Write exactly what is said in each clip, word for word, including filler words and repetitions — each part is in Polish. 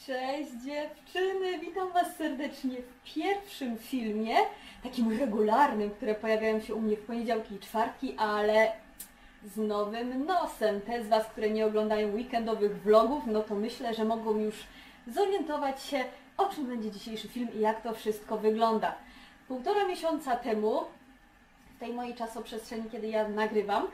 Cześć dziewczyny, witam Was serdecznie w pierwszym filmie, takim regularnym, które pojawiają się u mnie w poniedziałki i czwartki, ale z nowym nosem. Te z Was, które nie oglądają weekendowych vlogów, no to myślę, że mogą już zorientować się, o czym będzie dzisiejszy film i jak to wszystko wygląda. Półtora miesiąca temu, w tej mojej czasoprzestrzeni, kiedy ja nagrywam,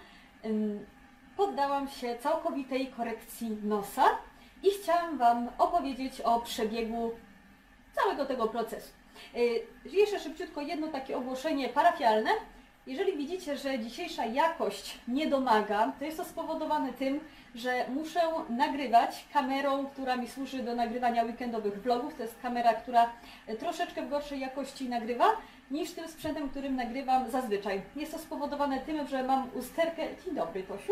poddałam się całkowitej korekcji nosa i chciałam Wam opowiedzieć o przebiegu całego tego procesu. Jeszcze szybciutko jedno takie ogłoszenie parafialne. Jeżeli widzicie, że dzisiejsza jakość nie domaga, to jest to spowodowane tym, że muszę nagrywać kamerą, która mi służy do nagrywania weekendowych vlogów. To jest kamera, która troszeczkę w gorszej jakości nagrywa niż tym sprzętem, którym nagrywam zazwyczaj. Jest to spowodowane tym, że mam usterkę... Dzień dobry, Tosiu.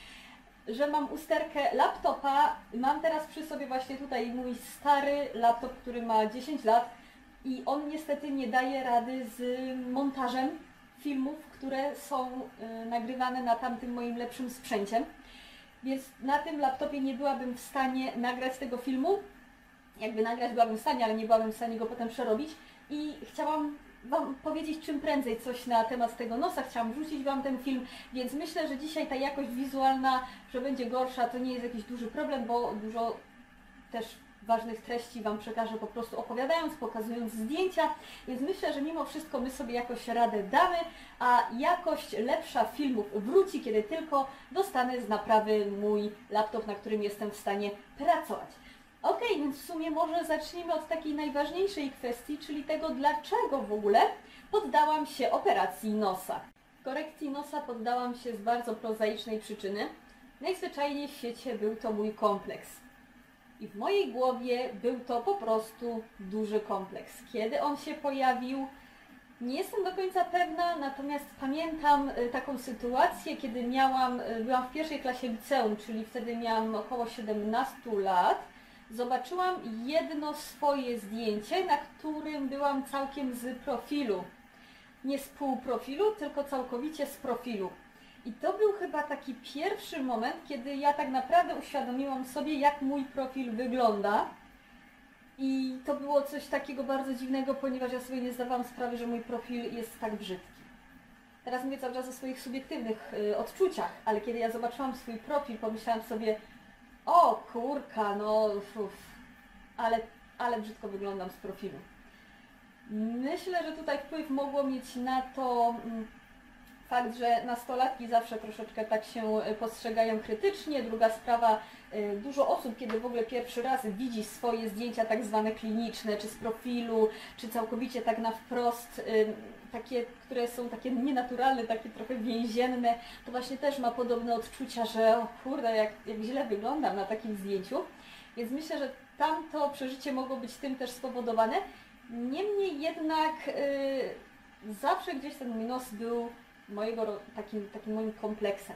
Że mam usterkę laptopa. Mam teraz przy sobie właśnie tutaj mój stary laptop, który ma dziesięć lat i on niestety nie daje rady z montażem filmów, które są y, nagrywane na tamtym moim lepszym sprzęcie. Więc na tym laptopie nie byłabym w stanie nagrać tego filmu. Jakby nagrać byłabym w stanie, ale nie byłabym w stanie go potem przerobić. I chciałam Wam powiedzieć czym prędzej coś na temat tego nosa. Chciałam wrzucić Wam ten film, więc myślę, że dzisiaj ta jakość wizualna, że będzie gorsza, to nie jest jakiś duży problem, bo dużo też ważnych treści Wam przekażę po prostu opowiadając, pokazując zdjęcia, więc myślę, że mimo wszystko my sobie jakoś radę damy, a jakość lepsza filmów wróci, kiedy tylko dostanę z naprawy mój laptop, na którym jestem w stanie pracować. Ok, więc w sumie może zacznijmy od takiej najważniejszej kwestii, czyli tego, dlaczego w ogóle poddałam się operacji nosa. Korekcji nosa poddałam się z bardzo prozaicznej przyczyny. Najzwyczajniej w świecie był to mój kompleks. I w mojej głowie był to po prostu duży kompleks. Kiedy on się pojawił, nie jestem do końca pewna, natomiast pamiętam taką sytuację, kiedy miałam, byłam w pierwszej klasie liceum, czyli wtedy miałam około siedemnastu lat. Zobaczyłam jedno swoje zdjęcie, na którym byłam całkiem z profilu. Nie z półprofilu, tylko całkowicie z profilu. I to był chyba taki pierwszy moment, kiedy ja tak naprawdę uświadomiłam sobie, jak mój profil wygląda. I to było coś takiego bardzo dziwnego, ponieważ ja sobie nie zdawałam sprawy, że mój profil jest tak brzydki. Teraz mówię cały czas o swoich subiektywnych y, odczuciach, ale kiedy ja zobaczyłam swój profil, pomyślałam sobie, o kurka, no uf, ale, ale brzydko wyglądam z profilu. Myślę, że tutaj wpływ mogło mieć na to mm, fakt, że nastolatki zawsze troszeczkę tak się postrzegają krytycznie. Druga sprawa, dużo osób, kiedy w ogóle pierwszy raz widzi swoje zdjęcia tak zwane kliniczne, czy z profilu, czy całkowicie tak na wprost, takie, które są takie nienaturalne, takie trochę więzienne, to właśnie też ma podobne odczucia, że o kurde, jak, jak źle wyglądam na takim zdjęciu. Więc myślę, że tamto przeżycie mogło być tym też spowodowane. Niemniej jednak yy, zawsze gdzieś ten mój nos był mojego takim, takim moim kompleksem.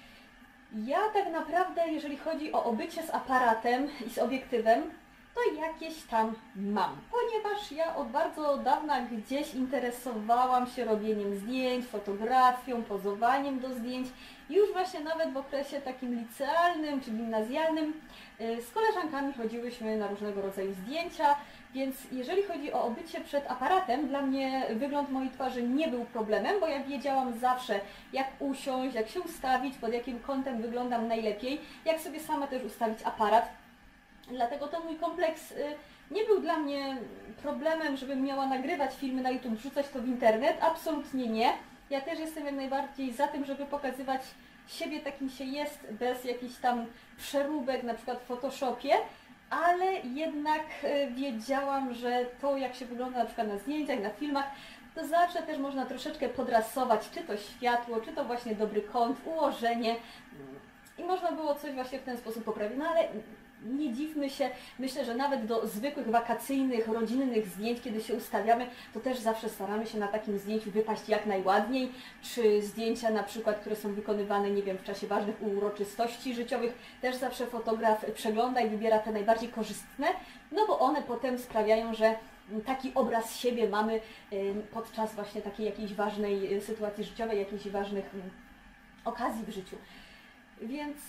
Ja tak naprawdę, jeżeli chodzi o obycie z aparatem i z obiektywem, to jakieś tam mam, ponieważ ja od bardzo dawna gdzieś interesowałam się robieniem zdjęć, fotografią, pozowaniem do zdjęć. I już właśnie nawet w okresie takim licealnym czy gimnazjalnym z koleżankami chodziłyśmy na różnego rodzaju zdjęcia, więc jeżeli chodzi o obycie przed aparatem, dla mnie wygląd mojej twarzy nie był problemem, bo ja wiedziałam zawsze, jak usiąść, jak się ustawić, pod jakim kątem wyglądam najlepiej, jak sobie sama też ustawić aparat. Dlatego to mój kompleks nie był dla mnie problemem, żebym miała nagrywać filmy na YouTube, wrzucać to w internet, absolutnie nie. Ja też jestem jak najbardziej za tym, żeby pokazywać siebie takim się jest, bez jakichś tam przeróbek, na przykład w Photoshopie, ale jednak wiedziałam, że to jak się wygląda na przykład na zdjęciach, na filmach, to zawsze też można troszeczkę podrasować, czy to światło, czy to właśnie dobry kąt, ułożenie i można było coś właśnie w ten sposób poprawić, no ale nie dziwmy się, myślę, że nawet do zwykłych wakacyjnych, rodzinnych zdjęć, kiedy się ustawiamy, to też zawsze staramy się na takim zdjęciu wypaść jak najładniej, czy zdjęcia na przykład, które są wykonywane, nie wiem, w czasie ważnych uroczystości życiowych, też zawsze fotograf przegląda i wybiera te najbardziej korzystne, no bo one potem sprawiają, że taki obraz siebie mamy podczas właśnie takiej jakiejś ważnej sytuacji życiowej, jakichś ważnych okazji w życiu. Więc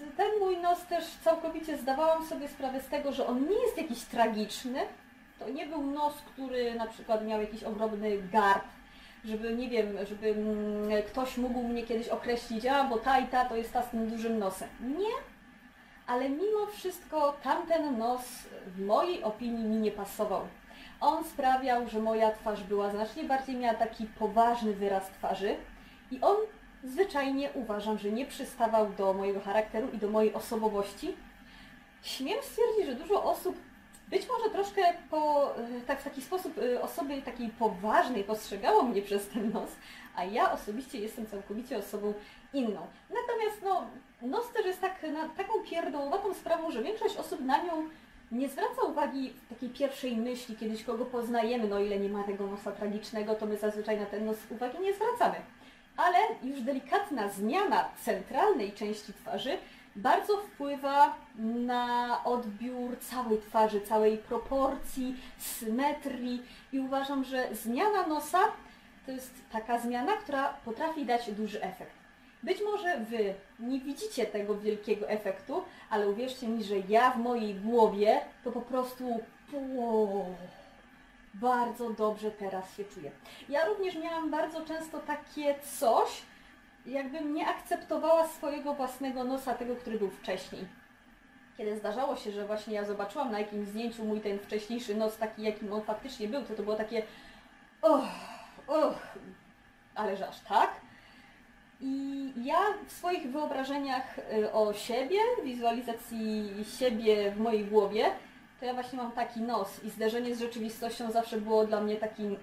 ten mój nos też całkowicie zdawałam sobie sprawę z tego, że on nie jest jakiś tragiczny. To nie był nos, który na przykład miał jakiś ogromny gard, żeby, nie wiem, żeby mm, ktoś mógł mnie kiedyś określić, a bo ta i ta to jest ta z tym dużym nosem. Nie, ale mimo wszystko tamten nos w mojej opinii mi nie pasował. On sprawiał, że moja twarz była znacznie bardziej, miała taki poważny wyraz twarzy i on zwyczajnie uważam, że nie przystawał do mojego charakteru i do mojej osobowości. Śmiem stwierdzić, że dużo osób być może troszkę po, tak w taki sposób osoby takiej poważnej postrzegało mnie przez ten nos, a ja osobiście jestem całkowicie osobą inną. Natomiast no, nos też jest tak, na, taką pierdołowatą sprawą, że większość osób na nią nie zwraca uwagi w takiej pierwszej myśli, kiedyś kogo poznajemy, no ile nie ma tego nosa tragicznego, to my zazwyczaj na ten nos uwagi nie zwracamy. Ale już delikatna zmiana centralnej części twarzy bardzo wpływa na odbiór całej twarzy, całej proporcji, symetrii i uważam, że zmiana nosa to jest taka zmiana, która potrafi dać duży efekt. Być może Wy nie widzicie tego wielkiego efektu, ale uwierzcie mi, że ja w mojej głowie to po prostu wow, bardzo dobrze teraz się czuję. Ja również miałam bardzo często takie coś, jakbym nie akceptowała swojego własnego nosa, tego, który był wcześniej. Kiedy zdarzało się, że właśnie ja zobaczyłam na jakimś zdjęciu mój ten wcześniejszy nos, taki jakim on faktycznie był, to to było takie och, och, ale że aż tak. I ja w swoich wyobrażeniach o siebie, wizualizacji siebie w mojej głowie, to ja właśnie mam taki nos i zderzenie z rzeczywistością zawsze było dla mnie takim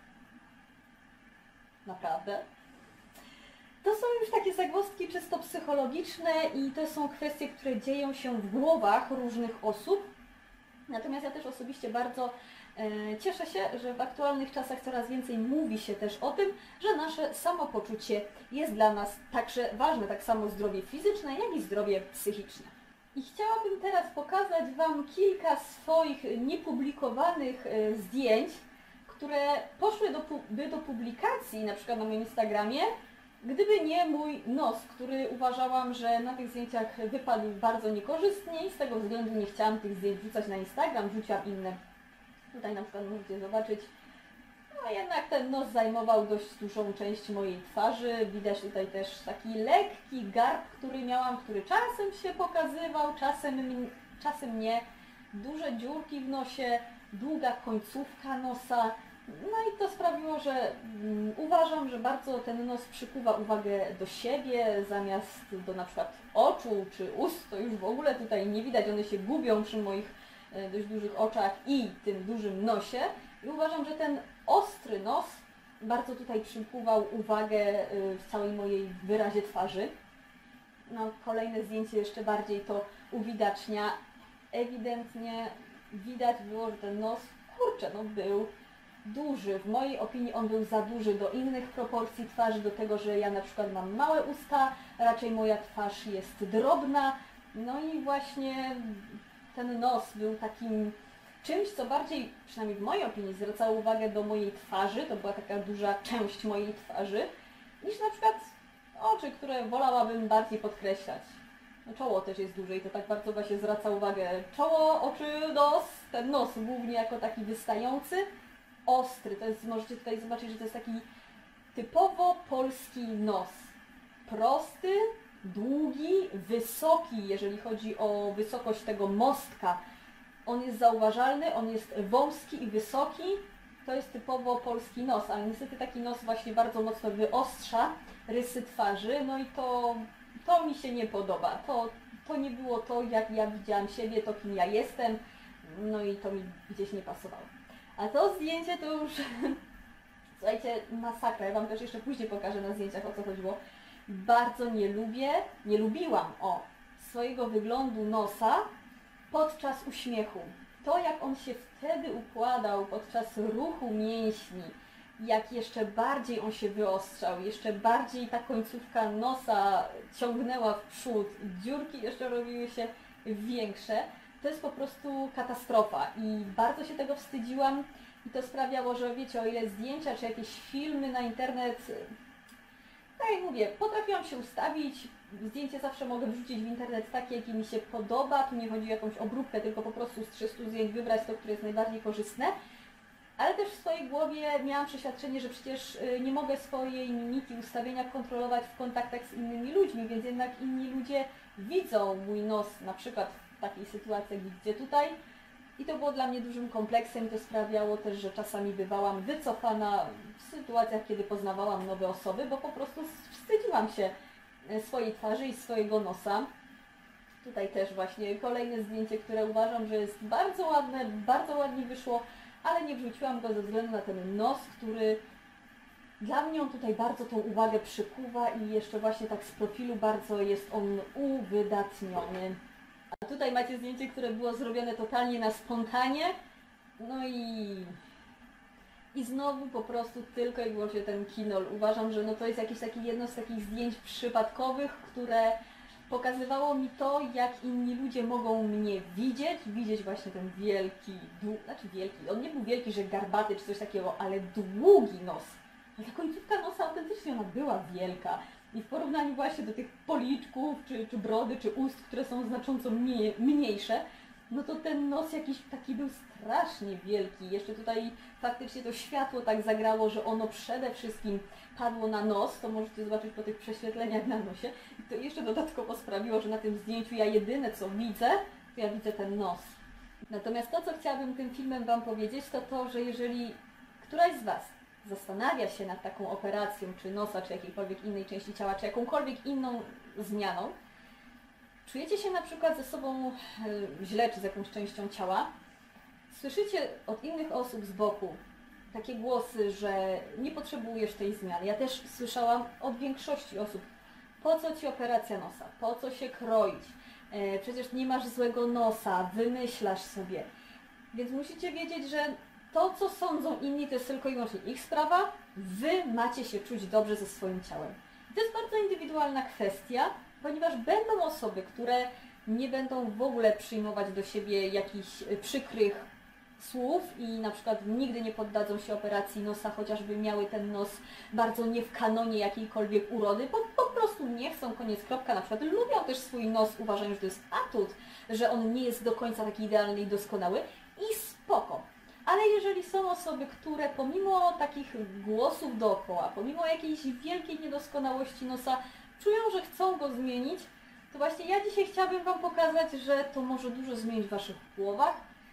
naprawdę. To są już takie zagwozdki czysto psychologiczne i to są kwestie, które dzieją się w głowach różnych osób. Natomiast ja też osobiście bardzo e, cieszę się, że w aktualnych czasach coraz więcej mówi się też o tym, że nasze samopoczucie jest dla nas także ważne, tak samo zdrowie fizyczne, jak i zdrowie psychiczne. I chciałabym teraz pokazać Wam kilka swoich niepublikowanych e, zdjęć, które poszły do, by do publikacji, na przykład na moim Instagramie, gdyby nie mój nos, który uważałam, że na tych zdjęciach wypadł bardzo niekorzystnie i z tego względu nie chciałam tych zdjęć wrzucać na Instagram, wrzuciłam inne. Tutaj na przykład możecie zobaczyć, no jednak ten nos zajmował dość dużą część mojej twarzy. Widać tutaj też taki lekki garb, który miałam, który czasem się pokazywał, czasem, czasem nie. Duże dziurki w nosie, długa końcówka nosa. No i to sprawiło, że um, uważam, że bardzo ten nos przykuwa uwagę do siebie, zamiast do na przykład oczu czy ust, to już w ogóle tutaj nie widać, one się gubią przy moich e, dość dużych oczach i tym dużym nosie. I uważam, że ten ostry nos bardzo tutaj przykuwał uwagę e, w całej mojej wyrazie twarzy. No, kolejne zdjęcie jeszcze bardziej to uwidacznia. Ewidentnie widać było, że ten nos, kurczę, no był duży. W mojej opinii on był za duży do innych proporcji twarzy, do tego, że ja na przykład mam małe usta, raczej moja twarz jest drobna. No i właśnie ten nos był takim czymś, co bardziej, przynajmniej w mojej opinii, zwracało uwagę do mojej twarzy, to była taka duża część mojej twarzy, niż na przykład oczy, które wolałabym bardziej podkreślać. No, czoło też jest duże i to tak bardzo właśnie zwraca uwagę. Czoło, oczy, nos, ten nos głównie jako taki wystający, ostry. To jest, możecie tutaj zobaczyć, że to jest taki typowo polski nos. Prosty, długi, wysoki, jeżeli chodzi o wysokość tego mostka. On jest zauważalny, on jest wąski i wysoki. To jest typowo polski nos, ale niestety taki nos właśnie bardzo mocno wyostrza rysy twarzy, no i to, to mi się nie podoba. To, to nie było to, jak ja widziałam siebie, to kim ja jestem, no i to mi gdzieś nie pasowało. A to zdjęcie to już, słuchajcie, masakra. Ja Wam też jeszcze później pokażę na zdjęciach, o co chodziło. Bardzo nie lubię, nie lubiłam, o, swojego wyglądu nosa podczas uśmiechu. To, jak on się wtedy układał podczas ruchu mięśni, jak jeszcze bardziej on się wyostrzał, jeszcze bardziej ta końcówka nosa ciągnęła w przód, dziurki jeszcze robiły się większe, to jest po prostu katastrofa i bardzo się tego wstydziłam i to sprawiało, że wiecie, o ile zdjęcia czy jakieś filmy na internet Tak jak mówię, potrafiłam się ustawić, zdjęcie zawsze mogę wrzucić w internet takie, jakie mi się podoba, tu nie chodzi o jakąś obróbkę, tylko po prostu z trzystu zdjęć wybrać to, które jest najbardziej korzystne. Ale też w swojej głowie miałam przeświadczenie, że przecież nie mogę swojej mimiki, ustawienia kontrolować w kontaktach z innymi ludźmi, więc jednak inni ludzie widzą mój nos, na przykład w takiej sytuacji, jak widzicie tutaj. I to było dla mnie dużym kompleksem i to sprawiało też, że czasami bywałam wycofana w sytuacjach, kiedy poznawałam nowe osoby, bo po prostu wstydziłam się swojej twarzy i swojego nosa. Tutaj też właśnie kolejne zdjęcie, które uważam, że jest bardzo ładne, bardzo ładnie wyszło, ale nie wrzuciłam go ze względu na ten nos, który dla mnie on tutaj bardzo tą uwagę przykuwa i jeszcze właśnie tak z profilu bardzo jest on uwydatniony. A tutaj macie zdjęcie, które było zrobione totalnie na spontanie. No i... I znowu po prostu tylko i wyłącznie ten kinol. Uważam, że no to jest jakieś takie jedno z takich zdjęć przypadkowych, które pokazywało mi to, jak inni ludzie mogą mnie widzieć. Widzieć właśnie ten wielki, dłu... znaczy wielki, on nie był wielki, że garbaty czy coś takiego, ale długi nos. I ta końcówka nosa autentycznie ona była wielka. I w porównaniu właśnie do tych policzków, czy, czy brody, czy ust, które są znacząco mniej, mniejsze, no to ten nos jakiś taki był strasznie wielki. Jeszcze tutaj faktycznie to światło tak zagrało, że ono przede wszystkim padło na nos, to możecie zobaczyć po tych prześwietleniach na nosie. I to jeszcze dodatkowo sprawiło, że na tym zdjęciu ja jedyne co widzę, to ja widzę ten nos. Natomiast to, co chciałabym tym filmem Wam powiedzieć, to to, że jeżeli któraś z Was zastanawia się nad taką operacją, czy nosa, czy jakiejkolwiek innej części ciała, czy jakąkolwiek inną zmianą, czujecie się na przykład ze sobą źle, czy z jakąś częścią ciała, słyszycie od innych osób z boku takie głosy, że nie potrzebujesz tej zmiany. Ja też słyszałam od większości osób, po co Ci operacja nosa, po co się kroić, e, przecież nie masz złego nosa, wymyślasz sobie. Więc musicie wiedzieć, że to, co sądzą inni, to jest tylko i wyłącznie ich sprawa. Wy macie się czuć dobrze ze swoim ciałem. I to jest bardzo indywidualna kwestia, ponieważ będą osoby, które nie będą w ogóle przyjmować do siebie jakichś przykrych słów i na przykład nigdy nie poddadzą się operacji nosa, chociażby miały ten nos bardzo nie w kanonie jakiejkolwiek urody, bo po prostu nie chcą, koniec, kropka. Na przykład lubią też swój nos, uważają, że to jest atut, że on nie jest do końca taki idealny i doskonały i spoko. Ale jeżeli są osoby, które pomimo takich głosów dookoła, pomimo jakiejś wielkiej niedoskonałości nosa, czują, że chcą go zmienić, to właśnie ja dzisiaj chciałabym Wam pokazać, że to może dużo zmienić w Waszych głowach.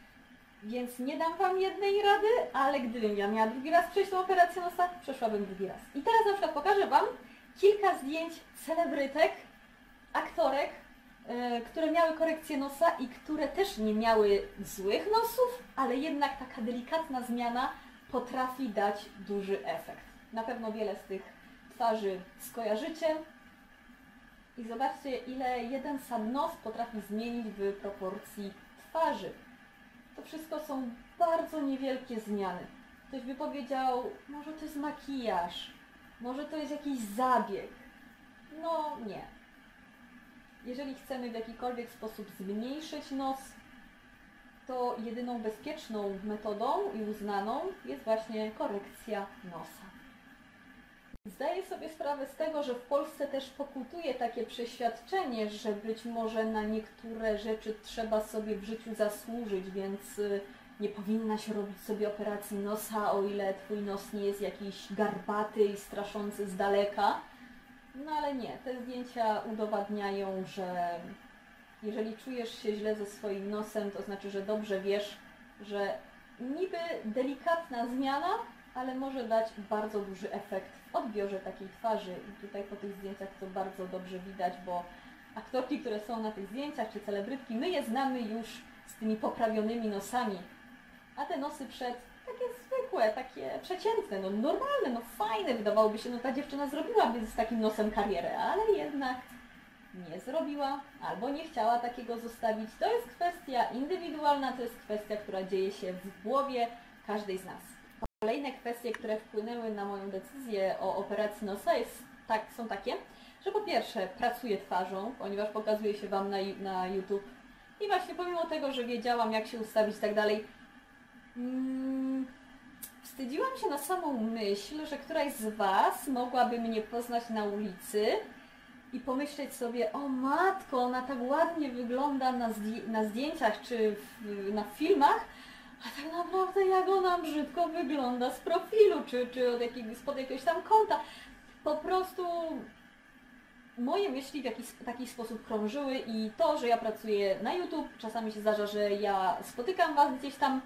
Więc nie dam Wam jednej rady, ale gdybym ja miała drugi raz przejść tą operację nosa, przeszłabym drugi raz. I teraz na przykład pokażę Wam kilka zdjęć celebrytek, aktorek, yy, które miały korekcję nosa i które też nie miały złych nosów, ale jednak taka delikatna zmiana potrafi dać duży efekt. Na pewno wiele z tych twarzy skojarzycie. I zobaczcie, ile jeden sam nos potrafi zmienić w proporcji twarzy. To wszystko są bardzo niewielkie zmiany. Ktoś by powiedział, może to jest makijaż, może to jest jakiś zabieg. No nie. Jeżeli chcemy w jakikolwiek sposób zmniejszyć nos, to jedyną bezpieczną metodą i uznaną jest właśnie korekcja nosa. Zdaję sobie sprawę z tego, że w Polsce też pokutuje takie przeświadczenie, że być może na niektóre rzeczy trzeba sobie w życiu zasłużyć, więc nie powinnaś robić sobie operacji nosa, o ile Twój nos nie jest jakiś garbaty i straszący z daleka. No ale nie, te zdjęcia udowadniają, że jeżeli czujesz się źle ze swoim nosem, to znaczy, że dobrze wiesz, że niby delikatna zmiana, ale może dać bardzo duży efekt w odbiorze takiej twarzy. I tutaj po tych zdjęciach to bardzo dobrze widać, bo aktorki, które są na tych zdjęciach, czy celebrytki, my je znamy już z tymi poprawionymi nosami. A te nosy przed, takie zwykłe, takie przeciętne, no normalne, no fajne, wydawałoby się, no ta dziewczyna zrobiłaby z takim nosem karierę, ale jednak nie zrobiła, albo nie chciała takiego zostawić. To jest kwestia indywidualna, to jest kwestia, która dzieje się w głowie każdej z nas. Kolejne kwestie, które wpłynęły na moją decyzję o operacji nosa jest, tak, są takie, że po pierwsze pracuję twarzą, ponieważ pokazuje się Wam na, na YouTube i właśnie pomimo tego, że wiedziałam jak się ustawić i tak dalej, mm, wstydziłam się na samą myśl, że któraś z Was mogłaby mnie poznać na ulicy i pomyśleć sobie, o matko, ona tak ładnie wygląda na, zdję na zdjęciach czy w, na filmach, a tak naprawdę jak ona brzydko wygląda z profilu, czy, czy od jakiegoś, spod jakiegoś tam kąta. Po prostu moje myśli w jakiś taki sposób krążyły i to, że ja pracuję na YouTube, czasami się zdarza, że ja spotykam Was gdzieś tam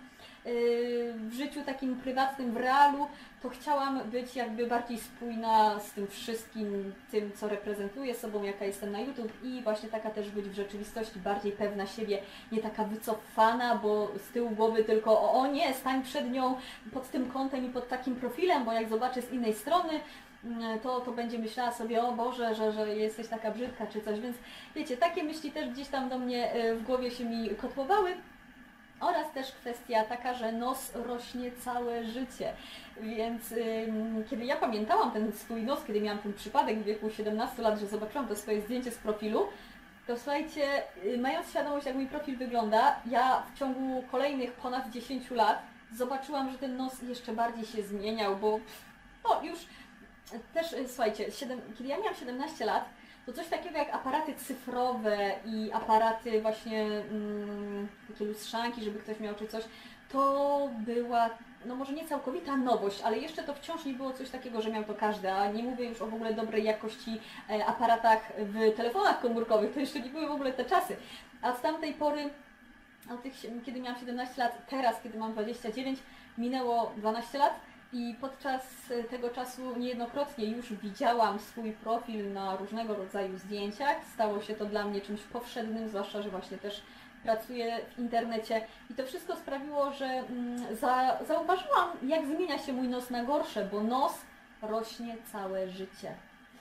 w życiu takim prywatnym, w realu, to chciałam być jakby bardziej spójna z tym wszystkim, tym co reprezentuję sobą, jaka jestem na YouTube i właśnie taka też być w rzeczywistości bardziej pewna siebie, nie taka wycofana, bo z tyłu głowy tylko o, o nie, stań przed nią pod tym kątem i pod takim profilem, bo jak zobaczę z innej strony, to, to będzie myślała sobie, o Boże, że, że jesteś taka brzydka czy coś, więc wiecie, takie myśli też gdzieś tam do mnie w głowie się mi kotłowały. Oraz też kwestia taka, że nos rośnie całe życie, więc ym, kiedy ja pamiętałam ten swój nos, kiedy miałam ten przypadek w wieku siedemnastu lat, że zobaczyłam to swoje zdjęcie z profilu, to słuchajcie, yy, mając świadomość, jak mój profil wygląda, ja w ciągu kolejnych ponad dziesięciu lat zobaczyłam, że ten nos jeszcze bardziej się zmieniał, bo no już też, yy, słuchajcie, siedem, kiedy ja miałam siedemnaście lat, to coś takiego jak aparaty cyfrowe i aparaty właśnie mm, takie lustrzanki, żeby ktoś miał czy coś, to była, no może nie całkowita nowość, ale jeszcze to wciąż nie było coś takiego, że miał to każdy, a nie mówię już o w ogóle dobrej jakości e, aparatach w telefonach komórkowych, to jeszcze nie były w ogóle te czasy. A z tamtej pory, od tych, kiedy miałam siedemnaście lat, teraz kiedy mam dwadzieścia dziewięć, minęło dwanaście lat. I podczas tego czasu niejednokrotnie już widziałam swój profil na różnego rodzaju zdjęciach. Stało się to dla mnie czymś powszednim, zwłaszcza, że właśnie też pracuję w internecie. I to wszystko sprawiło, że mm, za, zauważyłam, jak zmienia się mój nos na gorsze, bo nos rośnie całe życie.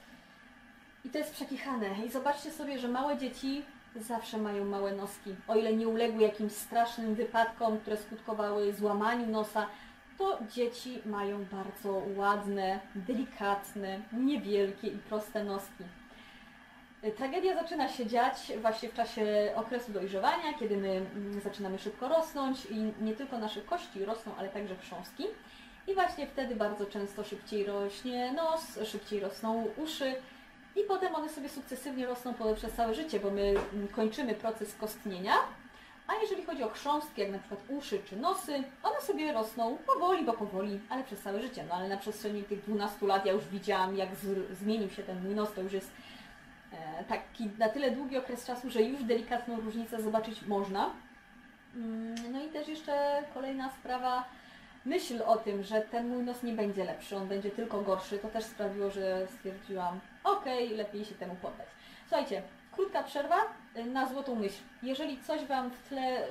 I to jest przekichane. I zobaczcie sobie, że małe dzieci zawsze mają małe noski. O ile nie uległy jakimś strasznym wypadkom, które skutkowały złamaniem nosa, to dzieci mają bardzo ładne, delikatne, niewielkie i proste noski. Tragedia zaczyna się dziać właśnie w czasie okresu dojrzewania, kiedy my zaczynamy szybko rosnąć i nie tylko nasze kości rosną, ale także chrząstki. I właśnie wtedy bardzo często szybciej rośnie nos, szybciej rosną uszy i potem one sobie sukcesywnie rosną przez całe życie, bo my kończymy proces kostnienia. A jeżeli chodzi o chrząstki, jak na przykład uszy czy nosy, one sobie rosną powoli, bo powoli, ale przez całe życie. No ale na przestrzeni tych dwunastu lat ja już widziałam, jak z, zmienił się ten mój nos, to już jest e, taki na tyle długi okres czasu, że już delikatną różnicę zobaczyć można. Mm, no i też jeszcze kolejna sprawa, myśl o tym, że ten mój nos nie będzie lepszy, on będzie tylko gorszy, to też sprawiło, że stwierdziłam, okej, okay, lepiej się temu poddać. Słuchajcie, krótka przerwa na złotą myśl. Jeżeli coś Wam w tle yy,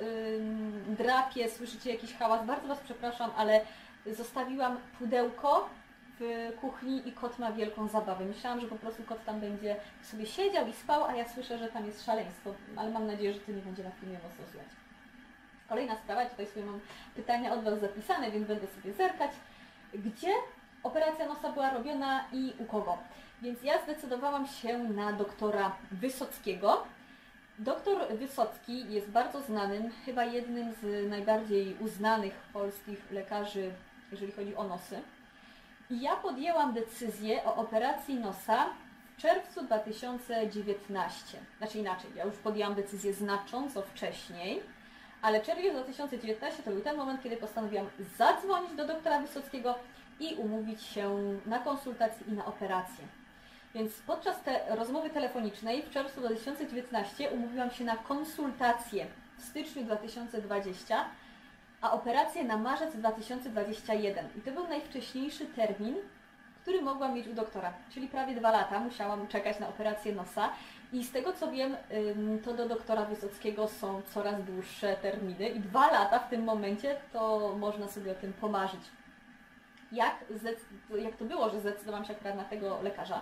drapie, słyszycie jakiś hałas, bardzo Was przepraszam, ale zostawiłam pudełko w kuchni i kot ma wielką zabawę. Myślałam, że po prostu kot tam będzie sobie siedział i spał, a ja słyszę, że tam jest szaleństwo, ale mam nadzieję, że to nie będzie na filmie mocno słychać. Kolejna sprawa, tutaj sobie mam pytania od Was zapisane, więc będę sobie zerkać. Gdzie operacja nosa była robiona i u kogo? Więc ja zdecydowałam się na doktora Wysockiego. Doktor Wysocki jest bardzo znanym, chyba jednym z najbardziej uznanych polskich lekarzy, jeżeli chodzi o nosy. I ja podjęłam decyzję o operacji nosa w czerwcu dwa tysiące dziewiętnastego. Znaczy inaczej, ja już podjęłam decyzję znacząco wcześniej, ale czerwiec dwa tysiące dziewiętnasty to był ten moment, kiedy postanowiłam zadzwonić do doktora Wysockiego i umówić się na konsultację i na operację. Więc podczas tej rozmowy telefonicznej w czerwcu dwa tysiące dziewiętnastego umówiłam się na konsultację w styczniu dwa tysiące dwudziestego, a operację na marzec dwa tysiące dwudziesty pierwszy. I to był najwcześniejszy termin, który mogłam mieć u doktora, czyli prawie dwa lata musiałam czekać na operację nosa. I z tego co wiem, to do doktora Wysockiego są coraz dłuższe terminy i dwa lata w tym momencie to można sobie o tym pomarzyć. Jak, jak to było, że zdecydowałam się akurat na tego lekarza?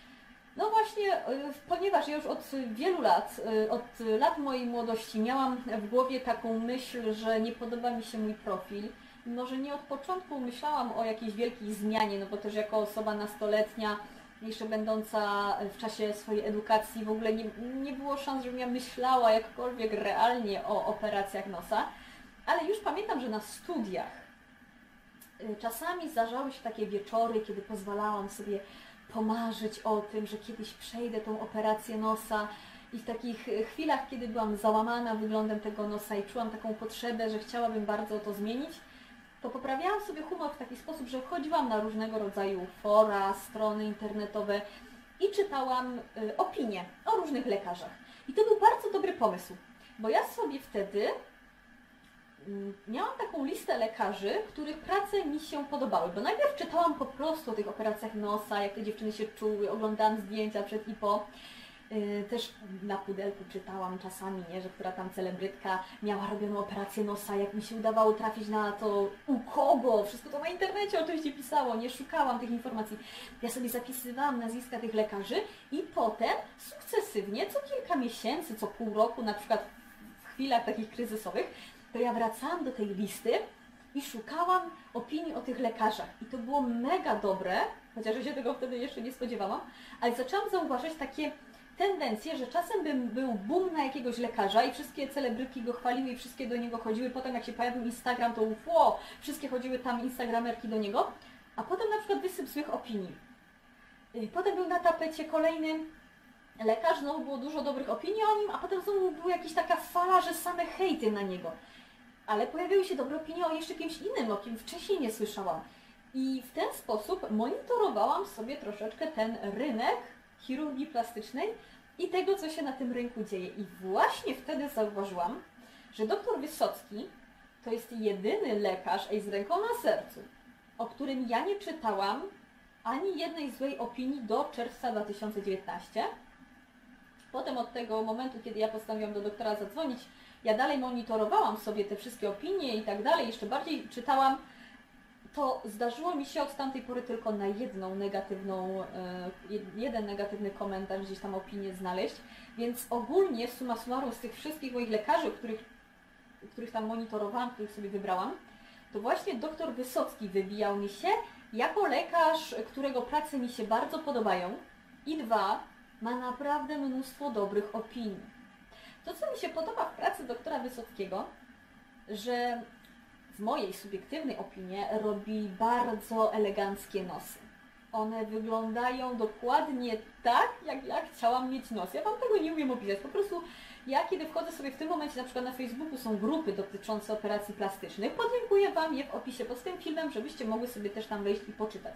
No właśnie, ponieważ ja już od wielu lat, od lat mojej młodości miałam w głowie taką myśl, że nie podoba mi się mój profil. Może nie od początku myślałam o jakiejś wielkiej zmianie, no bo też jako osoba nastoletnia, jeszcze będąca w czasie swojej edukacji, w ogóle nie, nie było szans, żebym ja myślała jakkolwiek realnie o operacjach nosa. Ale już pamiętam, że na studiach czasami zdarzały się takie wieczory, kiedy pozwalałam sobie pomarzyć o tym, że kiedyś przejdę tą operację nosa i w takich chwilach, kiedy byłam załamana wyglądem tego nosa i czułam taką potrzebę, że chciałabym bardzo to zmienić, to poprawiałam sobie humor w taki sposób, że wchodziłam na różnego rodzaju fora, strony internetowe i czytałam y, opinie o różnych lekarzach. I to był bardzo dobry pomysł, bo ja sobie wtedy miałam taką listę lekarzy, których prace mi się podobały, bo najpierw czytałam po prostu o tych operacjach nosa, jak te dziewczyny się czuły, oglądałam zdjęcia przed i po. Yy, też na pudelku czytałam czasami, nie, że która tam celebrytka miała robioną operację nosa, jak mi się udawało trafić na to, u kogo, wszystko to na internecie oczywiście pisało, nie szukałam tych informacji. Ja sobie zapisywałam nazwiska tych lekarzy i potem sukcesywnie, co kilka miesięcy, co pół roku, na przykład w chwilach takich kryzysowych, to ja wracałam do tej listy i szukałam opinii o tych lekarzach. I to było mega dobre, chociaż ja się tego wtedy jeszcze nie spodziewałam, ale zaczęłam zauważyć takie tendencje, że czasem bym był boom na jakiegoś lekarza i wszystkie celebrytki go chwaliły i wszystkie do niego chodziły. Potem jak się pojawił Instagram, to wow, wszystkie chodziły tam instagramerki do niego, a potem na przykład wysyp złych opinii. I potem był na tapecie kolejny lekarz, znowu było dużo dobrych opinii o nim, a potem znowu była jakaś taka fala, że same hejty na niego. Ale pojawiły się dobre opinie o jeszcze kimś innym, o kim wcześniej nie słyszałam. I w ten sposób monitorowałam sobie troszeczkę ten rynek chirurgii plastycznej i tego, co się na tym rynku dzieje. I właśnie wtedy zauważyłam, że doktor Wysocki to jest jedyny lekarz, ej, z ręką na sercu, o którym ja nie czytałam ani jednej złej opinii do czerwca dwa tysiące dziewiętnastego. Potem od tego momentu, kiedy ja postanowiłam do doktora zadzwonić, ja dalej monitorowałam sobie te wszystkie opinie i tak dalej, jeszcze bardziej czytałam, to zdarzyło mi się od tamtej pory tylko na jedną negatywną, jeden negatywny komentarz, gdzieś tam opinię znaleźć, więc ogólnie summa summarum z tych wszystkich moich lekarzy, których, których tam monitorowałam, których sobie wybrałam, to właśnie doktor Wysocki wybijał mi się jako lekarz, którego prace mi się bardzo podobają i dwa, ma naprawdę mnóstwo dobrych opinii. To, co mi się podoba w pracy doktora Wysockiego, że w mojej subiektywnej opinii robi bardzo eleganckie nosy. One wyglądają dokładnie tak, jak ja chciałam mieć nos. Ja Wam tego nie umiem opisać. Po prostu ja, kiedy wchodzę sobie w tym momencie, na przykład na Facebooku są grupy dotyczące operacji plastycznych, podlinkuję Wam je w opisie pod tym filmem, żebyście mogły sobie też tam wejść i poczytać.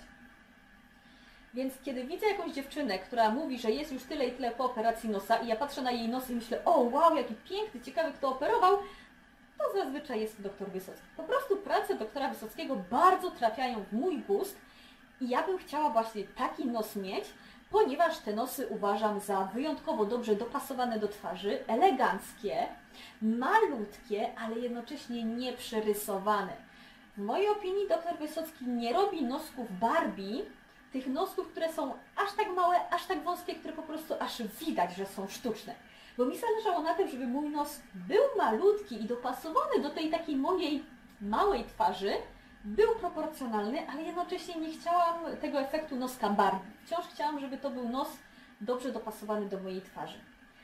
Więc kiedy widzę jakąś dziewczynę, która mówi, że jest już tyle i tyle po operacji nosa i ja patrzę na jej nos i myślę, o wow, jaki piękny, ciekawy, kto operował, to zazwyczaj jest doktor Wysocki. Po prostu prace doktora Wysockiego bardzo trafiają w mój gust i ja bym chciała właśnie taki nos mieć, ponieważ te nosy uważam za wyjątkowo dobrze dopasowane do twarzy, eleganckie, malutkie, ale jednocześnie nieprzerysowane. W mojej opinii doktor Wysocki nie robi nosków Barbie, tych nosków, które są aż tak małe, aż tak wąskie, które po prostu aż widać, że są sztuczne. Bo mi zależało na tym, żeby mój nos był malutki i dopasowany do tej takiej mojej małej twarzy, był proporcjonalny, ale jednocześnie nie chciałam tego efektu noska Barbie. Wciąż chciałam, żeby to był nos dobrze dopasowany do mojej twarzy.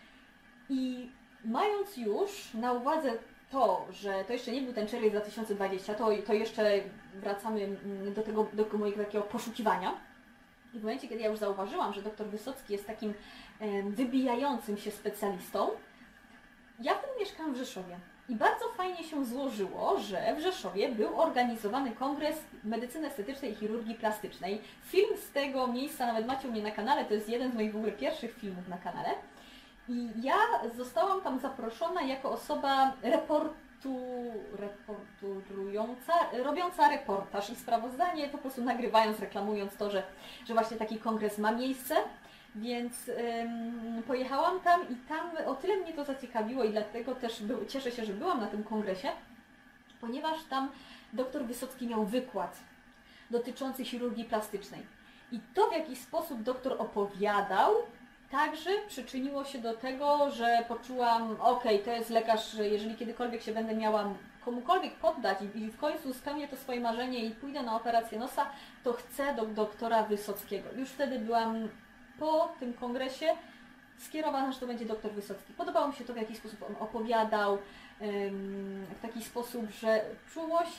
I mając już na uwadze to, że to jeszcze nie był ten czerwiec dwa tysiące dwudziesty, to, to jeszcze wracamy do tego, do mojego takiego poszukiwania. I w momencie, kiedy ja już zauważyłam, że doktor Wysocki jest takim e, wybijającym się specjalistą, ja wtedy mieszkałam w Rzeszowie. I bardzo fajnie się złożyło, że w Rzeszowie był organizowany kongres medycyny estetycznej i chirurgii plastycznej. Film z tego miejsca nawet macie u mnie na kanale, to jest jeden z moich w ogóle pierwszych filmów na kanale. I ja zostałam tam zaproszona jako osoba reportu, reportująca, robiąca reportaż i sprawozdanie, po prostu nagrywając, reklamując to, że, że właśnie taki kongres ma miejsce. Więc ym, pojechałam tam i tam o tyle mnie to zaciekawiło i dlatego też był, cieszę się, że byłam na tym kongresie, ponieważ tam doktor Wysocki miał wykład dotyczący chirurgii plastycznej. I to, w jaki sposób doktor opowiadał, także przyczyniło się do tego, że poczułam, okej, to jest lekarz, że jeżeli kiedykolwiek się będę miała komukolwiek poddać i, i w końcu spełnię to swoje marzenie i pójdę na operację nosa, to chcę do doktora Wysockiego. Już wtedy byłam po tym kongresie skierowana, że to będzie doktor Wysocki. Podobało mi się to, w jaki sposób on opowiadał, w taki sposób, że czuło się,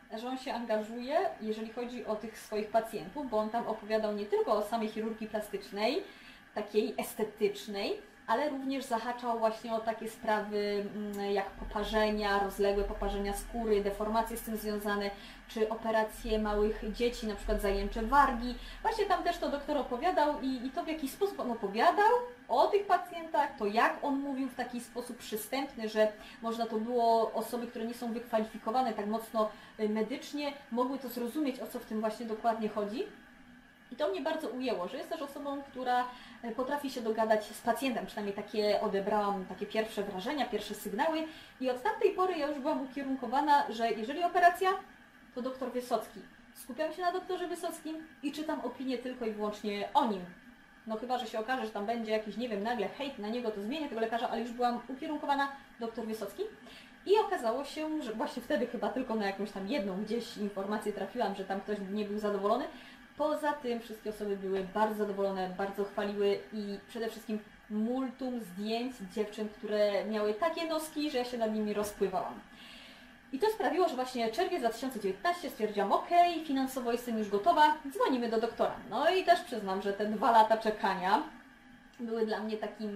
że on się angażuje, jeżeli chodzi o tych swoich pacjentów, bo on tam opowiadał nie tylko o samej chirurgii plastycznej, takiej estetycznej, ale również zahaczał właśnie o takie sprawy jak poparzenia, rozległe poparzenia skóry, deformacje z tym związane, czy operacje małych dzieci, na przykład zajęcze wargi. Właśnie tam też to doktor opowiadał i, i to w jaki sposób on opowiadał o tych pacjentach, to jak on mówił w taki sposób przystępny, że można to było, osoby, które nie są wykwalifikowane tak mocno medycznie, mogły to zrozumieć, o co w tym właśnie dokładnie chodzi. I to mnie bardzo ujęło, że jest też osobą, która potrafi się dogadać z pacjentem, przynajmniej takie odebrałam, takie pierwsze wrażenia, pierwsze sygnały i od tamtej pory ja już byłam ukierunkowana, że jeżeli operacja, to doktor Wysocki. Skupiam się na doktorze Wysockim i czytam opinię tylko i wyłącznie o nim. No chyba, że się okaże, że tam będzie jakiś, nie wiem, nagle hejt na niego, to zmienię tego lekarza, ale już byłam ukierunkowana doktor Wysocki. I okazało się, że właśnie wtedy chyba tylko na jakąś tam jedną gdzieś informację trafiłam, że tam ktoś nie był zadowolony. Poza tym wszystkie osoby były bardzo zadowolone, bardzo chwaliły i przede wszystkim multum zdjęć dziewczyn, które miały takie noski, że ja się nad nimi rozpływałam. I to sprawiło, że właśnie czerwiec dwa tysiące dziewiętnasty stwierdziłam, ok, finansowo jestem już gotowa, dzwonimy do doktora. No i też przyznam, że te dwa lata czekania były dla mnie takim,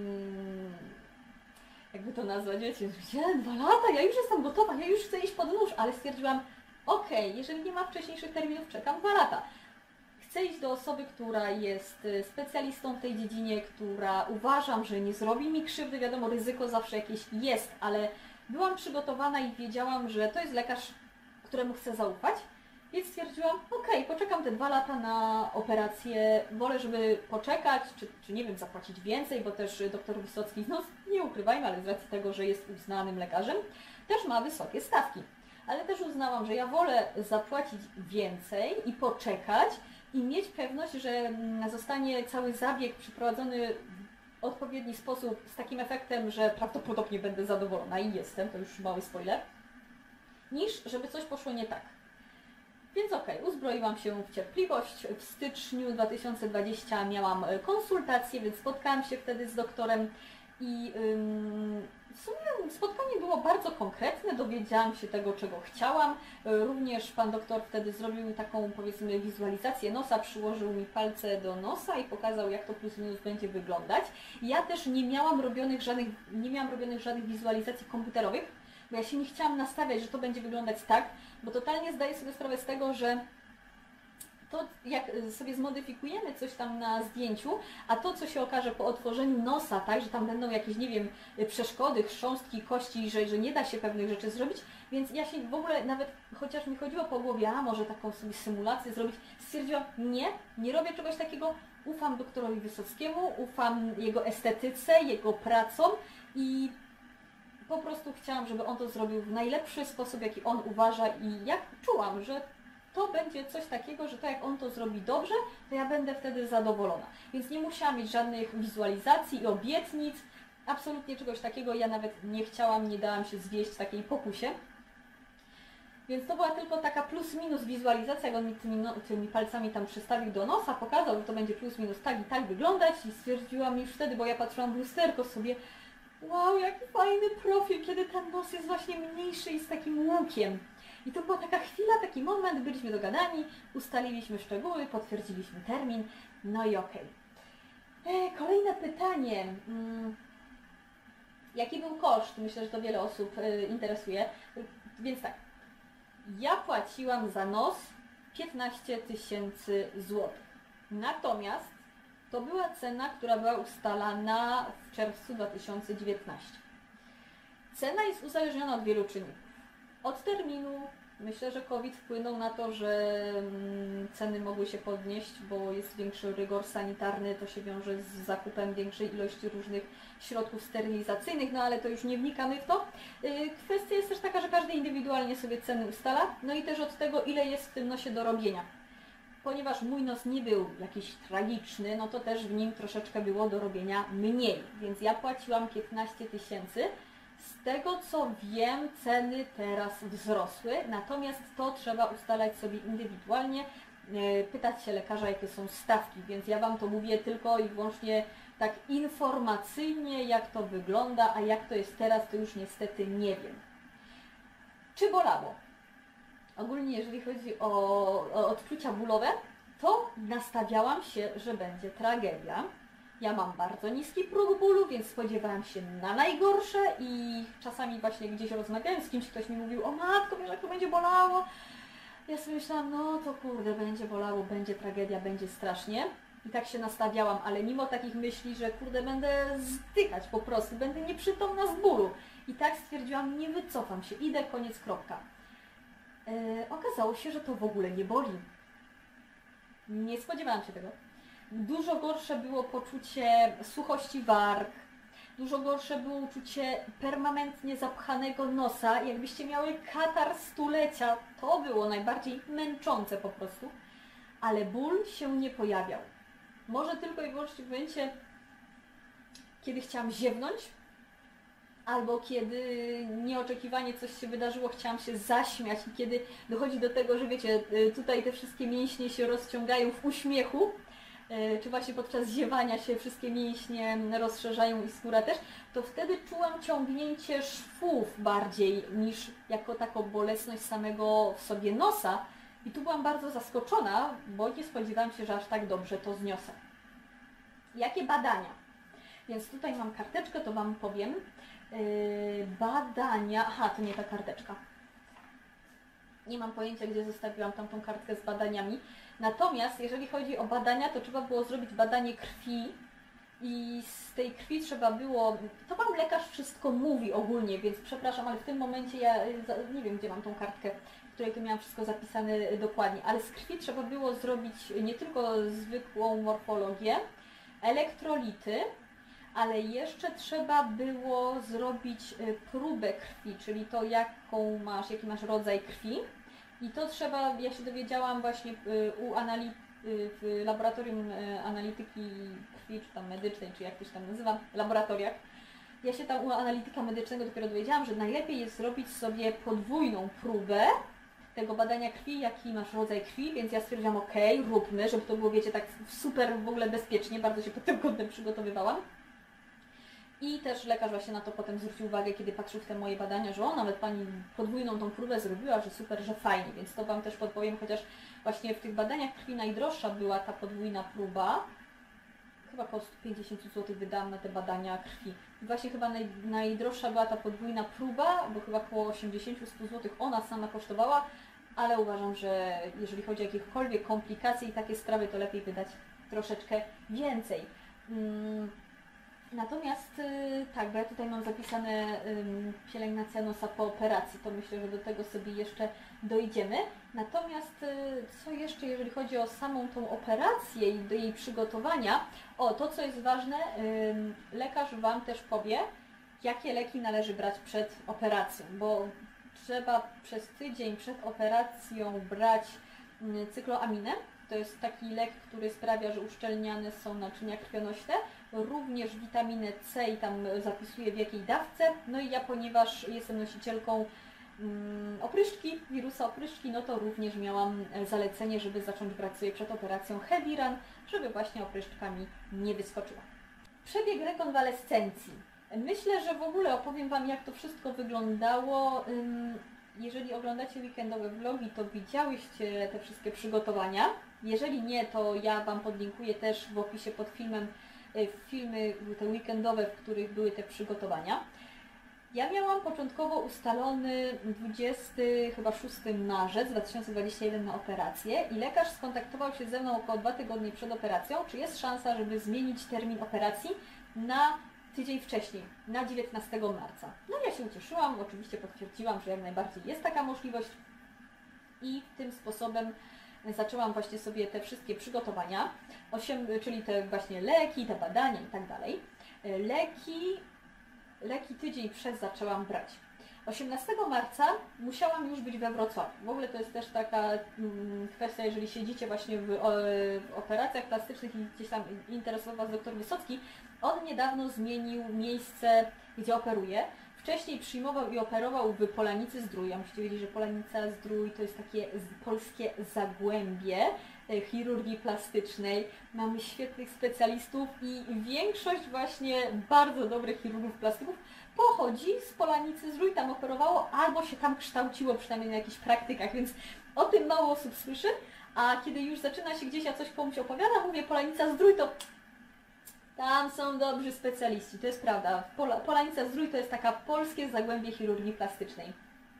jakby to nazwać, wiecie, że dwa lata, ja już jestem gotowa, ja już chcę iść pod nóż, ale stwierdziłam, ok, jeżeli nie ma wcześniejszych terminów, czekam dwa lata. Chcę iść do osoby, która jest specjalistą w tej dziedzinie, która uważam, że nie zrobi mi krzywdy, wiadomo, ryzyko zawsze jakieś jest, ale byłam przygotowana i wiedziałam, że to jest lekarz, któremu chcę zaufać, więc stwierdziłam, ok, poczekam te dwa lata na operację, wolę, żeby poczekać, czy, czy nie wiem, zapłacić więcej, bo też doktor Wysocki, no nie ukrywajmy, ale z racji tego, że jest uznanym lekarzem, też ma wysokie stawki. Ale też uznałam, że ja wolę zapłacić więcej i poczekać, i mieć pewność, że zostanie cały zabieg przeprowadzony w odpowiedni sposób z takim efektem, że prawdopodobnie będę zadowolona i jestem, to już mały spoiler, niż żeby coś poszło nie tak. Więc okej, okay, uzbroiłam się w cierpliwość. W styczniu dwa tysiące dwudziestego miałam konsultację, więc spotkałam się wtedy z doktorem i ym, w sumie spotkanie było bardzo konkretne, dowiedziałam się tego, czego chciałam. Również pan doktor wtedy zrobił mi taką, powiedzmy, wizualizację nosa, przyłożył mi palce do nosa i pokazał, jak to plus minus będzie wyglądać. Ja też nie miałam robionych żadnych, nie miałam robionych żadnych wizualizacji komputerowych, bo ja się nie chciałam nastawiać, że to będzie wyglądać tak, bo totalnie zdaję sobie sprawę z tego, że to jak sobie zmodyfikujemy coś tam na zdjęciu, a to, co się okaże po otworzeniu nosa, tak, że tam będą jakieś, nie wiem, przeszkody, chrząstki, kości, że, że nie da się pewnych rzeczy zrobić, więc ja się w ogóle nawet, chociaż mi chodziło po głowie, a może taką sobie symulację zrobić, stwierdziłam, nie, nie robię czegoś takiego, ufam doktorowi Wysockiemu, ufam jego estetyce, jego pracom i po prostu chciałam, żeby on to zrobił w najlepszy sposób, jaki on uważa i jak czułam, że to będzie coś takiego, że to jak on to zrobi dobrze, to ja będę wtedy zadowolona. Więc nie musiałam mieć żadnych wizualizacji i obietnic, absolutnie czegoś takiego ja nawet nie chciałam, nie dałam się zwieść takiej pokusie. Więc to była tylko taka plus minus wizualizacja, jak on mi tymi, no, tymi palcami tam przystawił do nosa, pokazał, że to będzie plus minus tak i tak wyglądać i stwierdziłam już wtedy, bo ja patrzyłam w lusterko sobie, wow, jaki fajny profil, kiedy ten nos jest właśnie mniejszy i z takim łukiem. I to była taka chwila, taki moment, byliśmy dogadani, ustaliliśmy szczegóły, potwierdziliśmy termin, no i okej. Okay. Kolejne pytanie. Hmm. Jaki był koszt? Myślę, że to wiele osób e, interesuje. Więc tak, ja płaciłam za nos piętnaście tysięcy złotych. Natomiast to była cena, która była ustalana w czerwcu dwa tysiące dziewiętnastego. Cena jest uzależniona od wielu czynników. Od terminu, myślę, że COVID wpłynął na to, że ceny mogły się podnieść, bo jest większy rygor sanitarny, to się wiąże z zakupem większej ilości różnych środków sterylizacyjnych, no ale to już nie wnikamy w to. Kwestia jest też taka, że każdy indywidualnie sobie ceny ustala, no i też od tego, ile jest w tym nosie do robienia. Ponieważ mój nos nie był jakiś tragiczny, no to też w nim troszeczkę było do robienia mniej, więc ja płaciłam piętnaście tysięcy. Z tego co wiem, ceny teraz wzrosły, natomiast to trzeba ustalać sobie indywidualnie, pytać się lekarza, jakie są stawki, więc ja Wam to mówię tylko i wyłącznie tak informacyjnie, jak to wygląda, a jak to jest teraz, to już niestety nie wiem. Czy bolało? ogólnie jeżeli chodzi o, o odczucia bólowe, to nastawiałam się, że będzie tragedia. Ja mam bardzo niski próg bólu, więc spodziewałam się na najgorsze i czasami właśnie gdzieś rozmawiając z kimś, ktoś mi mówił: o matko, wiesz jak to będzie bolało? Ja sobie myślałam, no to kurde, będzie bolało, będzie tragedia, będzie strasznie. I tak się nastawiałam, ale mimo takich myśli, że kurde, będę zdychać po prostu, będę nieprzytomna z bólu. I tak stwierdziłam, nie wycofam się, idę, koniec, kropka. Yy, okazało się, że to w ogóle nie boli. Nie spodziewałam się tego. Dużo gorsze było poczucie suchości warg, dużo gorsze było uczucie permanentnie zapchanego nosa, jakbyście miały katar stulecia. To było najbardziej męczące po prostu, ale ból się nie pojawiał. Może tylko i wyłącznie w momencie, kiedy chciałam ziewnąć, albo kiedy nieoczekiwanie coś się wydarzyło, chciałam się zaśmiać i kiedy dochodzi do tego, że wiecie, tutaj te wszystkie mięśnie się rozciągają w uśmiechu, czy właśnie podczas ziewania się wszystkie mięśnie rozszerzają i skóra też, to wtedy czułam ciągnięcie szwów bardziej niż jako taką bolesność samego w sobie nosa. I tu byłam bardzo zaskoczona, bo nie spodziewałam się, że aż tak dobrze to zniosę. Jakie badania? Więc tutaj mam karteczkę, to Wam powiem. Yy, badania... Aha, to nie ta karteczka. Nie mam pojęcia, gdzie zostawiłam tamtą kartkę z badaniami. Natomiast jeżeli chodzi o badania, to trzeba było zrobić badanie krwi i z tej krwi trzeba było... To Wam lekarz wszystko mówi ogólnie, więc przepraszam, ale w tym momencie ja nie wiem, gdzie mam tą kartkę, w której to miałam wszystko zapisane dokładnie, ale z krwi trzeba było zrobić nie tylko zwykłą morfologię, elektrolity, ale jeszcze trzeba było zrobić próbę krwi, czyli to jaką masz, jaki masz rodzaj krwi. I to trzeba, ja się dowiedziałam właśnie u anali w laboratorium analityki krwi, czy tam medycznej, czy jak to się tam nazywa, laboratoriach. Ja się tam u analityka medycznego dopiero dowiedziałam, że najlepiej jest zrobić sobie podwójną próbę tego badania krwi, jaki masz rodzaj krwi, więc ja stwierdziłam, ok, róbmy, żeby to było, wiecie, tak super w ogóle bezpiecznie, bardzo się pod tym kątem przygotowywałam. I też lekarz właśnie na to potem zwrócił uwagę, kiedy patrzył w te moje badania, że o, nawet Pani podwójną tą próbę zrobiła, że super, że fajnie, więc to Wam też podpowiem, chociaż właśnie w tych badaniach krwi najdroższa była ta podwójna próba. Chyba około sto pięćdziesiąt złotych wydałam na te badania krwi. I właśnie chyba naj, najdroższa była ta podwójna próba, bo chyba około osiemdziesiąt do stu złotych ona sama kosztowała, ale uważam, że jeżeli chodzi o jakiekolwiek komplikacje i takie sprawy, to lepiej wydać troszeczkę więcej. Hmm. Natomiast tak, bo ja tutaj mam zapisane um, pielęgnacja nosa po operacji, to myślę, że do tego sobie jeszcze dojdziemy. Natomiast co jeszcze, jeżeli chodzi o samą tą operację i do jej przygotowania, o to, co jest ważne, um, lekarz Wam też powie, jakie leki należy brać przed operacją, bo trzeba przez tydzień przed operacją brać um, cykloaminę. To jest taki lek, który sprawia, że uszczelniane są naczynia krwionośne, również witaminę C i tam zapisuję w jakiej dawce. No i ja, ponieważ jestem nosicielką um, opryszczki, wirusa opryszczki, no to również miałam zalecenie, żeby zacząć brać sobie przed operacją Heviran, żeby właśnie opryszczka mi nie wyskoczyła. Przebieg rekonwalescencji. Myślę, że w ogóle opowiem Wam, jak to wszystko wyglądało. Jeżeli oglądacie weekendowe vlogi, to widziałyście te wszystkie przygotowania. Jeżeli nie, to ja Wam podlinkuję też w opisie pod filmem filmy te weekendowe, w których były te przygotowania. Ja miałam początkowo ustalony dwudziestego chyba szóstego marzec dwa tysiące dwudziestego pierwszego na operację i lekarz skontaktował się ze mną około dwa tygodnie przed operacją, czy jest szansa, żeby zmienić termin operacji na tydzień wcześniej, na dziewiętnastego marca. No ja się ucieszyłam, oczywiście potwierdziłam, że jak najbardziej jest taka możliwość i tym sposobem zaczęłam właśnie sobie te wszystkie przygotowania, osiem, czyli te właśnie leki, te badania i tak dalej. Leki, leki tydzień przed zaczęłam brać. osiemnastego marca musiałam już być we Wrocławiu. W ogóle to jest też taka mm, kwestia, jeżeli siedzicie właśnie w, o, w operacjach plastycznych i gdzieś tam interesował Was doktor Wysocki, on niedawno zmienił miejsce, gdzie operuje. wcześniej przyjmował i operował w Polanicy Zdrój. A musicie wiedzieć, że Polanica Zdrój to jest takie polskie zagłębie chirurgii plastycznej. Mamy świetnych specjalistów i większość właśnie bardzo dobrych chirurgów plastyków pochodzi z Polanicy Zdrój, tam operowało albo się tam kształciło, przynajmniej na jakichś praktykach, więc o tym mało osób słyszy, a kiedy już zaczyna się gdzieś, ja coś komuś opowiada, mówię Polanica Zdrój, to tam są dobrzy specjaliści, to jest prawda. Pola, Polanica Zdrój to jest taka polskie zagłębie chirurgii plastycznej.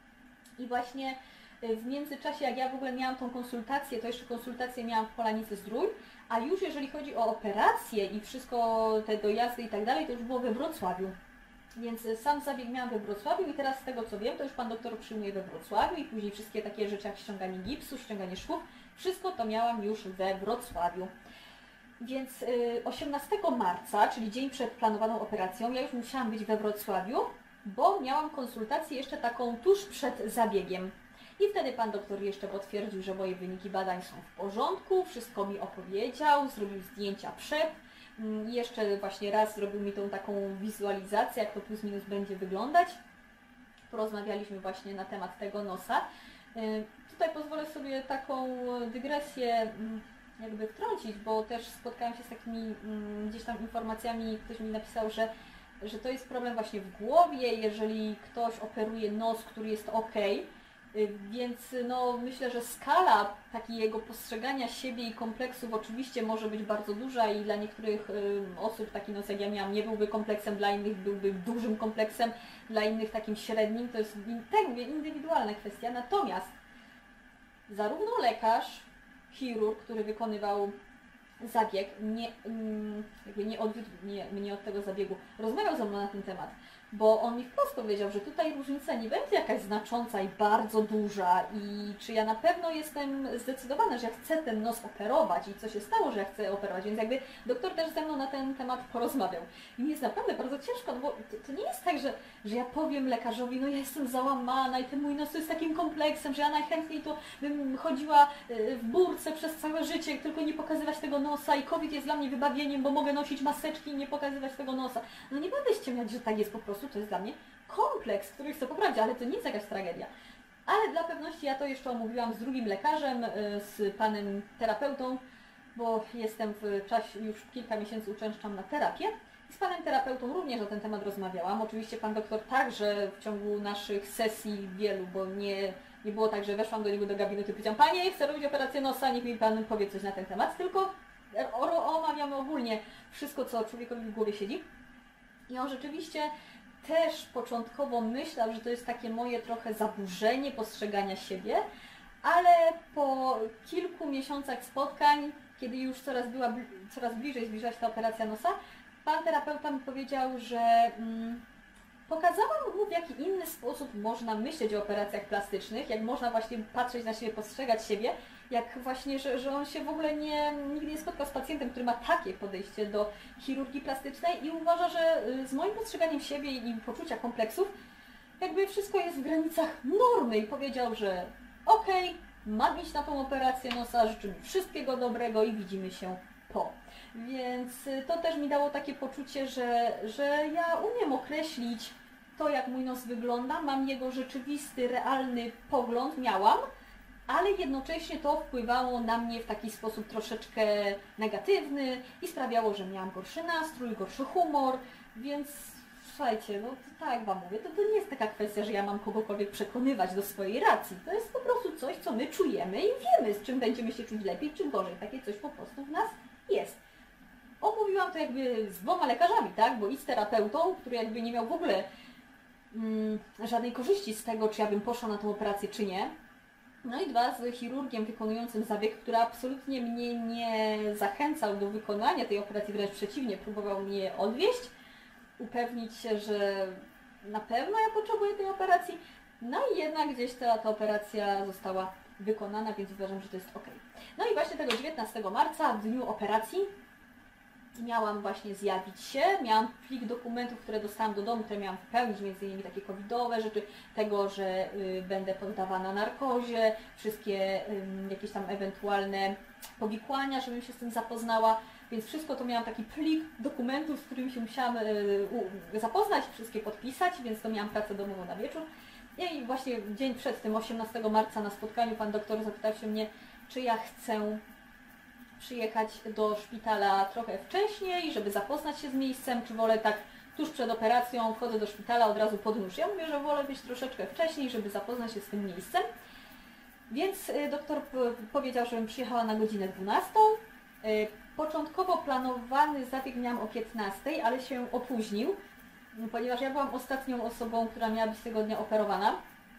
I właśnie w międzyczasie, jak ja w ogóle miałam tą konsultację, to jeszcze konsultację miałam w Polanicy Zdrój, a już jeżeli chodzi o operacje i wszystko, te dojazdy i tak dalej, to już było we Wrocławiu. Więc sam zabieg miałam we Wrocławiu i teraz z tego co wiem, to już pan doktor przyjmuje we Wrocławiu i później wszystkie takie rzeczy jak ściąganie gipsu, ściąganie szwów, wszystko to miałam już we Wrocławiu. Więc osiemnastego marca, czyli dzień przed planowaną operacją, ja już musiałam być we Wrocławiu, bo miałam konsultację jeszcze taką tuż przed zabiegiem. I wtedy pan doktor jeszcze potwierdził, że moje wyniki badań są w porządku, wszystko mi opowiedział, zrobił zdjęcia przed. I jeszcze właśnie raz zrobił mi tą taką wizualizację, jak to plus minus będzie wyglądać. Porozmawialiśmy właśnie na temat tego nosa. Tutaj pozwolę sobie taką dygresję jakby wtrącić, bo też spotkałam się z takimi gdzieś tam informacjami, ktoś mi napisał, że, że to jest problem właśnie w głowie, jeżeli ktoś operuje nos, który jest ok. Więc no, myślę, że skala takiego postrzegania siebie i kompleksów oczywiście może być bardzo duża i dla niektórych y, osób taki nos jak ja miałam nie byłby kompleksem, dla innych byłby dużym kompleksem, dla innych takim średnim, to jest tak mówię, indywidualna kwestia. Natomiast zarówno lekarz, chirurg, który wykonywał zabieg, nie, jakby nie, odwiódł mnie, mnie od tego zabiegu, rozmawiał ze mną na ten temat, bo on mi wprost powiedział, że tutaj różnica nie będzie jakaś znacząca i bardzo duża i czy ja na pewno jestem zdecydowana, że ja chcę ten nos operować i co się stało, że ja chcę operować, więc jakby doktor też ze mną na ten temat porozmawiał. I mi jest naprawdę bardzo ciężko, no bo to, to nie jest tak, że, że ja powiem lekarzowi, no ja jestem załamana i ten mój nos jest takim kompleksem, że ja najchętniej to bym chodziła w burce przez całe życie, tylko nie pokazywać tego nosa i COVID jest dla mnie wybawieniem, bo mogę nosić maseczki i nie pokazywać tego nosa. No nie będę ściemniać, że tak jest po prostu. To jest dla mnie kompleks, który chcę poprawić, ale to nie jest jakaś tragedia. Ale dla pewności ja to jeszcze omówiłam z drugim lekarzem, z panem terapeutą, bo jestem w czasie, już kilka miesięcy uczęszczam na terapię. I z panem terapeutą również na ten temat rozmawiałam. Oczywiście pan doktor także w ciągu naszych sesji wielu, bo nie, nie było tak, że weszłam do niego do gabinetu i powiedziałam, panie, chcę robić operację nosa, niech mi pan powie coś na ten temat, tylko omawiamy ogólnie wszystko, co człowiekowi w głowie siedzi. I on rzeczywiście też początkowo myślał, że to jest takie moje trochę zaburzenie postrzegania siebie, ale po kilku miesiącach spotkań, kiedy już coraz, była, coraz bliżej zbliżała się ta operacja nosa, pan terapeuta mi powiedział, że mm, pokazałam mu, w jaki inny sposób można myśleć o operacjach plastycznych, jak można właśnie patrzeć na siebie, postrzegać siebie, jak właśnie, że, że on się w ogóle nie, nigdy nie spotkał z pacjentem, który ma takie podejście do chirurgii plastycznej i uważa, że z moim postrzeganiem siebie i poczucia kompleksów jakby wszystko jest w granicach normy i powiedział, że okej, okay, mam iść na tą operację nosa, życzę mi wszystkiego dobrego i widzimy się po. Więc to też mi dało takie poczucie, że, że ja umiem określić to, jak mój nos wygląda, mam jego rzeczywisty, realny pogląd, miałam, ale jednocześnie to wpływało na mnie w taki sposób troszeczkę negatywny i sprawiało, że miałam gorszy nastrój, gorszy humor, więc słuchajcie, no to tak Wam mówię, to, to nie jest taka kwestia, że ja mam kogokolwiek przekonywać do swojej racji, to jest po prostu coś, co my czujemy i wiemy, z czym będziemy się czuć lepiej czy gorzej, takie coś po prostu w nas jest. Omówiłam to jakby z dwoma lekarzami, tak, bo i z terapeutą, który jakby nie miał w ogóle mm, żadnej korzyści z tego, czy ja bym poszła na tę operację, czy nie. No i dwa, z chirurgiem wykonującym zabieg, który absolutnie mnie nie zachęcał do wykonania tej operacji, wręcz przeciwnie, próbował mnie odwieść, upewnić się, że na pewno ja potrzebuję tej operacji. No i jednak gdzieś ta, ta operacja została wykonana, więc uważam, że to jest ok. No i właśnie tego dziewiętnastego marca, w dniu operacji, miałam właśnie zjawić się, miałam plik dokumentów, które dostałam do domu, które miałam wypełnić, między innymi takie covidowe rzeczy, tego, że y, będę poddawana narkozie, wszystkie y, jakieś tam ewentualne powikłania, żebym się z tym zapoznała. więc wszystko to miałam taki plik dokumentów, z którymi się musiałam zapoznać, wszystkie podpisać, więc to miałam pracę domową na wieczór. I właśnie dzień przed tym, osiemnastego marca na spotkaniu, pan doktor zapytał się mnie, czy ja chcę przyjechać do szpitala trochę wcześniej, żeby zapoznać się z miejscem, czy wolę tak tuż przed operacją, wchodzę do szpitala od razu pod nóż. Ja mówię, że wolę być troszeczkę wcześniej, żeby zapoznać się z tym miejscem. Więc doktor powiedział, żebym przyjechała na godzinę dwunastą. Początkowo planowany zabieg miałam o piętnastej, ale się opóźnił, ponieważ ja byłam ostatnią osobą, która miała być tego dnia operowana.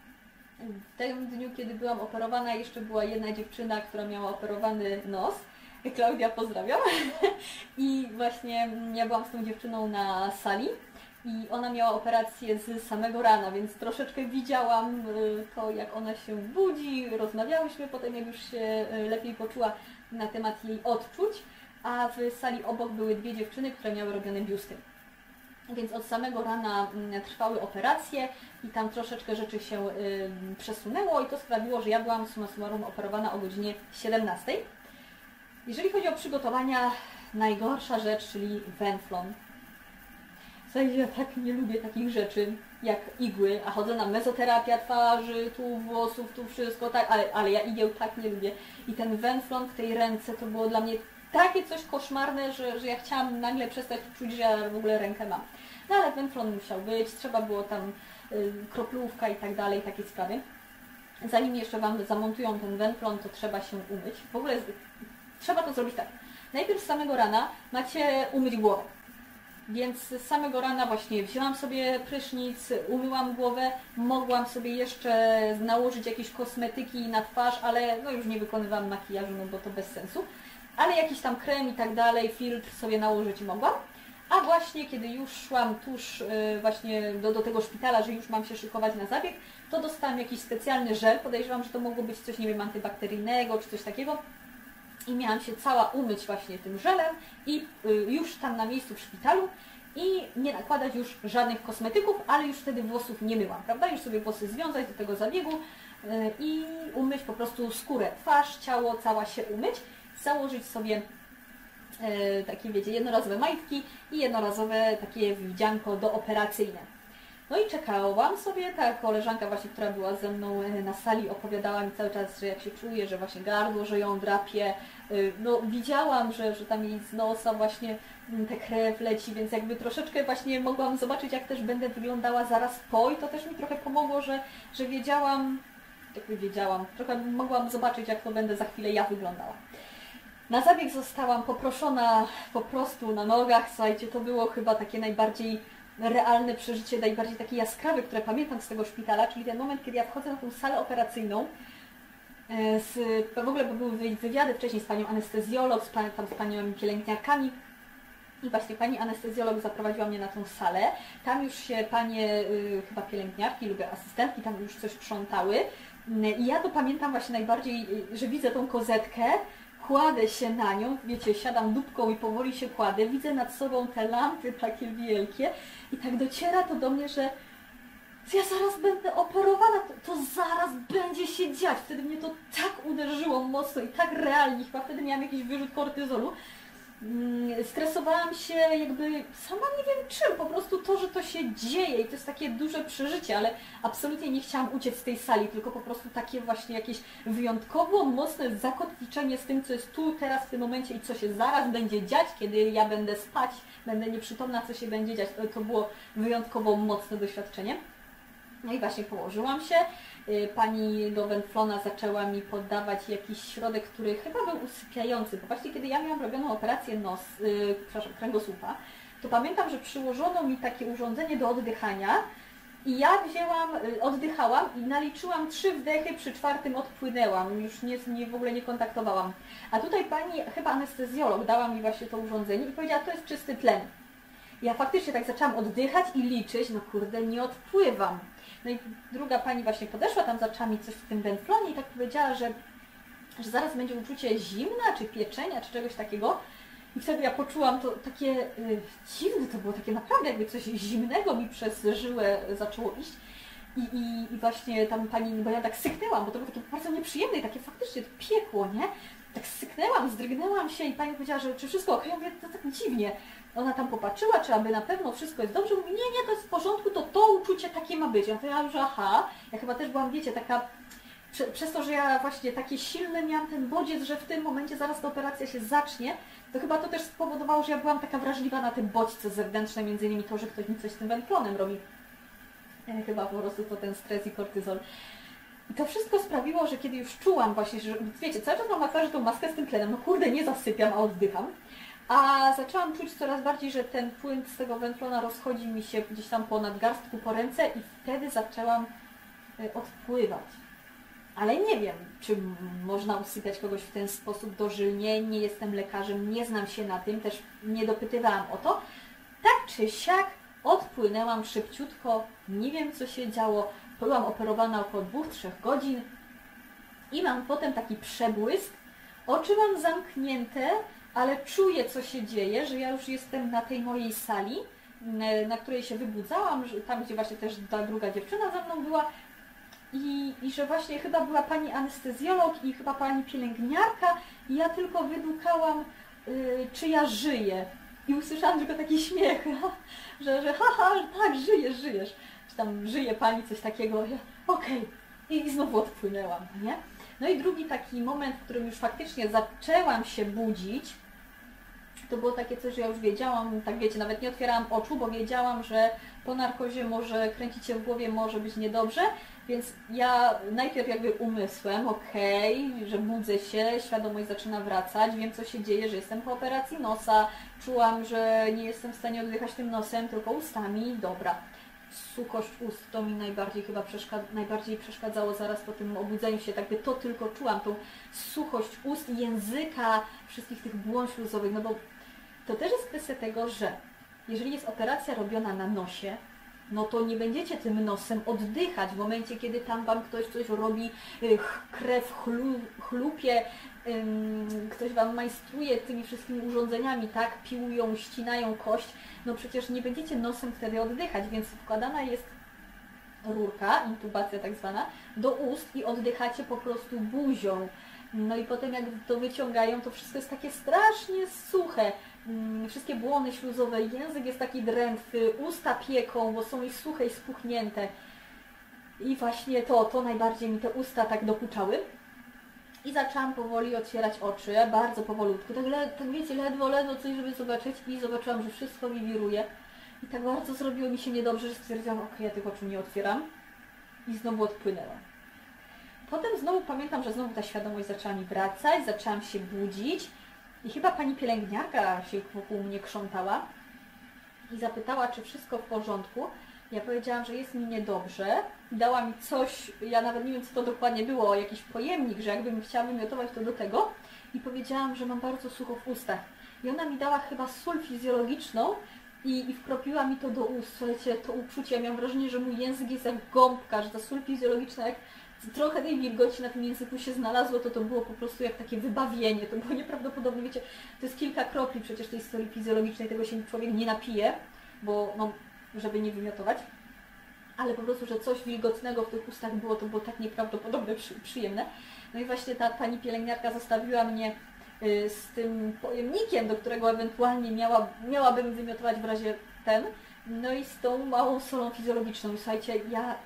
W tym dniu, kiedy byłam operowana, jeszcze była jedna dziewczyna, która miała operowany nos. Klaudia, pozdrawiam. I właśnie ja byłam z tą dziewczyną na sali i ona miała operację z samego rana, więc troszeczkę widziałam to, jak ona się budzi, rozmawiałyśmy potem, jak już się lepiej poczuła na temat jej odczuć, a w sali obok były dwie dziewczyny, które miały robione biusty. Więc od samego rana trwały operacje i tam troszeczkę rzeczy się przesunęło i to sprawiło, że ja byłam summa summarum operowana o godzinie siedemnastej. Jeżeli chodzi o przygotowania, najgorsza rzecz, czyli wenflon. Słuchajcie, ja tak nie lubię takich rzeczy jak igły, a chodzę na mezoterapia twarzy, tu włosów, tu wszystko, tak, ale, ale ja igieł tak nie lubię. I ten wenflon w tej ręce to było dla mnie takie coś koszmarne, że, że ja chciałam nagle przestać czuć, że ja w ogóle rękę mam. No ale wenflon musiał być, trzeba było tam y, kroplówka i tak dalej, takie sprawy. Zanim jeszcze Wam zamontują ten wenflon, to trzeba się umyć. W ogóle trzeba to zrobić tak. Najpierw z samego rana macie umyć głowę. Więc z samego rana właśnie wzięłam sobie prysznic, umyłam głowę, mogłam sobie jeszcze nałożyć jakieś kosmetyki na twarz, ale no już nie wykonywałam makijażu, no bo to bez sensu. Ale jakiś tam krem i tak dalej, filtr sobie nałożyć mogłam. A właśnie kiedy już szłam tuż yy, właśnie do, do tego szpitala, że już mam się szykować na zabieg, to dostałam jakiś specjalny żel, podejrzewam, że to mogło być coś, nie wiem, antybakteryjnego czy coś takiego. I miałam się cała umyć właśnie tym żelem i y, już tam na miejscu w szpitalu i nie nakładać już żadnych kosmetyków, ale już wtedy włosów nie myłam, prawda? Już sobie włosy związać do tego zabiegu y, i umyć po prostu skórę, twarz, ciało, cała się umyć, założyć sobie y, takie, wiecie, jednorazowe majtki i jednorazowe takie wdzianko dooperacyjne. No i czekałam sobie, ta koleżanka właśnie, która była ze mną na sali, opowiadała mi cały czas, że jak się czuje, że właśnie gardło, że ją drapie. No widziałam, że, że tam jej z nosa właśnie ta krew leci, więc jakby troszeczkę właśnie mogłam zobaczyć, jak też będę wyglądała zaraz po i to też mi trochę pomogło, że, że wiedziałam, jakby wiedziałam, trochę mogłam zobaczyć, jak to będę za chwilę ja wyglądała. Na zabieg zostałam poproszona po prostu na nogach, słuchajcie, to było chyba takie najbardziej realne przeżycie, najbardziej takie jaskrawe, które pamiętam z tego szpitala, czyli ten moment, kiedy ja wchodzę na tą salę operacyjną, z, w ogóle były wywiady wcześniej z panią anestezjolog, z, pan, tam, z panią pielęgniarkami i właśnie pani anestezjolog zaprowadziła mnie na tą salę. Tam już się panie, y, chyba pielęgniarki lub asystentki tam już coś sprzątały i ja to pamiętam właśnie najbardziej, że widzę tą kozetkę, kładę się na nią, wiecie, siadam dupką i powoli się kładę, widzę nad sobą te lampy takie wielkie i tak dociera to do mnie, że ja zaraz będę operowana, to, to zaraz będzie się dziać. Wtedy mnie to tak uderzyło mocno i tak realnie, chyba wtedy miałam jakiś wyrzut kortyzolu. Stresowałam się jakby, sama nie wiem czym, po prostu to, że to się dzieje i to jest takie duże przeżycie, ale absolutnie nie chciałam uciec z tej sali, tylko po prostu takie właśnie jakieś wyjątkowo mocne zakotwiczenie z tym, co jest tu, teraz, w tym momencie i co się zaraz będzie dziać, kiedy ja będę spać, będę nieprzytomna, co się będzie dziać. To, to było wyjątkowo mocne doświadczenie. No i właśnie położyłam się, pani do wenflona zaczęła mi podawać jakiś środek, który chyba był usypiający, bo właśnie kiedy ja miałam robioną operację nos, yy, przepraszam, kręgosłupa, to pamiętam, że przyłożono mi takie urządzenie do oddychania i ja wzięłam, oddychałam i naliczyłam trzy wdechy, przy czwartym odpłynęłam, już nie, nie, w ogóle nie kontaktowałam. A tutaj pani, chyba anestezjolog, dała mi właśnie to urządzenie i powiedziała, to jest czysty tlen. Ja faktycznie tak zaczęłam oddychać i liczyć, no kurde, nie odpływam. No i druga pani właśnie podeszła, tam zaczęła mi coś w tym wenflonie i tak powiedziała, że, że zaraz będzie uczucie zimna, czy pieczenia, czy czegoś takiego. I wtedy ja poczułam to takie y, dziwne, to było takie naprawdę jakby coś zimnego mi przez żyłę zaczęło iść. I, i, i właśnie tam pani, bo ja tak syknęłam, bo to było takie bardzo nieprzyjemne i takie faktycznie to piekło, nie? tak syknęłam, zdrygnęłam się i pani powiedziała, że czy wszystko ok? Ja mówię, to tak dziwnie. Ona tam popatrzyła, czy aby na pewno wszystko jest dobrze. Mówi, nie, nie, to jest w porządku, to to uczucie takie ma być. Ja powiedziałam, że aha, ja chyba też byłam, wiecie, taka, prze, przez to, że ja właśnie takie silne miałam ten bodziec, że w tym momencie zaraz ta operacja się zacznie, to chyba to też spowodowało, że ja byłam taka wrażliwa na te bodźce zewnętrzne, między innymi to, że ktoś mi coś z tym węglonem robi. E, chyba po prostu to ten stres i kortyzol. I to wszystko sprawiło, że kiedy już czułam właśnie, że wiecie, cały czas mam na twarzy tą maskę z tym tlenem, no kurde, nie zasypiam, a oddycham. A zaczęłam czuć coraz bardziej, że ten płyn z tego węflona rozchodzi mi się gdzieś tam po nadgarstku, po ręce i wtedy zaczęłam odpływać. Ale nie wiem, czy można usypiać kogoś w ten sposób dożylnie, nie jestem lekarzem, nie znam się na tym, też nie dopytywałam o to. Tak czy siak odpłynęłam szybciutko, nie wiem co się działo, byłam operowana około dwóch do trzech godzin i mam potem taki przebłysk, oczy mam zamknięte, ale czuję, co się dzieje, że ja już jestem na tej mojej sali, na której się wybudzałam, tam gdzie właśnie też ta druga dziewczyna ze mną była i, i że właśnie chyba była pani anestezjolog i chyba pani pielęgniarka i ja tylko wydłukałam, yy, czy ja żyję. I usłyszałam tylko taki śmiech, że, że haha, tak, żyjesz, żyjesz. Czy tam żyje pani, coś takiego. Ja, okej. Okay. I znowu odpłynęłam, nie? No i drugi taki moment, w którym już faktycznie zaczęłam się budzić, to było takie coś, że ja już wiedziałam, tak wiecie, nawet nie otwierałam oczu, bo wiedziałam, że po narkozie może kręcić się w głowie, może być niedobrze, więc ja najpierw jakby umysłem, okej, okay, że budzę się, świadomość zaczyna wracać, wiem co się dzieje, że jestem po operacji nosa, czułam, że nie jestem w stanie oddychać tym nosem, tylko ustami, dobra. Suchość ust to mi najbardziej chyba przeszkadza, najbardziej przeszkadzało zaraz po tym obudzeniu się, tak by to tylko czułam, tą suchość ust, języka, wszystkich tych błon śluzowych, no bo to też jest kwestia tego, że jeżeli jest operacja robiona na nosie, no to nie będziecie tym nosem oddychać w momencie, kiedy tam Wam ktoś coś robi, krew chlu, chlupie, ktoś Wam majstruje tymi wszystkimi urządzeniami, tak, piłują, ścinają kość, no przecież nie będziecie nosem wtedy oddychać, więc wkładana jest rurka, intubacja tak zwana, do ust i oddychacie po prostu buzią. No i potem jak to wyciągają, to wszystko jest takie strasznie suche. Wszystkie błony śluzowe, język jest taki drętwy, usta pieką, bo są i suche i spuchnięte. I właśnie to, to najbardziej mi te usta tak dokuczały. I zaczęłam powoli otwierać oczy, bardzo powolutku. Tak, le, tak wiecie, ledwo, ledwo coś, żeby zobaczyć i zobaczyłam, że wszystko mi wiruje. I tak bardzo zrobiło mi się niedobrze, że stwierdziłam, ok, ja tych oczu nie otwieram. I znowu odpłynęłam. Potem znowu pamiętam, że znowu ta świadomość zaczęła mi wracać, zaczęłam się budzić. I chyba pani pielęgniarka się wokół mnie krzątała i zapytała, czy wszystko w porządku. Ja powiedziałam, że jest mi niedobrze. Dała mi coś, ja nawet nie wiem, co to dokładnie było, jakiś pojemnik, że jakbym chciała wymiotować to do tego. I powiedziałam, że mam bardzo sucho w ustach. I ona mi dała chyba sól fizjologiczną i, i wkropiła mi to do ust. Słuchajcie, to uczucie, ja miałam wrażenie, że mój język jest jak gąbka, że ta sól fizjologiczna, jak trochę tej wilgoci na tym języku się znalazło, to to było po prostu jak takie wybawienie. To było nieprawdopodobne, wiecie, to jest kilka kropli przecież tej soli fizjologicznej, tego się człowiek nie napije, bo no, żeby nie wymiotować. Ale po prostu, że coś wilgotnego w tych ustach było, to było tak nieprawdopodobnie przy, przyjemne. No i właśnie ta pani pielęgniarka zostawiła mnie y, z tym pojemnikiem, do którego ewentualnie miała, miałabym wymiotować w razie ten, no i z tą małą solą fizjologiczną. I słuchajcie, ja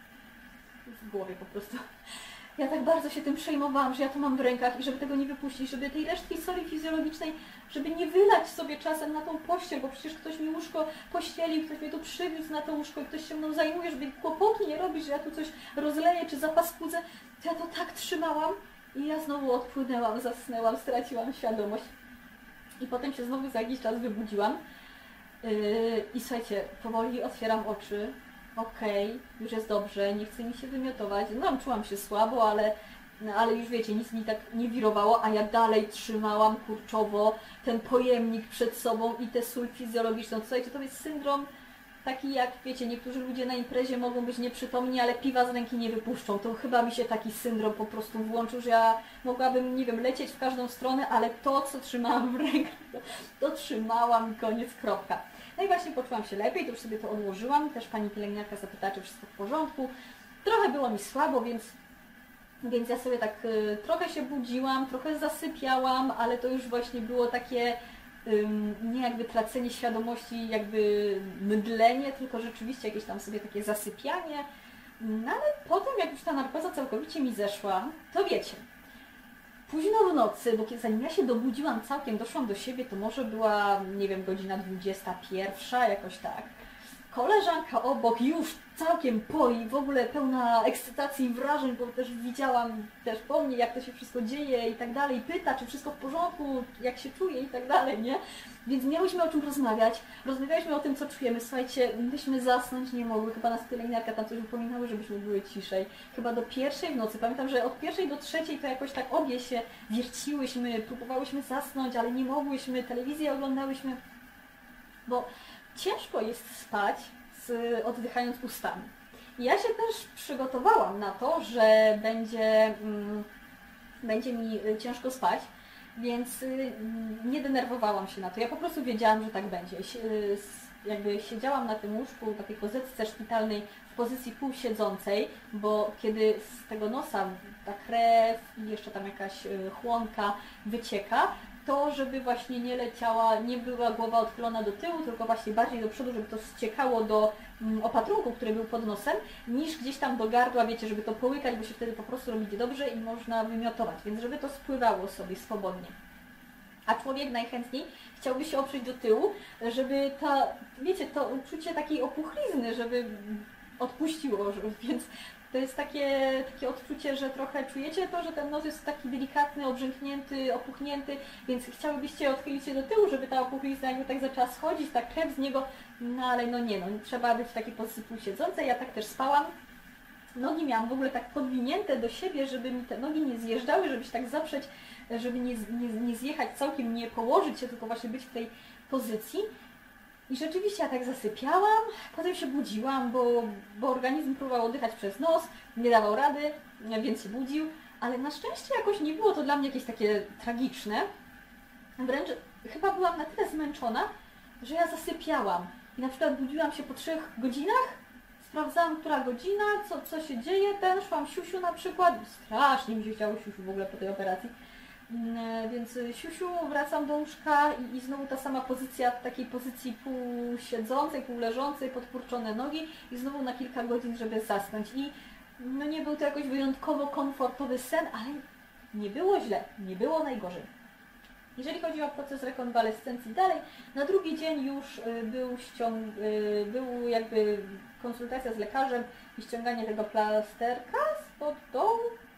w głowie po prostu. Ja tak bardzo się tym przejmowałam, że ja to mam w rękach i żeby tego nie wypuścić, żeby tej resztki soli fizjologicznej, żeby nie wylać sobie czasem na tą pościel, bo przecież ktoś mi łóżko pościelił, ktoś mnie tu przywiózł na to łóżko i ktoś się mną zajmuje, żeby kłopotu nie robić, że ja tu coś rozleję czy zapaskudzę. To ja to tak trzymałam i ja znowu odpłynęłam, zasnęłam, straciłam świadomość. I potem się znowu za jakiś czas wybudziłam yy, i słuchajcie, powoli otwieram oczy. Okej, okay, już jest dobrze, nie chce mi się wymiotować. No, czułam się słabo, ale, no, ale już wiecie, nic mi tak nie wirowało, a ja dalej trzymałam kurczowo ten pojemnik przed sobą i tę sól fizjologiczną. Słuchajcie, to jest syndrom taki jak, wiecie, niektórzy ludzie na imprezie mogą być nieprzytomni, ale piwa z ręki nie wypuszczą. To chyba mi się taki syndrom po prostu włączył, że ja mogłabym, nie wiem, lecieć w każdą stronę, ale to, co trzymałam w rękach, to, to trzymałam i koniec, kropka. No i właśnie poczułam się lepiej, to już sobie to odłożyłam. Też pani pielęgniarka zapytała, czy wszystko w porządku. Trochę było mi słabo, więc Więc ja sobie tak y, trochę się budziłam, trochę zasypiałam, ale to już właśnie było takie y, nie jakby tracenie świadomości, jakby mydlenie, tylko rzeczywiście jakieś tam sobie takie zasypianie. No ale potem, jak już ta narkoza całkowicie mi zeszła, to wiecie, późno w nocy, bo zanim ja się dobudziłam całkiem, doszłam do siebie, to może była, nie wiem, godzina dwudziesta pierwsza, jakoś tak. Koleżanka obok już całkiem po i w ogóle pełna ekscytacji i wrażeń, bo też widziałam też po mnie, jak to się wszystko dzieje i tak dalej, pyta, czy wszystko w porządku, jak się czuję i tak dalej, nie? Więc miałyśmy o czym rozmawiać, rozmawialiśmy o tym, co czujemy. Słuchajcie, myśmy zasnąć nie mogły, chyba nas pielęgniarka tam coś upominały, żebyśmy były ciszej. Chyba do pierwszej w nocy, pamiętam, że od pierwszej do trzeciej to jakoś tak obie się wierciłyśmy, próbowałyśmy zasnąć, ale nie mogłyśmy, telewizję oglądałyśmy, bo ciężko jest spać z, oddychając ustami. I ja się też przygotowałam na to, że będzie, mm, będzie mi ciężko spać, więc y, nie denerwowałam się na to. Ja po prostu wiedziałam, że tak będzie. Si y, jakby siedziałam na tym łóżku, na tej pozycji szpitalnej w pozycji półsiedzącej, bo kiedy z tego nosa ta krew i jeszcze tam jakaś y, chłonka wycieka, to żeby właśnie nie leciała, nie była głowa odchylona do tyłu, tylko właśnie bardziej do przodu, żeby to ściekało do mm, opatrunku, który był pod nosem, niż gdzieś tam do gardła, wiecie, żeby to połykać, bo się wtedy po prostu robi dobrze i można wymiotować, więc żeby to spływało sobie swobodnie. A człowiek najchętniej chciałby się oprzeć do tyłu, żeby ta, wiecie, to uczucie takiej opuchlizny, żeby odpuściło, więc to jest takie, takie odczucie, że trochę czujecie to, że ten nos jest taki delikatny, obrzęknięty, opuchnięty, więc chciałybyście odchylić się do tyłu, żeby ta opuchlizna jakby tak zaczęła schodzić, ta krew z niego, no ale no nie, no trzeba być w takiej pozycji półsiedzącej, ja tak też spałam. Nogi miałam w ogóle tak podwinięte do siebie, żeby mi te nogi nie zjeżdżały, żeby się tak zaprzeć, żeby nie, nie, nie zjechać całkiem, nie położyć się, tylko właśnie być w tej pozycji. I rzeczywiście ja tak zasypiałam, potem się budziłam, bo, bo organizm próbował oddychać przez nos, nie dawał rady, więc się budził, ale na szczęście jakoś nie było to dla mnie jakieś takie tragiczne. Wręcz chyba byłam na tyle zmęczona, że ja zasypiałam. I na przykład budziłam się po trzech godzinach, sprawdzałam, która godzina, co, co się dzieje, ten, szłam siusiu na przykład, strasznie mi się chciało siusiu w ogóle po tej operacji. Więc siusiu, wracam do łóżka i, i znowu ta sama pozycja, w takiej pozycji półsiedzącej, półleżącej, podkurczone nogi i znowu na kilka godzin, żeby zasnąć. I no nie był to jakoś wyjątkowo komfortowy sen, ale nie było źle, nie było najgorzej. Jeżeli chodzi o proces rekonwalescencji dalej, na drugi dzień już był, ściąg, był jakby konsultacja z lekarzem i ściąganie tego plasterka spod dołu.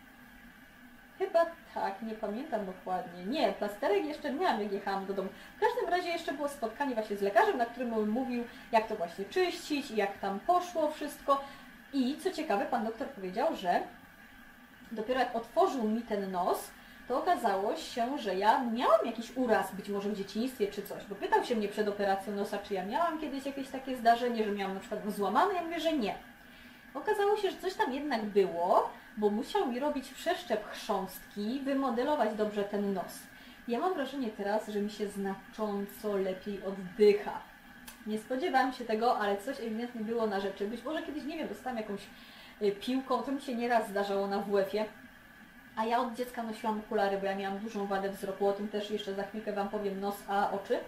Chyba tak, nie pamiętam dokładnie. Nie, plasterek jeszcze miałam, jak jechałam do domu. W każdym razie jeszcze było spotkanie właśnie z lekarzem, na którym on mówił, jak to właśnie czyścić i jak tam poszło wszystko. I co ciekawe, pan doktor powiedział, że dopiero jak otworzył mi ten nos, to okazało się, że ja miałam jakiś uraz, być może w dzieciństwie czy coś, bo pytał się mnie przed operacją nosa, czy ja miałam kiedyś jakieś takie zdarzenie, że miałam na przykład złamane, ja mówię, że nie. Okazało się, że coś tam jednak było, bo musiał mi robić przeszczep chrząstki, wymodelować dobrze ten nos. Ja mam wrażenie teraz, że mi się znacząco lepiej oddycha. Nie spodziewałam się tego, ale coś ewidentnie było na rzeczy. Być może kiedyś, nie wiem, dostałam jakąś piłką, to mi się nieraz zdarzało na W F-ie. A ja od dziecka nosiłam okulary, bo ja miałam dużą wadę wzroku, o tym też jeszcze za chwilkę Wam powiem, nos a oczy.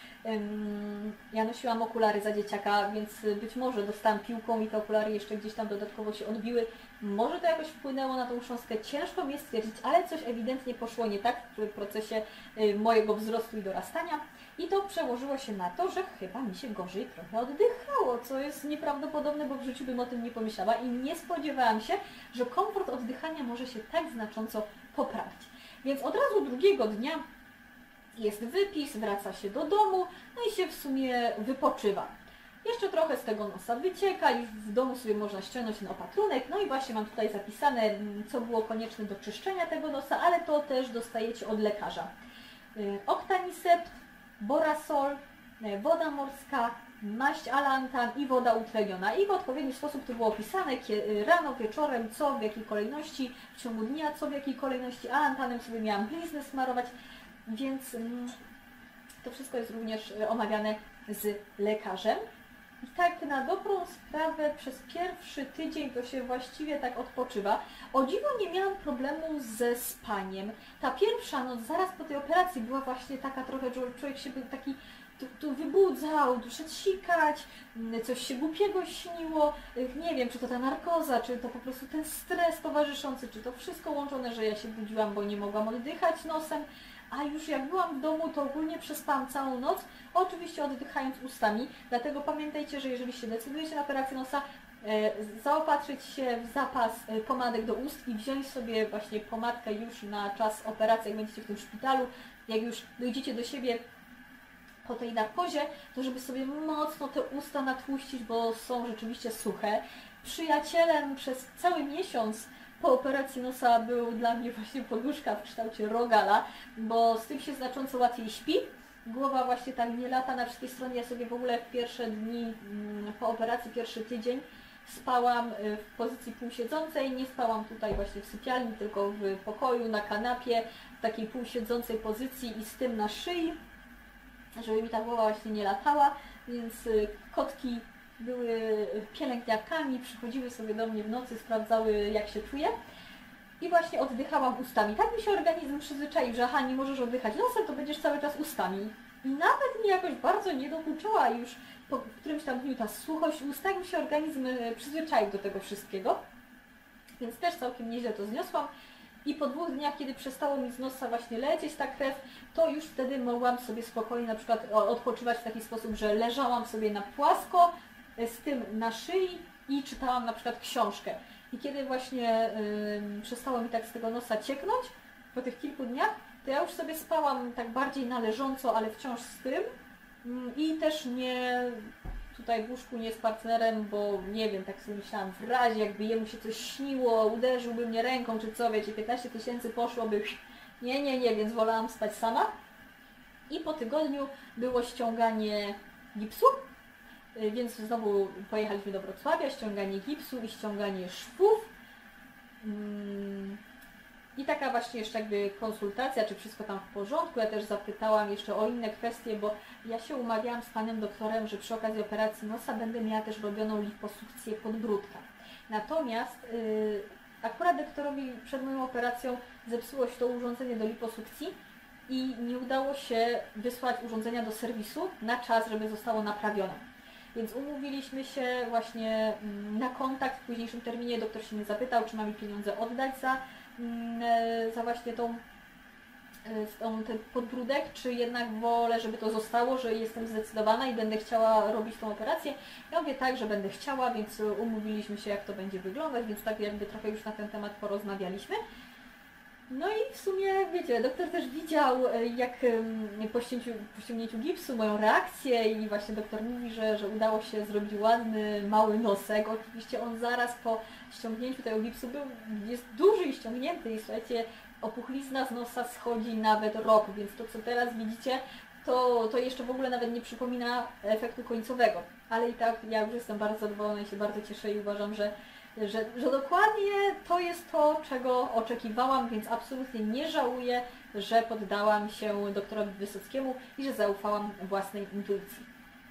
Ja nosiłam okulary za dzieciaka, więc być może dostałam piłką i te okulary jeszcze gdzieś tam dodatkowo się odbiły. Może to jakoś wpłynęło na tą chrząstkę, ciężko mi jest stwierdzić, ale coś ewidentnie poszło nie tak w procesie mojego wzrostu i dorastania. I to przełożyło się na to, że chyba mi się gorzej trochę oddychało, co jest nieprawdopodobne, bo w życiu bym o tym nie pomyślała i nie spodziewałam się, że komfort oddychania może się tak znacząco poprawić. Więc od razu drugiego dnia jest wypis, wraca się do domu, no i się w sumie wypoczywa. Jeszcze trochę z tego nosa wycieka, już w domu sobie można ściągnąć ten opatrunek, no i właśnie mam tutaj zapisane, co było konieczne do czyszczenia tego nosa, ale to też dostajecie od lekarza. Octanisept, Borasol, woda morska, maść alantan i woda utleniona. I w odpowiedni sposób to było opisane, rano, wieczorem, co w jakiej kolejności, w ciągu dnia, co w jakiej kolejności. Alantanem sobie miałam bliznę smarować, więc to wszystko jest również omawiane z lekarzem. I tak na dobrą sprawę przez pierwszy tydzień to się właściwie tak odpoczywa. O dziwo nie miałam problemu ze spaniem. Ta pierwsza noc zaraz po tej operacji była właśnie taka trochę, że człowiek się był taki tu, tu wybudzał, duszę sikać, coś się głupiego śniło. Nie wiem, czy to ta narkoza, czy to po prostu ten stres towarzyszący, czy to wszystko łączone, że ja się budziłam, bo nie mogłam oddychać nosem. A już jak byłam w domu, to ogólnie przespałam całą noc, oczywiście oddychając ustami, dlatego pamiętajcie, że jeżeli się decydujecie na operację nosa, e, zaopatrzyć się w zapas e, pomadek do ust i wziąć sobie właśnie pomadkę już na czas operacji, jak będziecie w tym szpitalu, jak już dojdziecie do siebie po tej narkozie, to żeby sobie mocno te usta natłuścić, bo są rzeczywiście suche. Przyjacielem przez cały miesiąc po operacji nosa był dla mnie właśnie poduszka w kształcie rogala, bo z tym się znacząco łatwiej śpi. Głowa właśnie tak nie lata na wszystkie strony. Ja sobie w ogóle w pierwsze dni po operacji, pierwszy tydzień spałam w pozycji półsiedzącej. Nie spałam tutaj właśnie w sypialni, tylko w pokoju, na kanapie, w takiej półsiedzącej pozycji i z tym na szyi, żeby mi ta głowa właśnie nie latała, więc kotki były pielęgniarkami, przychodziły sobie do mnie w nocy, sprawdzały jak się czuję i właśnie oddychałam ustami. Tak mi się organizm przyzwyczaił, że aha, nie możesz oddychać nosem, to będziesz cały czas ustami. I nawet mi jakoś bardzo nie dokuczała już po którymś tam dniu ta suchość ust, tak mi się organizm przyzwyczaił do tego wszystkiego, więc też całkiem nieźle to zniosłam. I po dwóch dniach, kiedy przestało mi z nosa właśnie lecieć ta krew, to już wtedy mogłam sobie spokojnie na przykład odpoczywać w taki sposób, że leżałam sobie na płasko, z tym na szyi i czytałam na przykład książkę. I kiedy właśnie yy, przestało mi tak z tego nosa cieknąć, po tych kilku dniach, to ja już sobie spałam tak bardziej na leżąco, ale wciąż z tym yy, i też nie tutaj w łóżku nie z partnerem, bo nie wiem, tak sobie myślałam, w razie jakby jemu się coś śniło, uderzyłby mnie ręką czy co, wiecie, piętnaście tysięcy poszłoby, nie, nie, nie, więc wolałam spać sama. I po tygodniu było ściąganie gipsu, więc znowu pojechaliśmy do Wrocławia, ściąganie gipsu i ściąganie szwów. I taka właśnie jeszcze jakby konsultacja, czy wszystko tam w porządku. Ja też zapytałam jeszcze o inne kwestie, bo ja się umawiałam z panem doktorem, że przy okazji operacji nosa będę miała też robioną liposukcję podbródka. Natomiast yy, akurat doktorowi przed moją operacją zepsuło się to urządzenie do liposukcji i nie udało się wysłać urządzenia do serwisu na czas, żeby zostało naprawione. Więc umówiliśmy się właśnie na kontakt w późniejszym terminie. Doktor się mnie zapytał, czy mam mi pieniądze oddać za, za właśnie tą, tą, ten podbródek, czy jednak wolę, żeby to zostało, że jestem zdecydowana i będę chciała robić tą operację. Ja mówię tak, że będę chciała, więc umówiliśmy się, jak to będzie wyglądać, więc tak jakby trochę już na ten temat porozmawialiśmy. No i w sumie, wiecie, doktor też widział, jak po ścięciu, po ściągnięciu gipsu, moją reakcję i właśnie doktor mówi, że, że udało się zrobić ładny, mały nosek. Oczywiście on zaraz po ściągnięciu tego gipsu był, jest duży i ściągnięty i słuchajcie, opuchlizna z nosa schodzi nawet rok, więc to co teraz widzicie, to, to jeszcze w ogóle nawet nie przypomina efektu końcowego. Ale i tak ja już jestem bardzo zadowolona i się bardzo cieszę i uważam, że Że, że dokładnie to jest to, czego oczekiwałam, więc absolutnie nie żałuję, że poddałam się doktorowi Wysockiemu i że zaufałam własnej intuicji.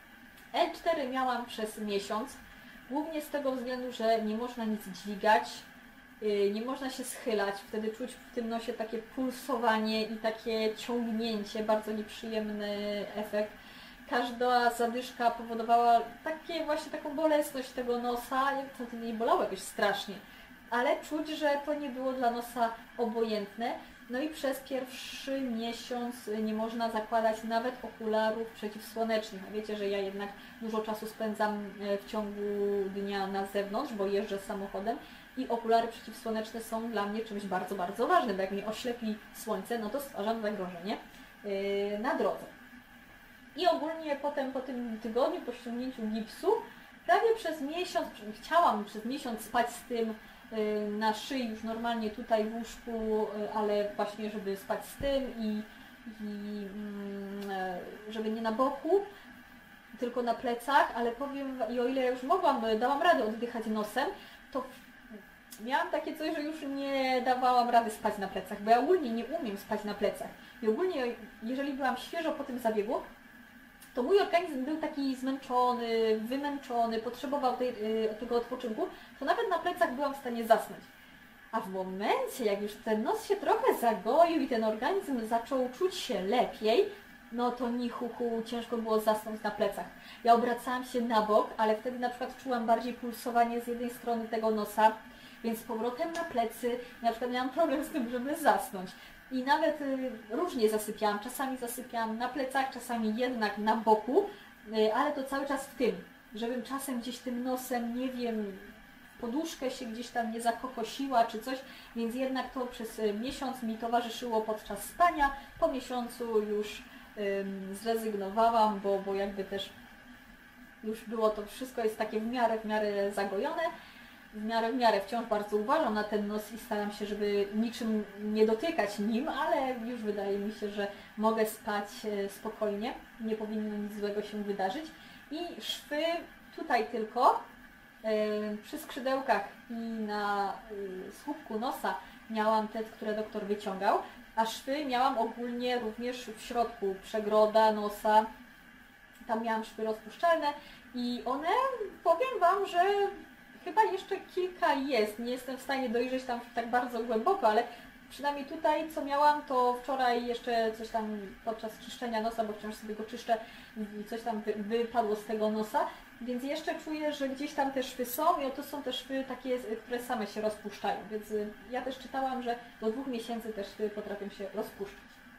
L cztery miałam przez miesiąc, głównie z tego względu, że nie można nic dźwigać, nie można się schylać, wtedy czuć w tym nosie takie pulsowanie i takie ciągnięcie, bardzo nieprzyjemny efekt. Każda zadyszka powodowała takie właśnie taką bolesność tego nosa, to nie bolało jakoś strasznie, ale czuć, że to nie było dla nosa obojętne. No i przez pierwszy miesiąc nie można zakładać nawet okularów przeciwsłonecznych. A wiecie, że ja jednak dużo czasu spędzam w ciągu dnia na zewnątrz, bo jeżdżę samochodem i okulary przeciwsłoneczne są dla mnie czymś bardzo, bardzo ważnym, bo jak mnie oślepi słońce, no to stwarzam zagrożenie na drodze. I ogólnie potem po tym tygodniu, po ściągnięciu gipsu, prawie przez miesiąc, chciałam przez miesiąc spać z tym na szyi, już normalnie tutaj w łóżku, ale właśnie żeby spać z tym i, i żeby nie na boku, tylko na plecach, ale powiem, i o ile ja już mogłam, dałam radę oddychać nosem, to miałam takie coś, że już nie dawałam rady spać na plecach, bo ja ogólnie nie umiem spać na plecach. I ogólnie, jeżeli byłam świeżo po tym zabiegu, to mój organizm był taki zmęczony, wymęczony, potrzebował tej, tego odpoczynku, to nawet na plecach byłam w stanie zasnąć. A w momencie, jak już ten nos się trochę zagoił i ten organizm zaczął czuć się lepiej, no to ni hu, hu, ciężko było zasnąć na plecach. Ja obracałam się na bok, ale wtedy na przykład czułam bardziej pulsowanie z jednej strony tego nosa, więc z powrotem na plecy na przykład miałam problem z tym, żeby zasnąć. I nawet y, różnie zasypiałam. Czasami zasypiałam na plecach, czasami jednak na boku, y, ale to cały czas w tym, żebym czasem gdzieś tym nosem, nie wiem, poduszkę się gdzieś tam nie zakokosiła czy coś, więc jednak to przez miesiąc mi towarzyszyło podczas spania. Po miesiącu już ym, zrezygnowałam, bo, bo jakby też już było to wszystko jest takie w miarę, w miarę zagojone. W miarę, w miarę wciąż bardzo uważam na ten nos i staram się, żeby niczym nie dotykać nim, ale już wydaje mi się, że mogę spać spokojnie, nie powinno nic złego się wydarzyć. I szwy tutaj tylko, yy, przy skrzydełkach i na yy, słupku nosa miałam te, które doktor wyciągał, a szwy miałam ogólnie również w środku, przegroda nosa, tam miałam szwy rozpuszczalne i one, powiem Wam, że chyba jeszcze kilka jest, nie jestem w stanie dojrzeć tam tak bardzo głęboko, ale przynajmniej tutaj co miałam, to wczoraj jeszcze coś tam podczas czyszczenia nosa, bo wciąż sobie go czyszczę, coś tam wypadło z tego nosa, więc jeszcze czuję, że gdzieś tam te szwy są i to są te szwy takie, które same się rozpuszczają, więc ja też czytałam, że do dwóch miesięcy te szwy potrafią się rozpuszczać.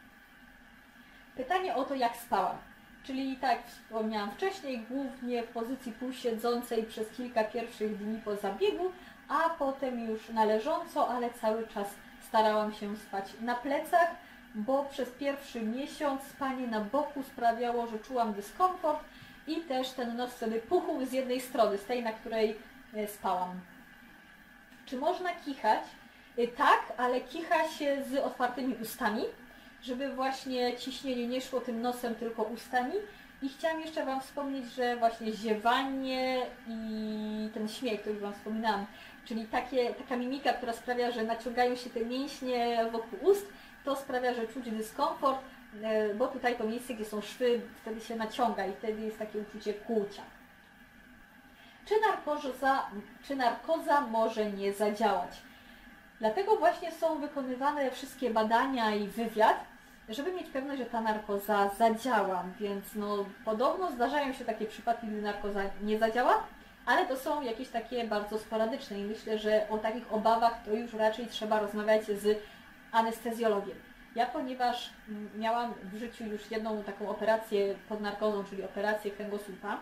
Pytanie o to, jak spałam. Czyli tak jak wspomniałam wcześniej, głównie w pozycji półsiedzącej przez kilka pierwszych dni po zabiegu, a potem już na leżąco, ale cały czas starałam się spać na plecach, bo przez pierwszy miesiąc spanie na boku sprawiało, że czułam dyskomfort i też ten nos sobie puchł z jednej strony, z tej, na której spałam. Czy można kichać? Tak, ale kicha się z otwartymi ustami, żeby właśnie ciśnienie nie szło tym nosem, tylko ustami. I chciałam jeszcze Wam wspomnieć, że właśnie ziewanie i ten śmiech, który Wam wspominałam, czyli takie, taka mimika, która sprawia, że naciągają się te mięśnie wokół ust, to sprawia, że czuć dyskomfort, bo tutaj to miejsce, gdzie są szwy, wtedy się naciąga i wtedy jest takie uczucie kłucia. Czy narkoza, czy narkoza może nie zadziałać? Dlatego właśnie są wykonywane wszystkie badania i wywiad, żeby mieć pewność, że ta narkoza zadziała, więc no, podobno zdarzają się takie przypadki, gdy narkoza nie zadziała, ale to są jakieś takie bardzo sporadyczne i myślę, że o takich obawach to już raczej trzeba rozmawiać z anestezjologiem. Ja, ponieważ miałam w życiu już jedną taką operację pod narkozą, czyli operację kręgosłupa,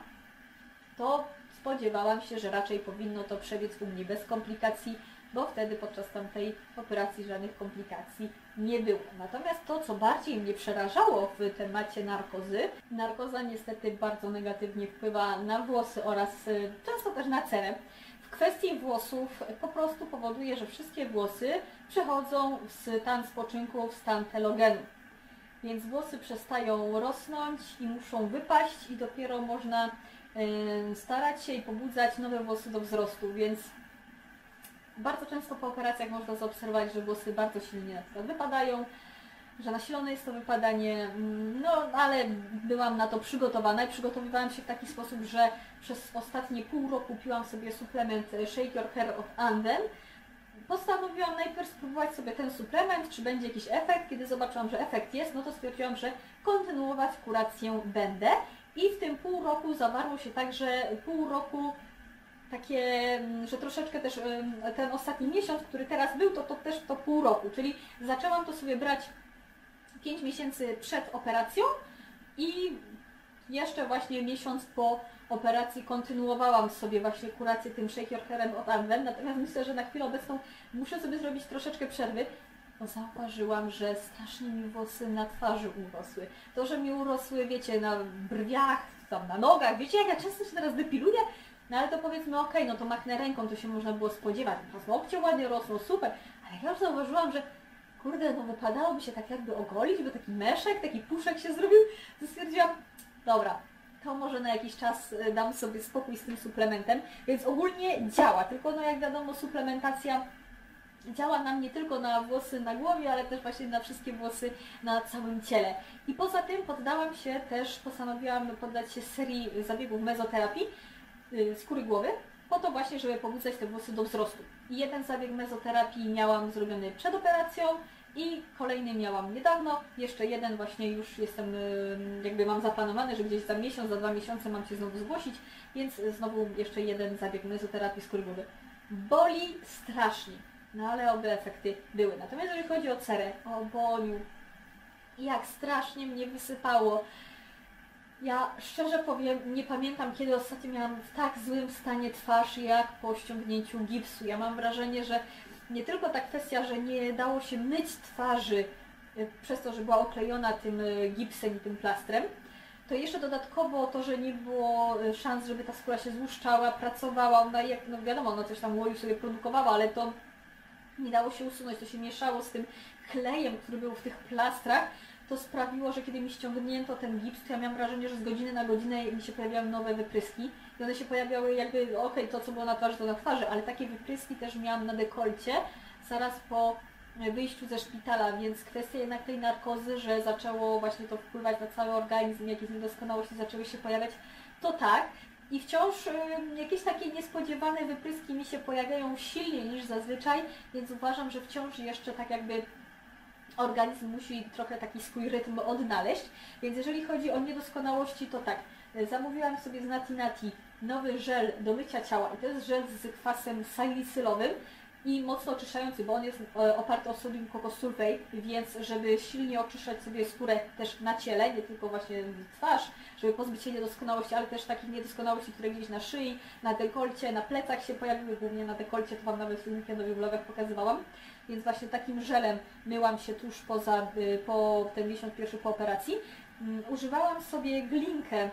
to spodziewałam się, że raczej powinno to przebiec u mnie bez komplikacji, bo wtedy podczas tamtej operacji żadnych komplikacji nie było. Natomiast to, co bardziej mnie przerażało w temacie narkozy, narkoza niestety bardzo negatywnie wpływa na włosy oraz często też na cerę. W kwestii włosów po prostu powoduje, że wszystkie włosy przechodzą z stan spoczynku w stan telogenu. Więc włosy przestają rosnąć i muszą wypaść i dopiero można yy, starać się i pobudzać nowe włosy do wzrostu, więc bardzo często po operacjach można zaobserwować, że włosy bardzo silnie na przykład wypadają, że nasilone jest to wypadanie, no ale byłam na to przygotowana i przygotowywałam się w taki sposób, że przez ostatnie pół roku piłam sobie suplement Shake Your Hair of Anden. Postanowiłam najpierw spróbować sobie ten suplement, czy będzie jakiś efekt. Kiedy zobaczyłam, że efekt jest, no to stwierdziłam, że kontynuować kurację będę. I w tym pół roku zawarło się tak, że pół roku takie, że troszeczkę też ten ostatni miesiąc, który teraz był, to, to też to pół roku. Czyli zaczęłam to sobie brać pięć miesięcy przed operacją i jeszcze właśnie miesiąc po operacji kontynuowałam sobie właśnie kurację tym Shake Your Hairem od Anden. Natomiast myślę, że na chwilę obecną muszę sobie zrobić troszeczkę przerwy, bo zauważyłam, że strasznie mi włosy na twarzy urosły. To, że mi urosły, wiecie, na brwiach, tam na nogach, wiecie, jak ja często się teraz depiluję, no ale to powiedzmy, okej, okay, no to machnę ręką, to się można było spodziewać. Paznokcie ładnie rosną, super, ale ja już zauważyłam, że kurde, no wypadałoby się tak jakby ogolić, bo taki meszek, taki puszek się zrobił, to stwierdziłam, dobra, to może na jakiś czas dam sobie spokój z tym suplementem, więc ogólnie działa, tylko no jak wiadomo suplementacja działa nam nie tylko na włosy na głowie, ale też właśnie na wszystkie włosy na całym ciele. I poza tym poddałam się też, postanowiłam poddać się serii zabiegów mezoterapii yy, skóry głowy, po to właśnie, żeby pobudzać te włosy do wzrostu. I jeden zabieg mezoterapii miałam zrobiony przed operacją i kolejny miałam niedawno. Jeszcze jeden właśnie już jestem, jakby mam zaplanowany, że gdzieś za miesiąc, za dwa miesiące mam się znowu zgłosić, więc znowu jeszcze jeden zabieg mezoterapii skóry głowy. Boli strasznie, no ale oby efekty były. Natomiast jeżeli chodzi o cerę, o Boniu, jak strasznie mnie wysypało. Ja szczerze powiem, nie pamiętam, kiedy ostatnio miałam w tak złym stanie twarz, jak po ściągnięciu gipsu. Ja mam wrażenie, że nie tylko ta kwestia, że nie dało się myć twarzy przez to, że była oklejona tym gipsem i tym plastrem, to jeszcze dodatkowo to, że nie było szans, żeby ta skóra się złuszczała, pracowała, ona jak, no wiadomo, ona coś tam łoju sobie produkowała, ale to nie dało się usunąć, to się mieszało z tym klejem, który był w tych plastrach. To sprawiło, że kiedy mi ściągnięto ten gips, to ja miałam wrażenie, że z godziny na godzinę mi się pojawiały nowe wypryski i one się pojawiały jakby, okej, okay, to co było na twarzy, to na twarzy, ale takie wypryski też miałam na dekolcie zaraz po wyjściu ze szpitala, więc kwestia jednak tej narkozy, że zaczęło właśnie to wpływać na cały organizm, jakieś niedoskonałości zaczęły się pojawiać, to tak. I wciąż y, jakieś takie niespodziewane wypryski mi się pojawiają silniej niż zazwyczaj, więc uważam, że wciąż jeszcze tak jakby organizm musi trochę taki swój rytm odnaleźć, więc jeżeli chodzi o niedoskonałości, to tak, zamówiłam sobie z Nati Nati nowy żel do mycia ciała i to jest żel z kwasem salicylowym i mocno oczyszczający, bo on jest oparty o sodium kokosulfate, więc żeby silnie oczyszczać sobie skórę też na ciele, nie tylko właśnie twarz, żeby pozbyć się niedoskonałości, ale też takich niedoskonałości, które gdzieś na szyi, na dekolcie, na plecach się pojawiły, głównie na dekolcie, to Wam nawet w weekendowych vlogach pokazywałam. Więc właśnie takim żelem myłam się tuż poza, po ten miesiąc pierwszy po operacji. Używałam sobie glinkę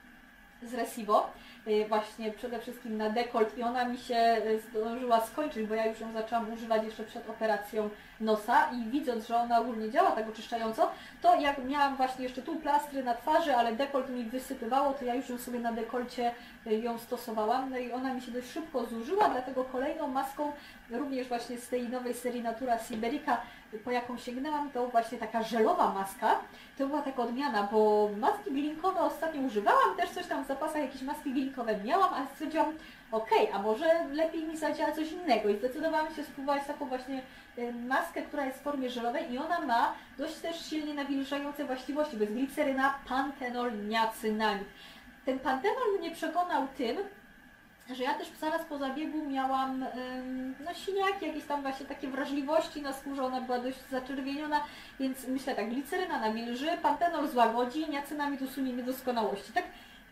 z Resibo, właśnie przede wszystkim na dekolt i ona mi się zdążyła skończyć, bo ja już ją zaczęłam używać jeszcze przed operacją nosa i widząc, że ona ogólnie działa tak oczyszczająco, to jak miałam właśnie jeszcze tu plastry na twarzy, ale dekolt mi wysypywało, to ja już ją sobie na dekolcie ją stosowałam, no i ona mi się dość szybko zużyła, dlatego kolejną maską, również właśnie z tej nowej serii Natura Siberica, po jaką sięgnęłam, to właśnie taka żelowa maska. To była taka odmiana, bo maski glinkowe ostatnio używałam, też coś tam w zapasach, jakieś maski glinkowe miałam, ale stwierdziłam, okej, okay, a może lepiej mi zadziała coś innego i zdecydowałam się spróbować taką właśnie maskę, która jest w formie żelowej i ona ma dość też silnie nawilżające właściwości, bo jest gliceryna, pantenol, niacynamid. Ten pantenol mnie przekonał tym, że ja też zaraz po zabiegu miałam ym, no siniaki, jakieś tam właśnie takie wrażliwości na skórze, ona była dość zaczerwieniona, więc myślę tak, gliceryna nawilży, pantenol złagodzi, niacynamid usunie niedoskonałości, tak?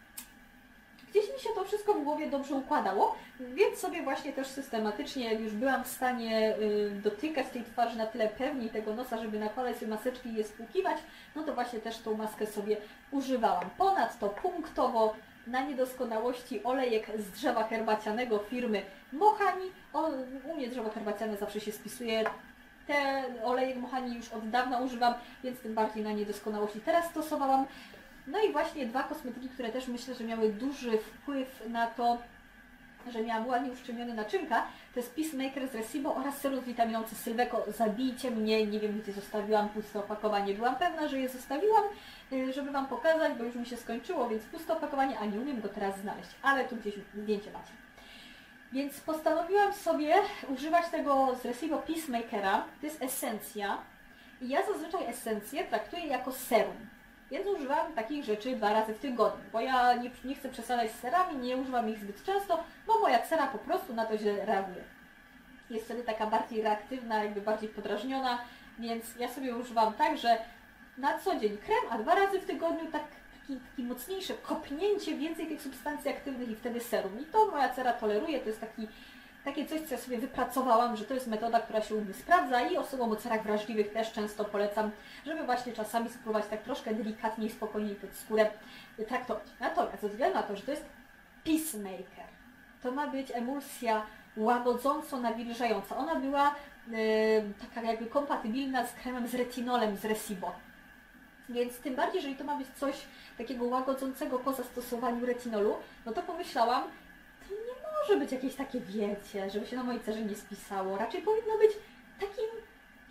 Gdzieś mi się to wszystko w głowie dobrze układało, więc sobie właśnie też systematycznie, jak już byłam w stanie y, dotykać tej twarzy na tyle pewniej tego nosa, żeby nakładać sobie maseczki i je spłukiwać, no to właśnie też tą maskę sobie używałam. Ponadto punktowo na niedoskonałości olejek z drzewa herbacianego firmy Mohani. O, u mnie drzewo herbaciane zawsze się spisuje. Te olejek Mohani już od dawna używam, więc tym bardziej na niedoskonałości teraz stosowałam. No i właśnie dwa kosmetyki, które też myślę, że miały duży wpływ na to, że miałam ładnie uszczelnione naczynka, to jest Peacemaker z Resibo oraz serum z witaminą C Sylweko. Zabijcie mnie, nie wiem gdzie zostawiłam puste opakowanie. Byłam pewna, że je zostawiłam, żeby Wam pokazać, bo już mi się skończyło, więc puste opakowanie, a nie umiem go teraz znaleźć, ale tu gdzieś zdjęcie macie. Więc postanowiłam sobie używać tego z Resibo Peacemakera, to jest esencja i ja zazwyczaj esencję traktuję jako serum. Więc używam takich rzeczy dwa razy w tygodniu, bo ja nie, nie chcę przesadzać z serami, nie używam ich zbyt często, bo moja cera po prostu na to źle reaguje. Jest wtedy taka bardziej reaktywna, jakby bardziej podrażniona, więc ja sobie używam tak, że na co dzień krem, a dwa razy w tygodniu tak, taki, taki mocniejsze kopnięcie, więcej tych substancji aktywnych i wtedy serum. I to moja cera toleruje, to jest taki, takie coś, co ja sobie wypracowałam, że to jest metoda, która się u mnie sprawdza i osobom o cerach wrażliwych też często polecam, żeby właśnie czasami spróbować tak troszkę delikatniej, spokojniej tę skórę traktować. Natomiast ze względu na to, że to jest Peacemaker, to ma być emulsja łagodząco nawilżająca. Ona była yy, taka jakby kompatybilna z kremem z retinolem z Resibo. Więc tym bardziej, jeżeli to ma być coś takiego łagodzącego po zastosowaniu retinolu, no to pomyślałam, to nie może być jakieś takie, wiecie, żeby się na mojej cerze nie spisało. Raczej powinno być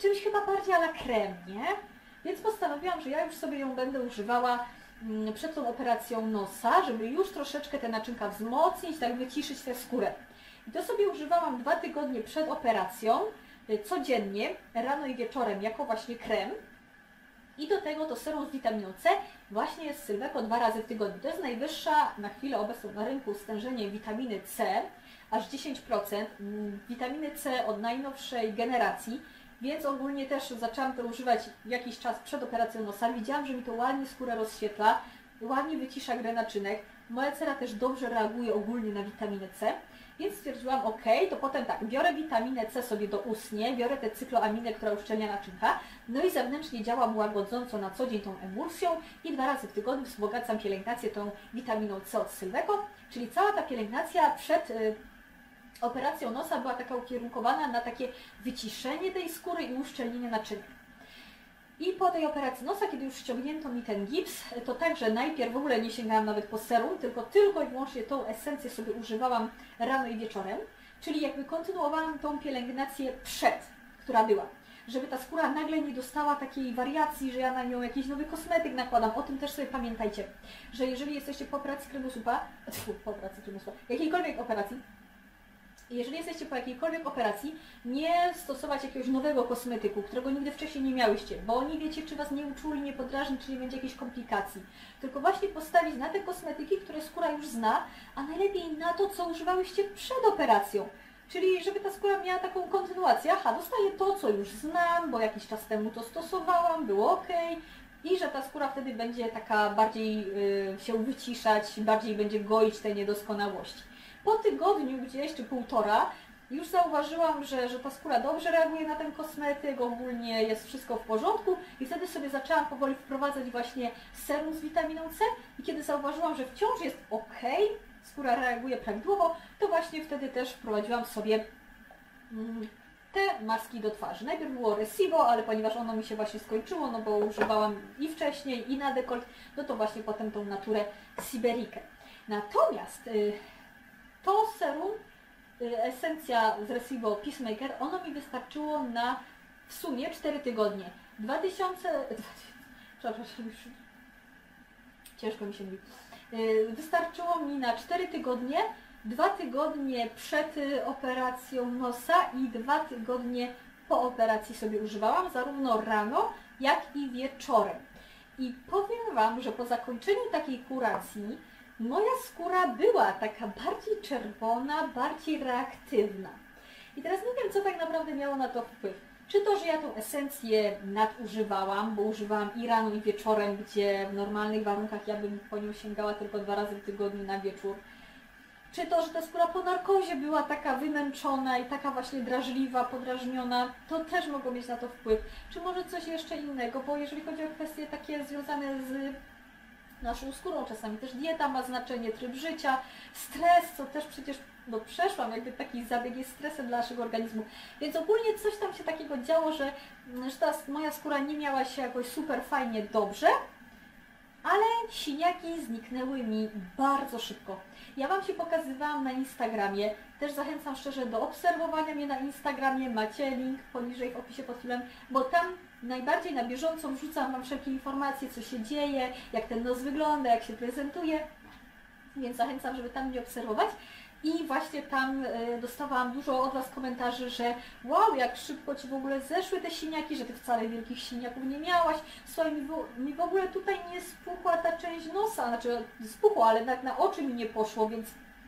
czymś chyba bardziej a la creme, nie? Więc postanowiłam, że ja już sobie ją będę używała przed tą operacją nosa, żeby już troszeczkę te naczynka wzmocnić, tak wyciszyć tę skórę. I to sobie używałam dwa tygodnie przed operacją, codziennie, rano i wieczorem, jako właśnie krem. I do tego to serum z witaminą C właśnie z Sylweco dwa razy w tygodniu. To jest najwyższa na chwilę obecną na rynku stężenie witaminy C, aż dziesięć procent. Witaminy C od najnowszej generacji, więc ogólnie też zaczęłam to używać jakiś czas przed operacją nosa. Widziałam, że mi to ładnie skórę rozświetla, ładnie wycisza grę naczynek. Moja cera też dobrze reaguje ogólnie na witaminę C, więc stwierdziłam, ok, to potem tak, biorę witaminę C sobie do ustnie, biorę tę cykloaminę, która uszczelnia naczynka, no i zewnętrznie działam łagodząco na co dzień tą emulsją i dwa razy w tygodniu wzbogacam pielęgnację tą witaminą C od Sylweco, czyli cała ta pielęgnacja przed y, operacją nosa była taka ukierunkowana na takie wyciszenie tej skóry i uszczelnienie naczynek. I po tej operacji nosa, kiedy już ściągnięto mi ten gips, to także najpierw w ogóle nie sięgałam nawet po serum, tylko tylko i wyłącznie tą esencję sobie używałam rano i wieczorem, czyli jakby kontynuowałam tą pielęgnację przed, która była. Żeby ta skóra nagle nie dostała takiej wariacji, że ja na nią jakiś nowy kosmetyk nakładam. O tym też sobie pamiętajcie, że jeżeli jesteście po operacji kręgosłupa, po operacji kręgosłupa, jakiejkolwiek operacji, jeżeli jesteście po jakiejkolwiek operacji, nie stosować jakiegoś nowego kosmetyku, którego nigdy wcześniej nie miałyście, bo nie wiecie, czy Was nie uczuli, nie podrażni, czy nie będzie jakiejś komplikacji. Tylko właśnie postawić na te kosmetyki, które skóra już zna, a najlepiej na to, co używałyście przed operacją. Czyli żeby ta skóra miała taką kontynuację, aha, dostaję to, co już znam, bo jakiś czas temu to stosowałam, było ok. I że ta skóra wtedy będzie taka bardziej yy, się wyciszać, bardziej będzie goić te niedoskonałości. Po tygodniu gdzieś, czy półtora, już zauważyłam, że, że ta skóra dobrze reaguje na ten kosmetyk, ogólnie jest wszystko w porządku i wtedy sobie zaczęłam powoli wprowadzać właśnie serum z witaminą C i kiedy zauważyłam, że wciąż jest ok, skóra reaguje prawidłowo, to właśnie wtedy też wprowadziłam sobie mm, te maski do twarzy. Najpierw było Recibo, ale ponieważ ono mi się właśnie skończyło, no bo używałam i wcześniej, i na dekolt, no to właśnie potem tą naturę Siberikę. Natomiast y, to serum, y, esencja z Recibo Peacemaker, ono mi wystarczyło na w sumie cztery tygodnie. dwa tysiące... Przepraszam, już ciężko mi się mówi. Y, wystarczyło mi na cztery tygodnie, dwa tygodnie przed operacją nosa i dwa tygodnie po operacji sobie używałam, zarówno rano, jak i wieczorem. I powiem Wam, że po zakończeniu takiej kuracji moja skóra była taka bardziej czerwona, bardziej reaktywna. I teraz nie wiem, co tak naprawdę miało na to wpływ. Czy to, że ja tą esencję nadużywałam, bo używałam i rano, i wieczorem, gdzie w normalnych warunkach ja bym po nią sięgała tylko dwa razy w tygodniu na wieczór. Czy to, że ta skóra po narkozie była taka wymęczona i taka właśnie drażliwa, podrażniona, to też mogło mieć na to wpływ. Czy może coś jeszcze innego, bo jeżeli chodzi o kwestie takie związane z naszą skórą, czasami też dieta ma znaczenie, tryb życia, stres, co też przecież no, przeszłam, jakby taki zabieg jest stresem dla naszego organizmu. Więc ogólnie coś tam się takiego działo, że, że ta moja skóra nie miała się jakoś super fajnie dobrze, ale siniaki zniknęły mi bardzo szybko. Ja Wam się pokazywałam na Instagramie, też zachęcam szczerze do obserwowania mnie na Instagramie, macie link poniżej w opisie pod filmem, bo tam najbardziej na bieżąco wrzucam Wam wszelkie informacje, co się dzieje, jak ten nos wygląda, jak się prezentuje, więc zachęcam, żeby tam mnie obserwować. I właśnie tam y, dostawałam dużo od Was komentarzy, że wow, jak szybko Ci w ogóle zeszły te siniaki, że Ty wcale wielkich siniaków nie miałaś. Słuchaj, mi w, mi w ogóle tutaj nie spuchła ta część nosa, znaczy spuchła, ale na, na oczy mi nie poszło, więc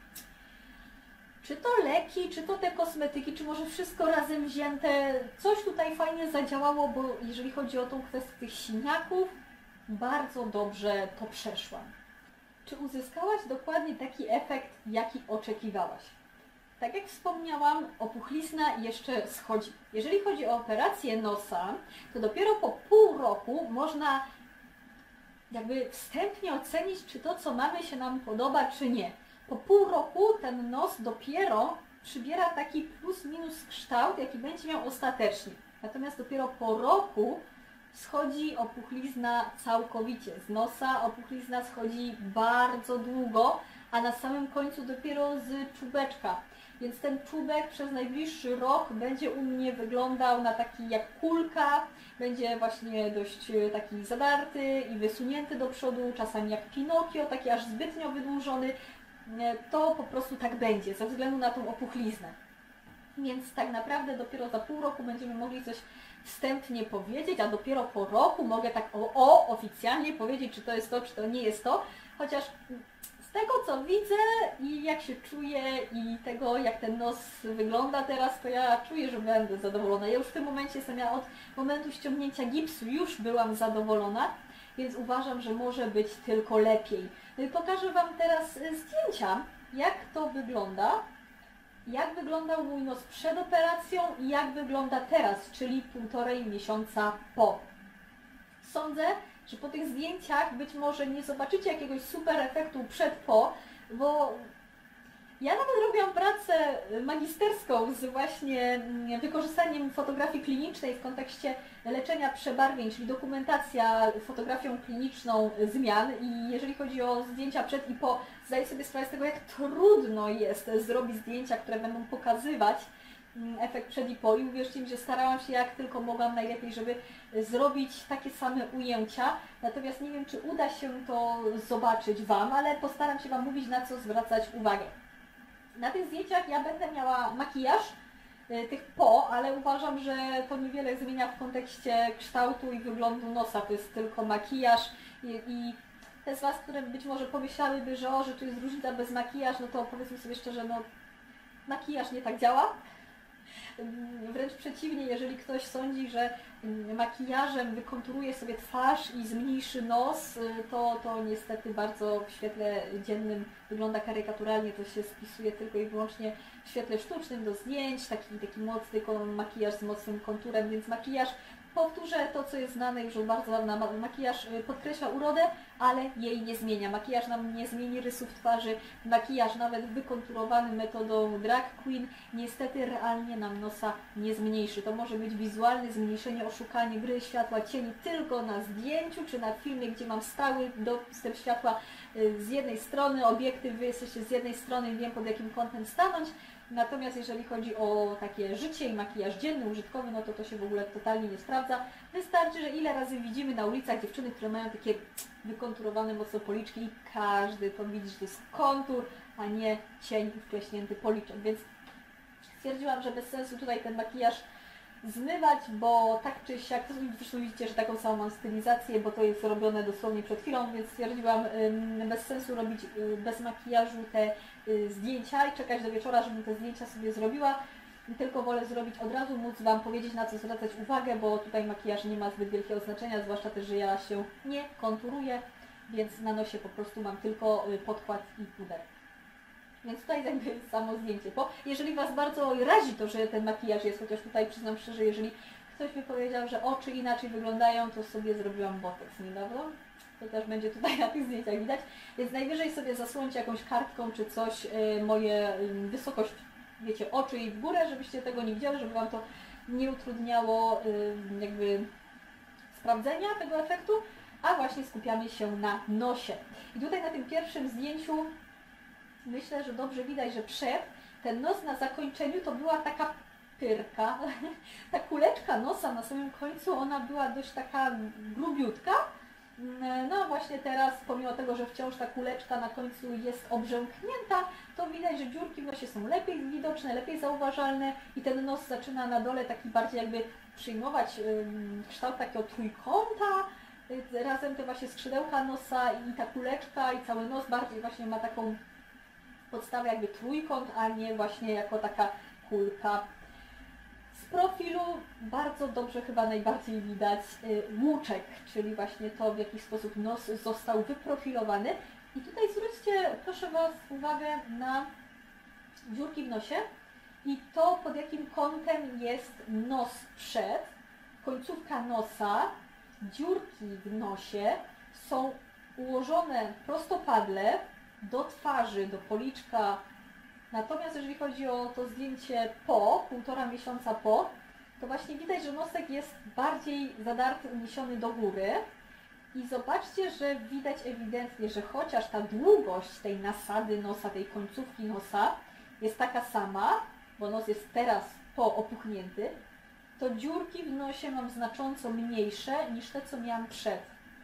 czy to leki, czy to te kosmetyki, czy może wszystko razem wzięte, coś tutaj fajnie zadziałało, bo jeżeli chodzi o tą kwestię tych siniaków, bardzo dobrze to przeszłam. Czy uzyskałaś dokładnie taki efekt, jaki oczekiwałaś? Tak jak wspomniałam, opuchlizna jeszcze schodzi. Jeżeli chodzi o operację nosa, to dopiero po pół roku można jakby wstępnie ocenić, czy to, co mamy, się nam podoba, czy nie. Po pół roku ten nos dopiero przybiera taki plus minus kształt, jaki będzie miał ostatecznie. Natomiast dopiero po roku schodzi opuchlizna całkowicie. Z nosa opuchlizna schodzi bardzo długo, a na samym końcu dopiero z czubeczka. Więc ten czubek przez najbliższy rok będzie u mnie wyglądał na taki jak kulka, będzie właśnie dość taki zadarty i wysunięty do przodu, czasami jak Pinokio, taki aż zbytnio wydłużony. To po prostu tak będzie, ze względu na tą opuchliznę. Więc tak naprawdę dopiero za pół roku będziemy mogli coś wstępnie powiedzieć, a dopiero po roku mogę tak o, o oficjalnie powiedzieć, czy to jest to, czy to nie jest to. Chociaż z tego, co widzę i jak się czuję i tego, jak ten nos wygląda teraz, to ja czuję, że będę zadowolona. Ja już w tym momencie jestem, ja od momentu ściągnięcia gipsu już byłam zadowolona, więc uważam, że może być tylko lepiej. Pokażę Wam teraz zdjęcia, jak to wygląda, jak wyglądał mój nos przed operacją i jak wygląda teraz, czyli półtorej miesiąca po. Sądzę, że po tych zdjęciach być może nie zobaczycie jakiegoś super efektu przed-po, bo ja nawet robiłam pracę magisterską z właśnie wykorzystaniem fotografii klinicznej w kontekście leczenia przebarwień, czyli dokumentacja fotografią kliniczną zmian i jeżeli chodzi o zdjęcia przed i po, zdaję sobie sprawę z tego, jak trudno jest zrobić zdjęcia, które będą pokazywać efekt przed i po i uwierzcie mi, że starałam się jak tylko mogłam najlepiej, żeby zrobić takie same ujęcia, natomiast nie wiem, czy uda się to zobaczyć Wam, ale postaram się Wam mówić, na co zwracać uwagę. Na tych zdjęciach ja będę miała makijaż y, tych po, ale uważam, że to niewiele zmienia w kontekście kształtu i wyglądu nosa, to jest tylko makijaż i, i te z Was, które być może pomyślałyby, że o, że tu jest różnica bez makijaż, no to powiedzmy sobie szczerze, no makijaż nie tak działa. Wręcz przeciwnie, jeżeli ktoś sądzi, że makijażem wykonturuje sobie twarz i zmniejszy nos, to, to niestety bardzo w świetle dziennym wygląda karykaturalnie, to się spisuje tylko i wyłącznie w świetle sztucznym do zdjęć, taki, taki mocny makijaż z mocnym konturem, więc makijaż, powtórzę to, co jest znane już od bardzo dawna, makijaż podkreśla urodę, ale jej nie zmienia. Makijaż nam nie zmieni rysów twarzy, makijaż nawet wykonturowany metodą drag queen niestety realnie nam nosa nie zmniejszy. To może być wizualne zmniejszenie, oszukanie gry światła, cieni tylko na zdjęciu czy na filmie, gdzie mam stały dostęp światła z jednej strony, obiektyw, wy jesteście z jednej strony i wiem, pod jakim kątem stanąć. Natomiast jeżeli chodzi o takie życie i makijaż dzienny, użytkowy, no to to się w ogóle totalnie nie sprawdza. Wystarczy, że ile razy widzimy na ulicach dziewczyny, które mają takie wykonturowane mocno policzki i każdy to widzi, że to jest kontur, a nie cień i wkleśnięty policzek. Więc stwierdziłam, że bez sensu tutaj ten makijaż zmywać, bo tak czy siak, zresztą widzicie, że taką samą mam stylizację, bo to jest robione dosłownie przed chwilą, więc stwierdziłam ym, bez sensu robić y, bez makijażu te y, zdjęcia i czekać do wieczora, żebym te zdjęcia sobie zrobiła. Tylko wolę zrobić od razu, móc Wam powiedzieć, na co zwracać uwagę, bo tutaj makijaż nie ma zbyt wielkiego znaczenia, zwłaszcza też, że ja się nie konturuję, więc na nosie po prostu mam tylko y, podkład i puder. Więc tutaj jakby samo zdjęcie. Bo jeżeli Was bardzo razi to, że ten makijaż jest, chociaż tutaj przyznam szczerze, jeżeli ktoś by powiedział, że oczy inaczej wyglądają, to sobie zrobiłam botoks niedawno. To też będzie tutaj na tych zdjęciach widać. Więc najwyżej sobie zasłońcie jakąś kartką czy coś, yy, moje yy, wysokość, wiecie, oczy i w górę, żebyście tego nie widziały, żeby Wam to nie utrudniało yy, jakby sprawdzenia tego efektu. A właśnie skupiamy się na nosie. I tutaj na tym pierwszym zdjęciu myślę, że dobrze widać, że przed, ten nos na zakończeniu to była taka pyrka. Ta kuleczka nosa na samym końcu, ona była dość taka grubiutka. No właśnie teraz, pomimo tego, że wciąż ta kuleczka na końcu jest obrzęknięta, to widać, że dziurki w nosie są lepiej widoczne, lepiej zauważalne i ten nos zaczyna na dole taki bardziej jakby przyjmować kształt takiego trójkąta. Razem te właśnie skrzydełka nosa i ta kuleczka i cały nos bardziej właśnie ma taką podstawę jakby trójkąt, a nie właśnie jako taka kulka. Z profilu bardzo dobrze chyba najbardziej widać łuczek, czyli właśnie to, w jaki sposób nos został wyprofilowany. I tutaj zwróćcie proszę Was uwagę na dziurki w nosie i to, pod jakim kątem jest nos przed, końcówka nosa, dziurki w nosie są ułożone prostopadle do twarzy, do policzka. Natomiast jeżeli chodzi o to zdjęcie po, półtora miesiąca po, to właśnie widać, że nosek jest bardziej zadarty, uniesiony do góry. I zobaczcie, że widać ewidentnie, że chociaż ta długość tej nasady nosa, tej końcówki nosa jest taka sama, bo nos jest teraz poopuchnięty, to dziurki w nosie mam znacząco mniejsze niż te, co miałam przed.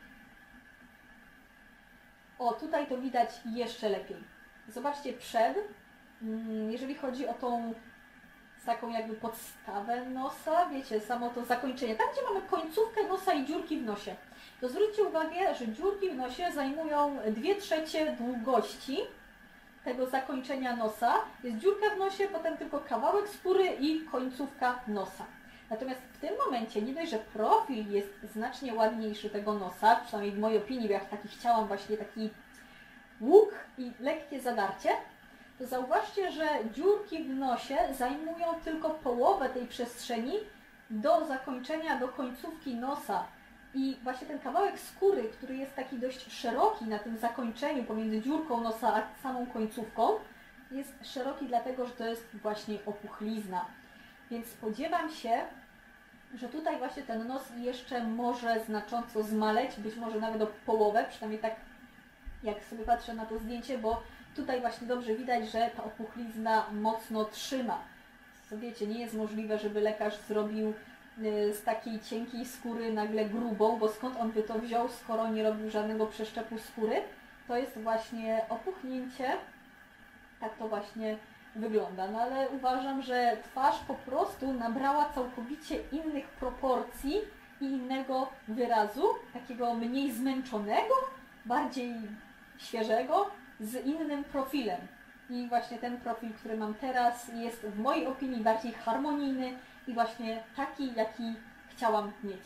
O, tutaj to widać jeszcze lepiej. Zobaczcie przed, jeżeli chodzi o tą taką jakby podstawę nosa, wiecie, samo to zakończenie, tam gdzie mamy końcówkę nosa i dziurki w nosie, to zwróćcie uwagę, że dziurki w nosie zajmują dwie trzecie długości tego zakończenia nosa. Jest dziurka w nosie, potem tylko kawałek skóry i końcówka nosa. Natomiast w tym momencie, nie dość, że profil jest znacznie ładniejszy tego nosa, przynajmniej w mojej opinii, bo ja taki chciałam właśnie taki łuk i lekkie zadarcie, to zauważcie, że dziurki w nosie zajmują tylko połowę tej przestrzeni do zakończenia, do końcówki nosa. I właśnie ten kawałek skóry, który jest taki dość szeroki na tym zakończeniu pomiędzy dziurką nosa a samą końcówką, jest szeroki dlatego, że to jest właśnie opuchlizna. Więc spodziewam się, że tutaj właśnie ten nos jeszcze może znacząco zmaleć, być może nawet o połowę, przynajmniej tak jak sobie patrzę na to zdjęcie, bo tutaj właśnie dobrze widać, że ta opuchlizna mocno trzyma. Co wiecie, nie jest możliwe, żeby lekarz zrobił z takiej cienkiej skóry nagle grubą, bo skąd on by to wziął, skoro nie robił żadnego przeszczepu skóry. To jest właśnie opuchnięcie. Tak to właśnie wygląda. No ale uważam, że twarz po prostu nabrała całkowicie innych proporcji i innego wyrazu, takiego mniej zmęczonego, bardziej świeżego, z innym profilem. I właśnie ten profil, który mam teraz, jest w mojej opinii bardziej harmonijny i właśnie taki, jaki chciałam mieć.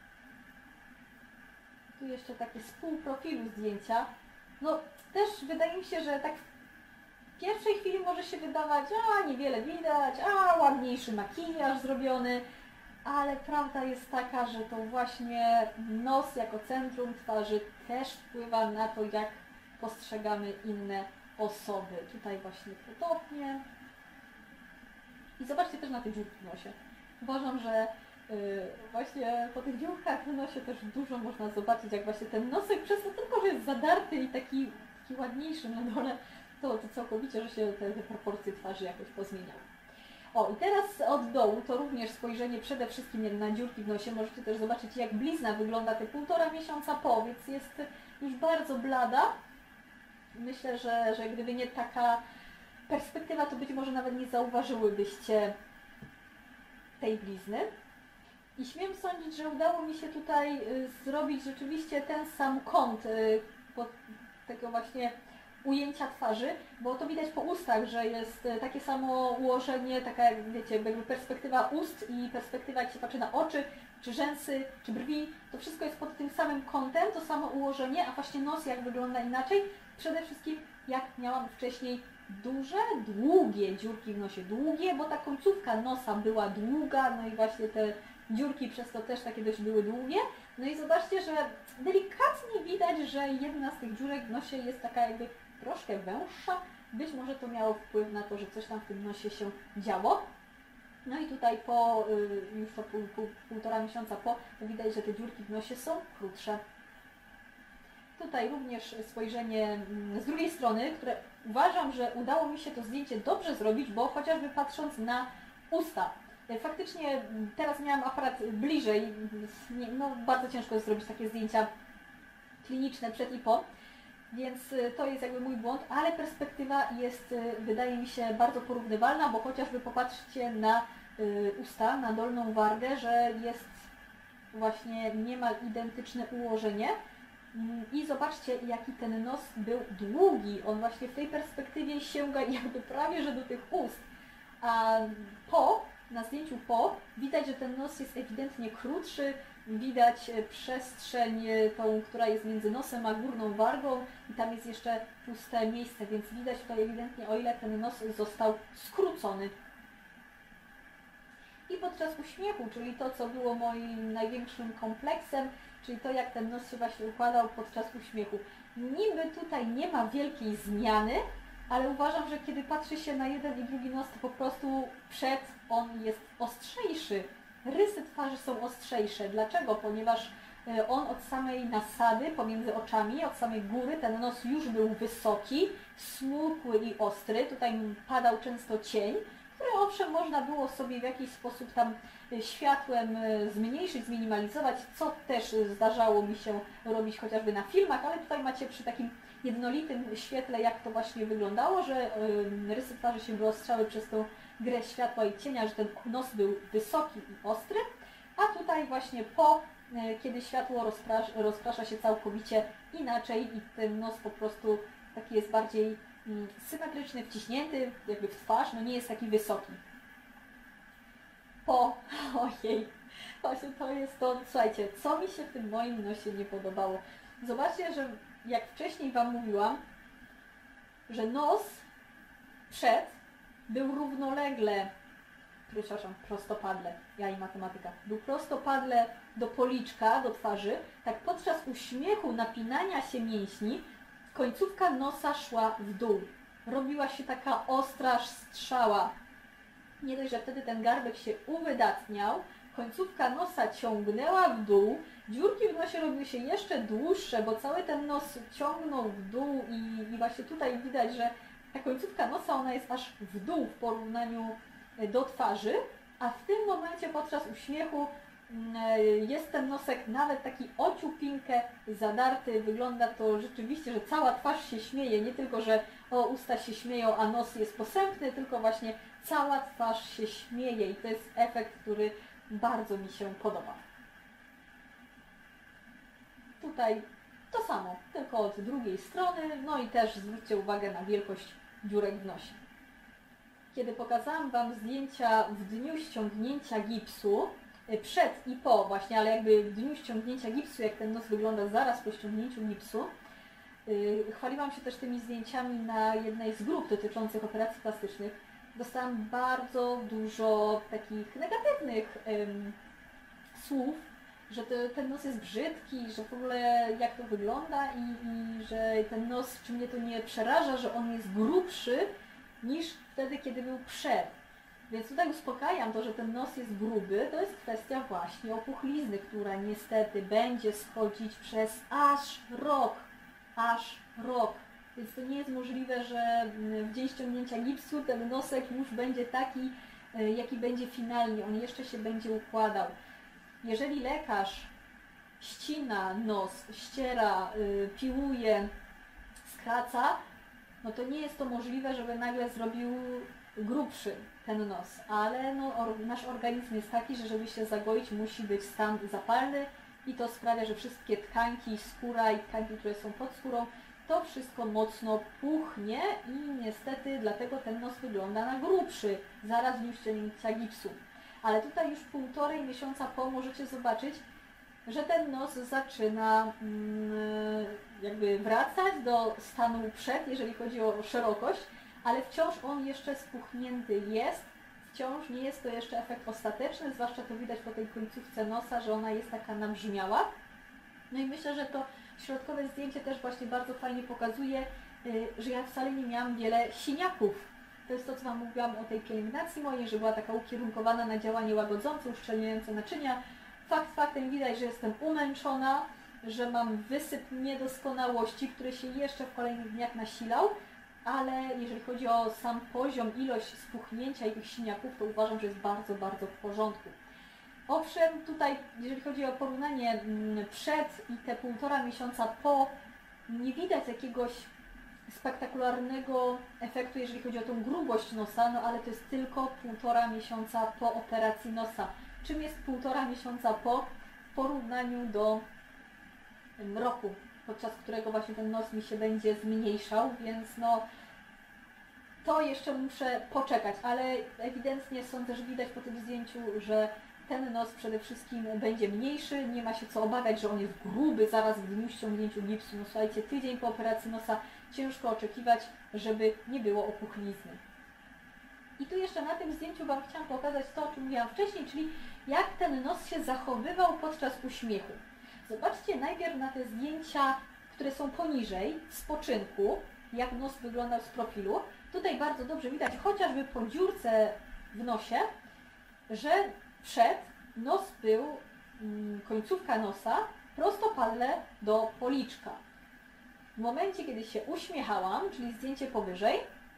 Tu jeszcze takie z pół profilu zdjęcia. No też wydaje mi się, że tak w pierwszej chwili może się wydawać, a niewiele widać, a ładniejszy makijaż zrobiony, ale prawda jest taka, że to właśnie nos jako centrum twarzy też wpływa na to, jak postrzegamy inne osoby. Tutaj właśnie podobnie. I zobaczcie też na te dziurki w nosie. Uważam, że yy, właśnie po tych dziurkach w nosie też dużo można zobaczyć, jak właśnie ten nosek przez to tylko, że jest zadarty i taki, taki ładniejszy na dole, to, to całkowicie, że się te, te proporcje twarzy jakoś pozmieniały. O, i teraz od dołu to również spojrzenie przede wszystkim na dziurki w nosie. Możecie też zobaczyć, jak blizna wygląda te półtora miesiąca po, więc jest już bardzo blada. Myślę, że, że gdyby nie taka perspektywa, to być może nawet nie zauważyłybyście tej blizny. I śmiem sądzić, że udało mi się tutaj zrobić rzeczywiście ten sam kąt pod tego właśnie ujęcia twarzy, bo to widać po ustach, że jest takie samo ułożenie, taka jak wiecie, jakby perspektywa ust i perspektywa jak się patrzy na oczy, czy rzęsy, czy brwi, to wszystko jest pod tym samym kątem, to samo ułożenie, a właśnie nos jak wygląda inaczej. Przede wszystkim jak miałam wcześniej duże, długie dziurki w nosie, długie, bo ta końcówka nosa była długa, no i właśnie te dziurki przez to też takie dość były długie. No i zobaczcie, że delikatnie widać, że jedna z tych dziurek w nosie jest taka jakby troszkę węższa. Być może to miało wpływ na to, że coś tam w tym nosie się działo. No i tutaj po już po pół, pół, półtora miesiąca po, to widać, że te dziurki w nosie są krótsze. Tutaj również spojrzenie z drugiej strony, które uważam, że udało mi się to zdjęcie dobrze zrobić, bo chociażby patrząc na usta. Faktycznie teraz miałam aparat bliżej, no bardzo ciężko jest zrobić takie zdjęcia kliniczne przed i po, więc to jest jakby mój błąd, ale perspektywa jest, wydaje mi się, bardzo porównywalna, bo chociażby popatrzcie na usta, na dolną wargę, że jest właśnie niemal identyczne ułożenie. I zobaczcie, jaki ten nos był długi. On właśnie w tej perspektywie sięga jakby prawie że do tych ust. A po, na zdjęciu po, widać, że ten nos jest ewidentnie krótszy. Widać przestrzeń tą, która jest między nosem a górną wargą i tam jest jeszcze puste miejsce, więc widać tutaj ewidentnie, o ile ten nos został skrócony. I podczas uśmiechu, czyli to, co było moim największym kompleksem, czyli to, jak ten nos się właśnie układał podczas uśmiechu. Niby tutaj nie ma wielkiej zmiany, ale uważam, że kiedy patrzy się na jeden i drugi nos, to po prostu przed on jest ostrzejszy. Rysy twarzy są ostrzejsze. Dlaczego? Ponieważ on od samej nasady, pomiędzy oczami, od samej góry, ten nos już był wysoki, smukły i ostry. Tutaj padał często cień, który owszem można było sobie w jakiś sposób tam światłem zmniejszyć, zminimalizować, co też zdarzało mi się robić chociażby na filmach, ale tutaj macie przy takim jednolitym świetle, jak to właśnie wyglądało, że rysy twarzy się wyostrzały przez tą grę światła i cienia, że ten nos był wysoki i ostry, a tutaj właśnie po, kiedy światło rozprasza, rozprasza się całkowicie inaczej i ten nos po prostu taki jest bardziej symetryczny, wciśnięty jakby w twarz, no nie jest taki wysoki. Po, ojej, właśnie to jest to, słuchajcie, co mi się w tym moim nosie nie podobało. Zobaczcie, że jak wcześniej Wam mówiłam, że nos przed był równolegle, przepraszam, prostopadle, ja i matematyka, był prostopadle do policzka, do twarzy, tak podczas uśmiechu, napinania się mięśni, końcówka nosa szła w dół. Robiła się taka ostra strzała. Nie dość, że wtedy ten garbek się uwydatniał, końcówka nosa ciągnęła w dół, dziurki w nosie robiły się jeszcze dłuższe, bo cały ten nos ciągnął w dół i, i właśnie tutaj widać, że ta końcówka nosa ona jest aż w dół w porównaniu do twarzy, a w tym momencie podczas uśmiechu jest ten nosek nawet taki o ciupinkę zadarty, wygląda to rzeczywiście, że cała twarz się śmieje, nie tylko, że o, usta się śmieją, a nos jest posępny, tylko właśnie cała twarz się śmieje i to jest efekt, który bardzo mi się podoba. Tutaj to samo, tylko od drugiej strony, no i też zwróćcie uwagę na wielkość dziurek w nosie. Kiedy pokazałam Wam zdjęcia w dniu ściągnięcia gipsu, przed i po właśnie, ale jakby w dniu ściągnięcia gipsu, jak ten nos wygląda zaraz po ściągnięciu gipsu, yy, chwaliłam się też tymi zdjęciami na jednej z grup dotyczących operacji plastycznych. Dostałam bardzo dużo takich negatywnych ym, słów, że to, ten nos jest brzydki, że w ogóle jak to wygląda i, i że ten nos, czy mnie to nie przeraża, że on jest grubszy niż wtedy, kiedy był przed. Więc tutaj uspokajam to, że ten nos jest gruby, to jest kwestia właśnie opuchlizny, która niestety będzie schodzić przez aż rok, aż rok. Więc to nie jest możliwe, że w dzień ściągnięcia gipsu ten nosek już będzie taki, jaki będzie finalnie, on jeszcze się będzie układał. Jeżeli lekarz ścina nos, ściera, piłuje, skraca, no to nie jest to możliwe, żeby nagle zrobił grubszy ten nos, ale no, or, nasz organizm jest taki, że żeby się zagoić, musi być stan zapalny i to sprawia, że wszystkie tkanki, skóra i tkanki, które są pod skórą, to wszystko mocno puchnie i niestety dlatego ten nos wygląda na grubszy zaraz w dniu ściągnięcia gipsu. Ale tutaj już półtorej miesiąca po możecie zobaczyć, że ten nos zaczyna mm, jakby wracać do stanu przed, jeżeli chodzi o szerokość, ale wciąż on jeszcze spuchnięty jest, wciąż nie jest to jeszcze efekt ostateczny, zwłaszcza to widać po tej końcówce nosa, że ona jest taka nabrzmiała. No i myślę, że to środkowe zdjęcie też właśnie bardzo fajnie pokazuje, że ja wcale nie miałam wiele siniaków. To jest to, co Wam mówiłam o tej pielęgnacji mojej, że była taka ukierunkowana na działanie łagodzące, uszczelniające naczynia. Fakt faktem widać, że jestem umęczona, że mam wysyp niedoskonałości, który się jeszcze w kolejnych dniach nasilał, ale jeżeli chodzi o sam poziom, ilość spuchnięcia i tych siniaków, to uważam, że jest bardzo, bardzo w porządku. Owszem, tutaj jeżeli chodzi o porównanie przed i te półtora miesiąca po, nie widać jakiegoś spektakularnego efektu, jeżeli chodzi o tą grubość nosa, no ale to jest tylko półtora miesiąca po operacji nosa. Czym jest półtora miesiąca po w porównaniu do roku, podczas którego właśnie ten nos mi się będzie zmniejszał, więc no to jeszcze muszę poczekać, ale ewidentnie sądzę, że widać po tym zdjęciu, że ten nos przede wszystkim będzie mniejszy, nie ma się co obawiać, że on jest gruby zaraz w dniu ściągnięciu gipsu. No słuchajcie, tydzień po operacji nosa ciężko oczekiwać, żeby nie było opuchlizny. I tu jeszcze na tym zdjęciu Wam chciałam pokazać to, o czym mówiłam wcześniej, czyli jak ten nos się zachowywał podczas uśmiechu. Zobaczcie najpierw na te zdjęcia, które są poniżej, w spoczynku, jak nos wyglądał z profilu. Tutaj bardzo dobrze widać, chociażby po dziurce w nosie, że przed nos był, końcówka nosa prostopadle do policzka. W momencie, kiedy się uśmiechałam, czyli zdjęcie powyżej,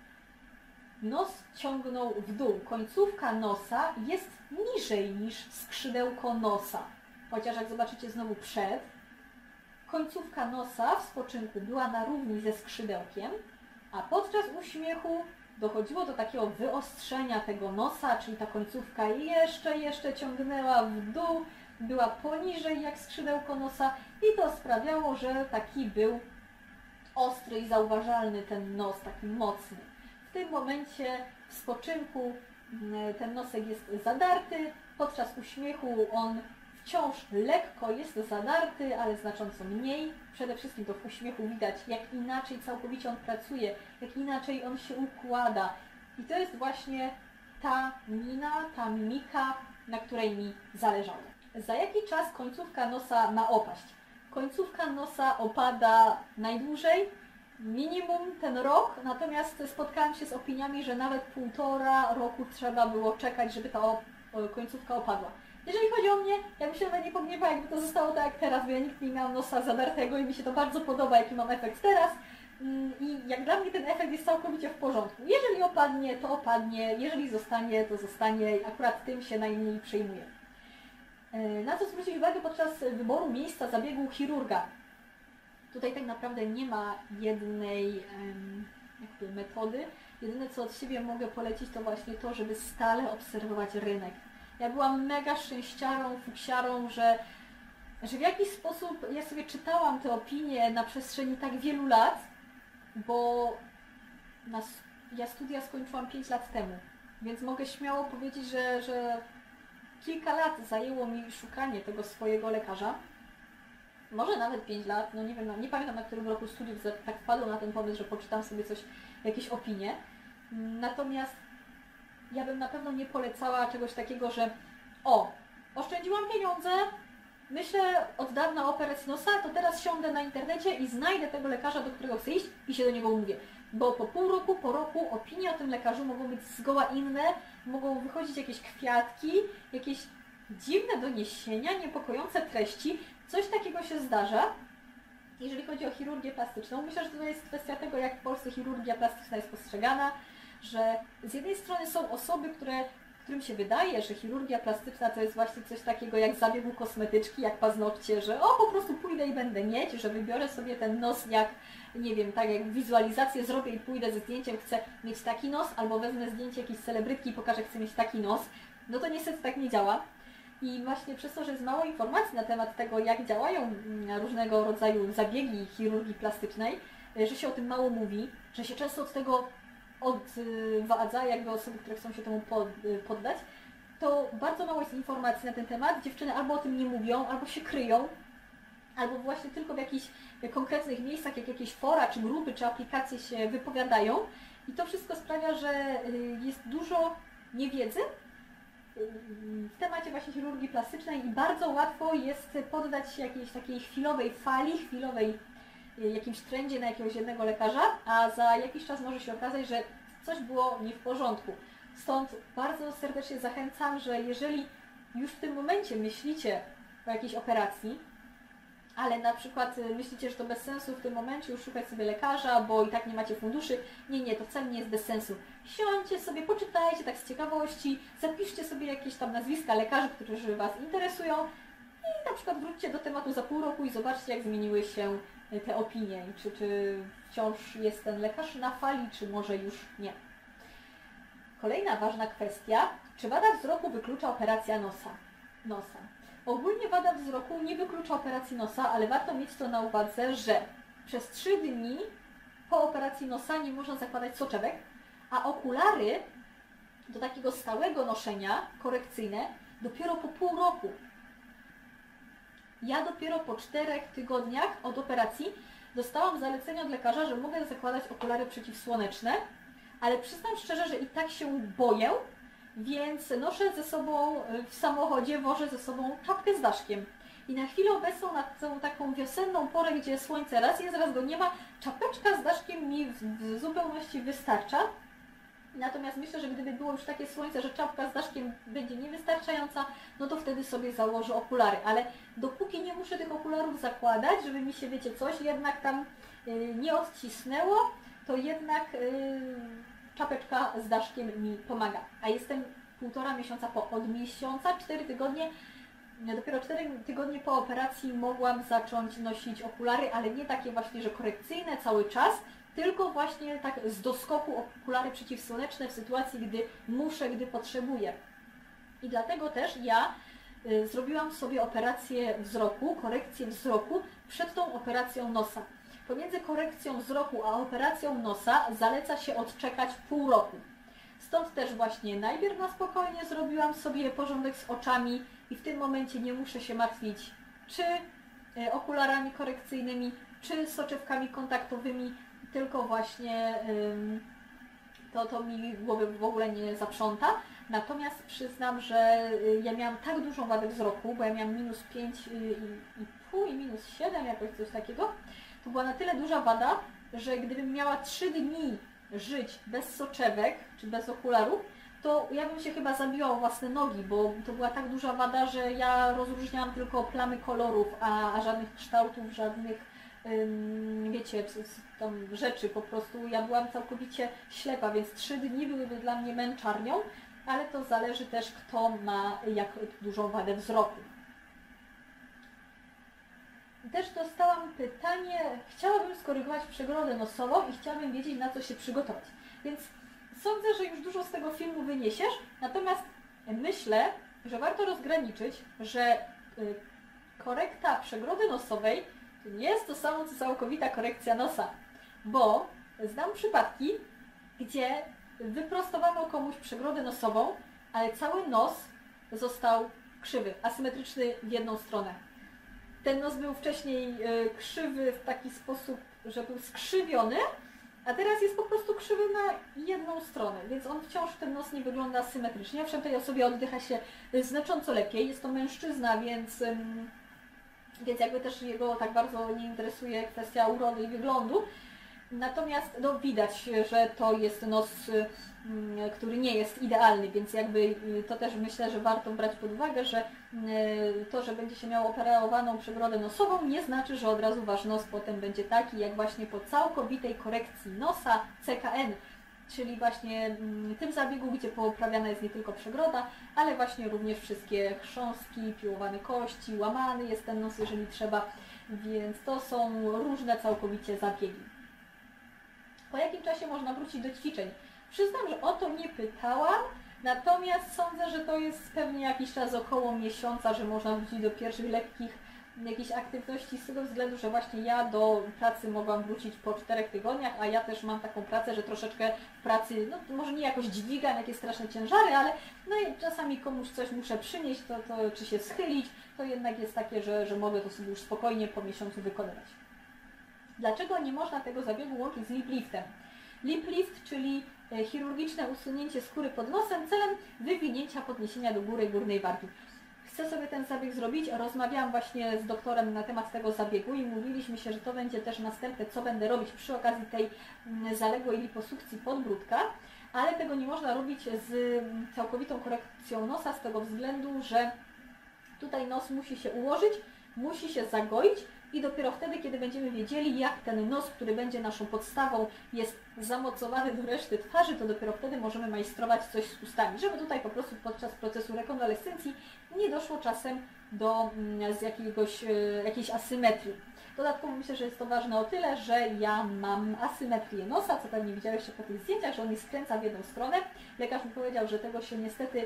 nos ciągnął w dół. Końcówka nosa jest niżej niż skrzydełko nosa. Chociaż jak zobaczycie znowu przed, końcówka nosa w spoczynku była na równi ze skrzydełkiem, a podczas uśmiechu dochodziło do takiego wyostrzenia tego nosa, czyli ta końcówka jeszcze, jeszcze ciągnęła w dół, była poniżej jak skrzydełko nosa i to sprawiało, że taki był ostry i zauważalny ten nos, taki mocny. W tym momencie w spoczynku ten nosek jest zadarty, podczas uśmiechu on wciąż lekko jest zadarty, ale znacząco mniej. Przede wszystkim to w uśmiechu widać, jak inaczej całkowicie on pracuje, jak inaczej on się układa. I to jest właśnie ta mina, ta mimika, na której mi zależało. Za jaki czas końcówka nosa ma opaść? Końcówka nosa opada najdłużej, minimum ten rok, natomiast spotkałam się z opiniami, że nawet półtora roku trzeba było czekać, żeby ta końcówka opadła. Jeżeli chodzi o mnie, ja bym się nawet nie pogniewała, jakby to zostało tak jak teraz, bo ja nigdy nie miałam nosa zadartego i mi się to bardzo podoba, jaki mam efekt teraz. I jak dla mnie ten efekt jest całkowicie w porządku. Jeżeli opadnie, to opadnie, jeżeli zostanie, to zostanie. Akurat tym się najmniej przejmuję. Na co zwrócić uwagę podczas wyboru miejsca zabiegu chirurga? Tutaj tak naprawdę nie ma jednej jakby metody. Jedyne co od siebie mogę polecić, to właśnie to, żeby stale obserwować rynek. Ja byłam mega szczęściarą, fuksiarą, że, że w jakiś sposób ja sobie czytałam te opinie na przestrzeni tak wielu lat, bo na, ja studia skończyłam pięć lat temu, więc mogę śmiało powiedzieć, że, że kilka lat zajęło mi szukanie tego swojego lekarza. Może nawet pięć lat, no nie wiem, nie pamiętam na którym roku studiów tak wpadło na ten pomysł, że poczytam sobie coś, jakieś opinie. Natomiast ja bym na pewno nie polecała czegoś takiego, że o, oszczędziłam pieniądze, myślę od dawna o operacji nosa, to teraz siądę na internecie i znajdę tego lekarza, do którego chcę iść i się do niego umówię. Bo po pół roku, po roku opinie o tym lekarzu mogą być zgoła inne, mogą wychodzić jakieś kwiatki, jakieś dziwne doniesienia, niepokojące treści. Coś takiego się zdarza. Jeżeli chodzi o chirurgię plastyczną, myślę, że to jest kwestia tego, jak w Polsce chirurgia plastyczna jest postrzegana, że z jednej strony są osoby, które, którym się wydaje, że chirurgia plastyczna to jest właśnie coś takiego jak zabiegu kosmetyczki, jak paznokcie, że o, po prostu pójdę i będę mieć, że wybiorę sobie ten nos jak, nie wiem, tak jak wizualizację zrobię i pójdę ze zdjęciem, chcę mieć taki nos, albo wezmę zdjęcie jakiejś celebrytki i pokażę, chcę mieć taki nos. No to niestety tak nie działa. I właśnie przez to, że jest mało informacji na temat tego, jak działają różnego rodzaju zabiegi chirurgii plastycznej, że się o tym mało mówi, że się często od tego odwadza jakby osoby, które chcą się temu poddać, to bardzo mało jest informacji na ten temat. Dziewczyny albo o tym nie mówią, albo się kryją, albo właśnie tylko w jakichś konkretnych miejscach, jak jakieś fora, czy grupy, czy aplikacje się wypowiadają. I to wszystko sprawia, że jest dużo niewiedzy w temacie właśnie chirurgii plastycznej i bardzo łatwo jest poddać się jakiejś takiej chwilowej fali, chwilowej jakimś trendzie na jakiegoś jednego lekarza, a za jakiś czas może się okazać, że coś było nie w porządku. Stąd bardzo serdecznie zachęcam, że jeżeli już w tym momencie myślicie o jakiejś operacji, ale na przykład myślicie, że to bez sensu w tym momencie już szukać sobie lekarza, bo i tak nie macie funduszy. Nie, nie, to wcale nie jest bez sensu. Siądźcie sobie, poczytajcie tak z ciekawości, zapiszcie sobie jakieś tam nazwiska lekarzy, którzy Was interesują i na przykład wróćcie do tematu za pół roku i zobaczcie, jak zmieniły się te opinie. Czy, czy wciąż jest ten lekarz na fali, czy może już nie. Kolejna ważna kwestia. Czy wada wzroku wyklucza operacja nosa? nosa. Ogólnie wada wzroku nie wyklucza operacji nosa, ale warto mieć to na uwadze, że przez trzy dni po operacji nosa nie można zakładać soczewek, a okulary do takiego stałego noszenia, korekcyjne, dopiero po pół roku. Ja dopiero po czterech tygodniach od operacji dostałam zalecenie od lekarza, że mogę zakładać okulary przeciwsłoneczne, ale przyznam szczerze, że i tak się boję, więc noszę ze sobą w samochodzie, wożę ze sobą czapkę z daszkiem. I na chwilę obecną, na tą taką wiosenną porę, gdzie słońce raz jest, raz go nie ma, czapeczka z daszkiem mi w, w zupełności wystarcza. Natomiast myślę, że gdyby było już takie słońce, że czapka z daszkiem będzie niewystarczająca, no to wtedy sobie założę okulary. Ale dopóki nie muszę tych okularów zakładać, żeby mi się, wiecie, coś jednak tam yy, nie odcisnęło, to jednak yy, czapeczka z daszkiem mi pomaga. A jestem półtora miesiąca po, od miesiąca, cztery tygodnie, dopiero cztery tygodnie po operacji mogłam zacząć nosić okulary, ale nie takie właśnie, że korekcyjne cały czas, tylko właśnie tak z doskoku okulary przeciwsłoneczne w sytuacji, gdy muszę, gdy potrzebuję. I dlatego też ja y, zrobiłam sobie operację wzroku, korekcję wzroku przed tą operacją nosa. Pomiędzy korekcją wzroku a operacją nosa zaleca się odczekać pół roku. Stąd też właśnie najpierw na spokojnie zrobiłam sobie porządek z oczami i w tym momencie nie muszę się martwić czy y, okularami korekcyjnymi, czy soczewkami kontaktowymi, tylko właśnie ym, to, to mi głowy w ogóle nie zaprząta. Natomiast przyznam, że y, ja miałam tak dużą wadę wzroku, bo ja miałam minus pięć i pół i minus siedem, jakoś coś takiego. To była na tyle duża wada, że gdybym miała trzy dni żyć bez soczewek czy bez okularów, to ja bym się chyba zabiła o własne nogi, bo to była tak duża wada, że ja rozróżniałam tylko plamy kolorów, a, a żadnych kształtów, żadnych wiecie, tam rzeczy, po prostu ja byłam całkowicie ślepa, więc trzy dni byłyby dla mnie męczarnią, ale to zależy też, kto ma jak dużą wadę wzroku. Też dostałam pytanie, chciałabym skorygować przegrodę nosową i chciałabym wiedzieć, na co się przygotować. Więc sądzę, że już dużo z tego filmu wyniesiesz, natomiast myślę, że warto rozgraniczyć, że korekta przegrody nosowej nie jest to samo, co całkowita korekcja nosa, bo znam przypadki, gdzie wyprostowano komuś przegrodę nosową, ale cały nos został krzywy, asymetryczny w jedną stronę. Ten nos był wcześniej krzywy w taki sposób, że był skrzywiony, a teraz jest po prostu krzywy na jedną stronę, więc on wciąż, ten nos nie wygląda symetrycznie. Owszem, tej osobie oddycha się znacząco lepiej, jest to mężczyzna, więc... Więc jakby też jego tak bardzo nie interesuje kwestia urody i wyglądu. Natomiast no, widać, że to jest nos, który nie jest idealny, więc jakby to też myślę, że warto brać pod uwagę, że to, że będzie się miało operowaną przegrodę nosową, nie znaczy, że od razu wasz nos potem będzie taki, jak właśnie po całkowitej korekcji nosa C K N. Czyli właśnie tym zabiegu, gdzie poprawiana jest nie tylko przegroda, ale właśnie również wszystkie chrząstki, piłowane kości, łamany jest ten nos, jeżeli trzeba, więc to są różne całkowicie zabiegi. Po jakim czasie można wrócić do ćwiczeń? Przyznam, że o to nie pytałam, natomiast sądzę, że to jest pewnie jakiś czas około miesiąca, że można wrócić do pierwszych lekkich jakiejś aktywności z tego względu, że właśnie ja do pracy mogłam wrócić po czterech tygodniach, a ja też mam taką pracę, że troszeczkę w pracy, no może nie jakoś dźwigam jakieś straszne ciężary, ale no i czasami komuś coś muszę przynieść, to, to czy się schylić, to jednak jest takie, że, że mogę to sobie już spokojnie po miesiącu wykonywać. Dlaczego nie można tego zabiegu łączyć z lip liftem? Lip lift, czyli chirurgiczne usunięcie skóry pod nosem celem wywinięcia, podniesienia do góry górnej wargi. Chcę sobie ten zabieg zrobić, rozmawiałam właśnie z doktorem na temat tego zabiegu i mówiliśmy się, że to będzie też następne, co będę robić przy okazji tej zaległej liposukcji podbródka, ale tego nie można robić z całkowitą korekcją nosa z tego względu, że tutaj nos musi się ułożyć, musi się zagoić i dopiero wtedy, kiedy będziemy wiedzieli, jak ten nos, który będzie naszą podstawą, jest zamocowany do reszty twarzy, to dopiero wtedy możemy majstrować coś z ustami, żeby tutaj po prostu podczas procesu rekonwalescencji nie doszło czasem do z jakiegoś, jakiejś asymetrii. Dodatkowo myślę, że jest to ważne o tyle, że ja mam asymetrię nosa, co pewnie widziałeś po tych zdjęciach, że on mi skręca w jedną stronę. Lekarz mi powiedział, że tego się niestety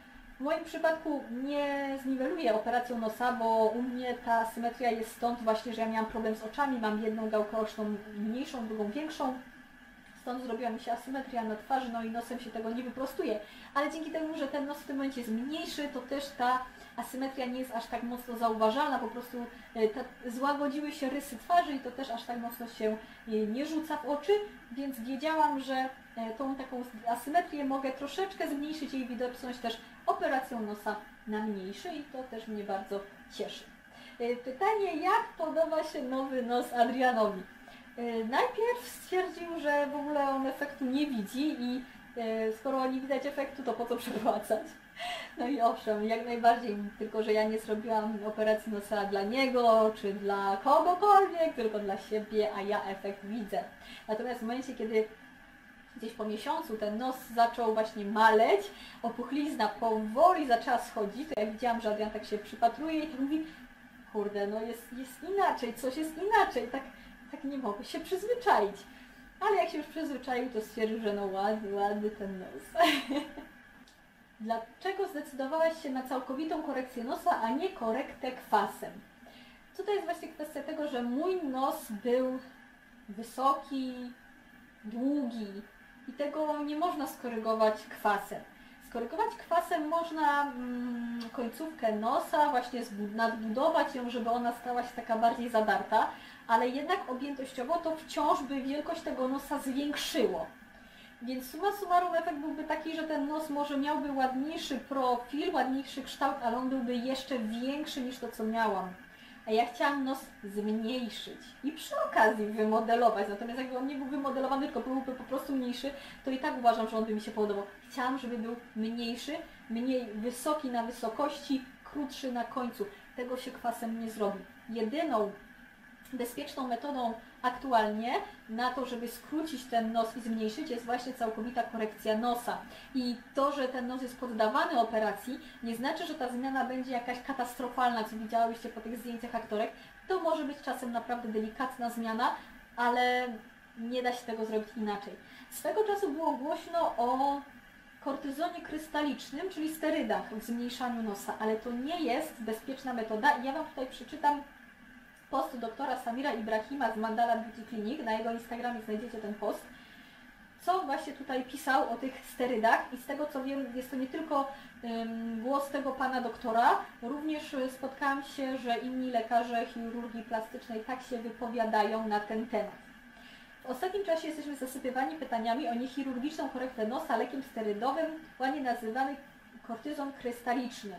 w moim przypadku nie zniweluje operacją nosa, bo u mnie ta symetria jest stąd właśnie, że ja miałam problem z oczami, mam jedną gałkę oczną mniejszą, drugą większą. Stąd zrobiła mi się asymetria na twarzy, no i nosem się tego nie wyprostuje. Ale dzięki temu, że ten nos w tym momencie jest mniejszy, to też ta asymetria nie jest aż tak mocno zauważalna, po prostu ta, złagodziły się rysy twarzy i to też aż tak mocno się nie rzuca w oczy, więc wiedziałam, że tą taką asymetrię mogę troszeczkę zmniejszyć jej widoczność też operacją nosa na mniejszy i to też mnie bardzo cieszy. Pytanie, jak podoba się nowy nos Adrianowi? Najpierw stwierdził, że w ogóle on efektu nie widzi i skoro nie widać efektu, to po co przepłacać? No i owszem, jak najbardziej, tylko że ja nie zrobiłam operacji nosa dla niego, czy dla kogokolwiek, tylko dla siebie, a ja efekt widzę. Natomiast w momencie, kiedy gdzieś po miesiącu ten nos zaczął właśnie maleć, opuchlizna powoli zaczęła schodzić, to ja widziałam, że Adrian tak się przypatruje i tak mówi, kurde, no jest, jest inaczej, coś jest inaczej, tak, tak nie mogę się przyzwyczaić. Ale jak się już przyzwyczaił, to stwierdził, że no ładny, ładny ten nos. Dlaczego zdecydowałaś się na całkowitą korekcję nosa, a nie korektę kwasem? Tutaj jest właśnie kwestia tego, że mój nos był wysoki, długi i tego nie można skorygować kwasem. Skorygować kwasem można mm, końcówkę nosa, właśnie nadbudować ją, żeby ona stała się taka bardziej zadarta, ale jednak objętościowo to wciąż by wielkość tego nosa zwiększyło. Więc summa summarum efekt byłby taki, że ten nos może miałby ładniejszy profil, ładniejszy kształt, ale on byłby jeszcze większy niż to, co miałam. A ja chciałam nos zmniejszyć i przy okazji wymodelować. Natomiast jakby on nie był wymodelowany, tylko byłby po prostu mniejszy, to i tak uważam, że on by mi się podobał. Chciałam, żeby był mniejszy, mniej wysoki na wysokości, krótszy na końcu. Tego się kwasem nie zrobi. Jedyną bezpieczną metodą aktualnie na to, żeby skrócić ten nos i zmniejszyć, jest właśnie całkowita korekcja nosa. I to, że ten nos jest poddawany operacji, nie znaczy, że ta zmiana będzie jakaś katastrofalna, co widziałyście po tych zdjęciach aktorek. To może być czasem naprawdę delikatna zmiana, ale nie da się tego zrobić inaczej. Swego czasu było głośno o kortyzonie krystalicznym, czyli sterydach w zmniejszaniu nosa, ale to nie jest bezpieczna metoda i ja Wam tutaj przeczytam post doktora Samira Ibrahima z Mandala Beauty Clinic. Na jego Instagramie znajdziecie ten post, co właśnie tutaj pisał o tych sterydach i z tego co wiem, jest to nie tylko um, głos tego pana doktora, również spotkałam się, że inni lekarze chirurgii plastycznej tak się wypowiadają na ten temat. W ostatnim czasie jesteśmy zasypywani pytaniami o niechirurgiczną korektę nosa lekiem sterydowym, ładnie nazywany kortyzon krystaliczny.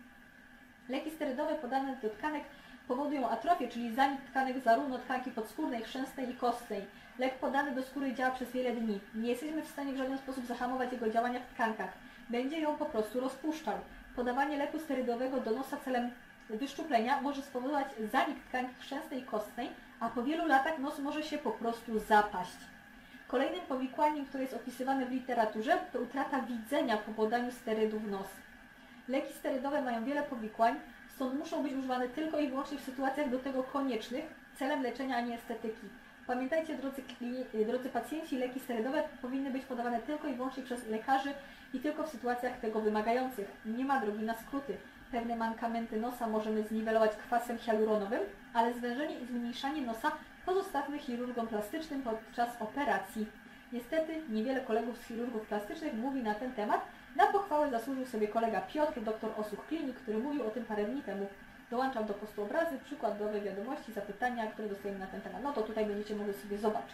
Leki sterydowe podane do tkanek powodują atrofię, czyli zanik tkanek zarówno tkanki podskórnej, chrzęstnej i kostnej. Lek podany do skóry działa przez wiele dni. Nie jesteśmy w stanie w żaden sposób zahamować jego działania w tkankach. Będzie ją po prostu rozpuszczał. Podawanie leku sterydowego do nosa celem wyszczuplenia może spowodować zanik tkanki chrzęstnej i kostnej, a po wielu latach nos może się po prostu zapaść. Kolejnym powikłaniem, które jest opisywane w literaturze, to utrata widzenia po podaniu sterydów w nos. Leki sterydowe mają wiele powikłań, stąd muszą być używane tylko i wyłącznie w sytuacjach do tego koniecznych, celem leczenia, a nie estetyki. Pamiętajcie, drodzy, drodzy pacjenci, leki sterydowe powinny być podawane tylko i wyłącznie przez lekarzy i tylko w sytuacjach tego wymagających. Nie ma drogi na skróty. Pewne mankamenty nosa możemy zniwelować kwasem hialuronowym, ale zwężenie i zmniejszanie nosa pozostawmy chirurgom plastycznym podczas operacji. Niestety niewiele kolegów z chirurgów plastycznych mówi na ten temat. Na pochwałę zasłużył sobie kolega Piotr, doktor Osuch Klinik, który mówił o tym parę dni temu. Dołączam do postu obrazy, przykładowe wiadomości, zapytania, które dostajemy na ten temat. No to tutaj będziecie mogli sobie zobaczyć.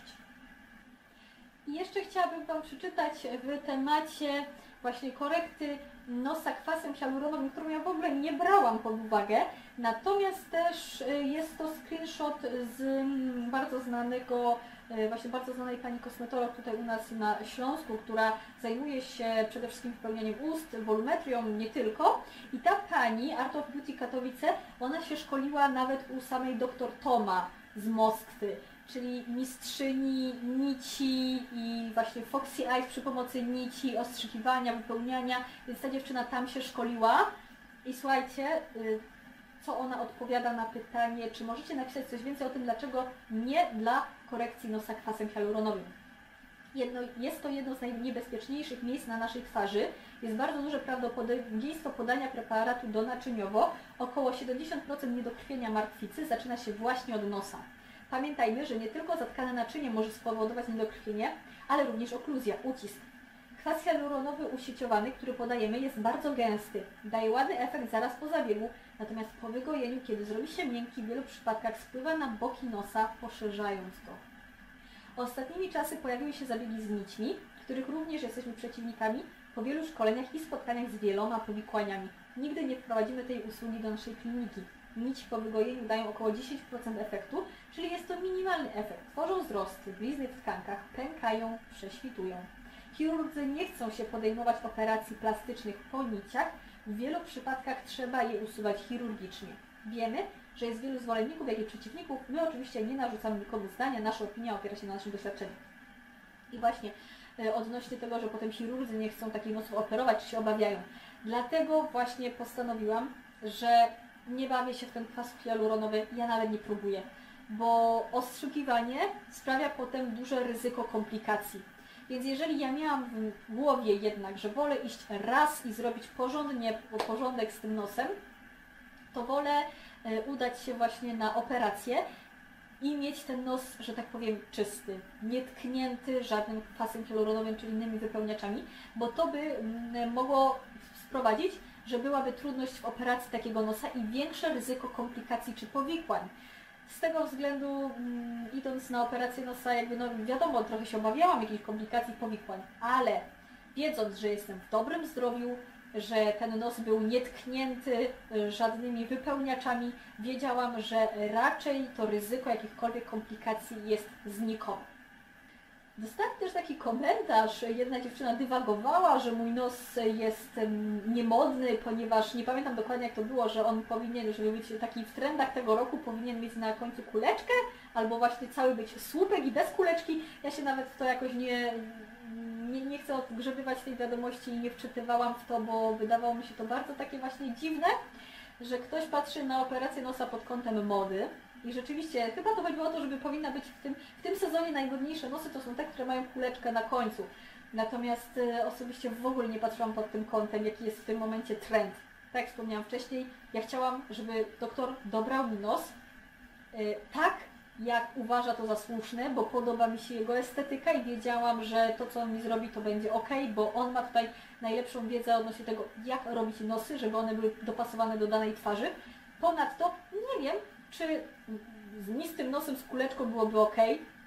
I jeszcze chciałabym Wam przeczytać w temacie właśnie korekty nosa kwasem hialuronowym, którą ja w ogóle nie brałam pod uwagę. Natomiast też jest to screenshot z bardzo znanego, właśnie bardzo znanej pani kosmetolog tutaj u nas na Śląsku, która zajmuje się przede wszystkim wypełnianiem ust, wolumetrią, nie tylko. I ta pani, Art of Beauty Katowice, ona się szkoliła nawet u samej doktor Toma z Moskwy, czyli mistrzyni nici i właśnie Foxy Eyes przy pomocy nici, ostrzykiwania, wypełniania, więc ta dziewczyna tam się szkoliła. I słuchajcie, co ona odpowiada na pytanie, czy możecie napisać coś więcej o tym, dlaczego nie dla korekcji nosa kwasem hialuronowym. Jedno, jest to jedno z najniebezpieczniejszych miejsc na naszej twarzy. Jest bardzo duże prawdopodobieństwo podania preparatu donaczyniowo. Około siedemdziesiąt procent niedokrwienia martwicy zaczyna się właśnie od nosa. Pamiętajmy, że nie tylko zatkane naczynie może spowodować niedokrwienie, ale również okluzja, ucisk. Kwas hialuronowy usieciowany, który podajemy, jest bardzo gęsty. Daje ładny efekt zaraz po zabiegu, natomiast po wygojeniu, kiedy zrobi się miękki, w wielu przypadkach spływa na boki nosa, poszerzając go. Ostatnimi czasy pojawiły się zabiegi z nićmi, których również jesteśmy przeciwnikami po wielu szkoleniach i spotkaniach z wieloma powikłaniami. Nigdy nie wprowadzimy tej usługi do naszej kliniki. Nici po wygojeniu dają około dziesięć procent efektu, czyli jest to minimalny efekt. Tworzą wzrosty, blizny w tkankach, pękają, prześwitują. chirurdzy nie chcą się podejmować operacji plastycznych po niciach, w wielu przypadkach trzeba je usuwać chirurgicznie. Wiemy, że jest wielu zwolenników, jak i przeciwników. My oczywiście nie narzucamy nikomu zdania, nasza opinia opiera się na naszym doświadczeniu. I właśnie odnośnie tego, że potem chirurdzy nie chcą takich nosów operować, czy się obawiają. Dlatego właśnie postanowiłam, że nie bawię się w ten kwas hialuronowy, ja nawet nie próbuję, bo ostrzykiwanie sprawia potem duże ryzyko komplikacji. Więc jeżeli ja miałam w głowie jednak, że wolę iść raz i zrobić porządnie, porządek z tym nosem, to wolę udać się właśnie na operację i mieć ten nos, że tak powiem, czysty, nietknięty żadnym kwasem hialuronowym czy innymi wypełniaczami, bo to by mogło sprowadzić, że byłaby trudność w operacji takiego nosa i większe ryzyko komplikacji czy powikłań. Z tego względu, idąc na operację nosa, jakby no wiadomo, trochę się obawiałam jakichś komplikacji, powikłań, ale wiedząc, że jestem w dobrym zdrowiu, że ten nos był nietknięty żadnymi wypełniaczami, wiedziałam, że raczej to ryzyko jakichkolwiek komplikacji jest znikome. Dostałam też taki komentarz, jedna dziewczyna dywagowała, że mój nos jest niemodny, ponieważ nie pamiętam dokładnie jak to było, że on powinien, żeby być taki w trendach tego roku, powinien mieć na końcu kuleczkę, albo właśnie cały być słupek i bez kuleczki. Ja się nawet w to jakoś nie, nie, nie chcę odgrzebywać tej wiadomości i nie wczytywałam w to, bo wydawało mi się to bardzo takie właśnie dziwne, że ktoś patrzy na operację nosa pod kątem mody. I rzeczywiście, chyba to chodziło o to, żeby powinna być w tym, w tym sezonie najmodniejsze nosy to są te, które mają kuleczkę na końcu. Natomiast e, osobiście w ogóle nie patrzyłam pod tym kątem, jaki jest w tym momencie trend. Tak jak wspomniałam wcześniej, ja chciałam, żeby doktor dobrał mi nos e, tak, jak uważa to za słuszne, bo podoba mi się jego estetyka i wiedziałam, że to, co on mi zrobi, to będzie ok, bo on ma tutaj najlepszą wiedzę odnośnie tego, jak robić nosy, żeby one były dopasowane do danej twarzy. Ponadto nie wiem, czy z nistym nosem z kuleczką byłoby ok,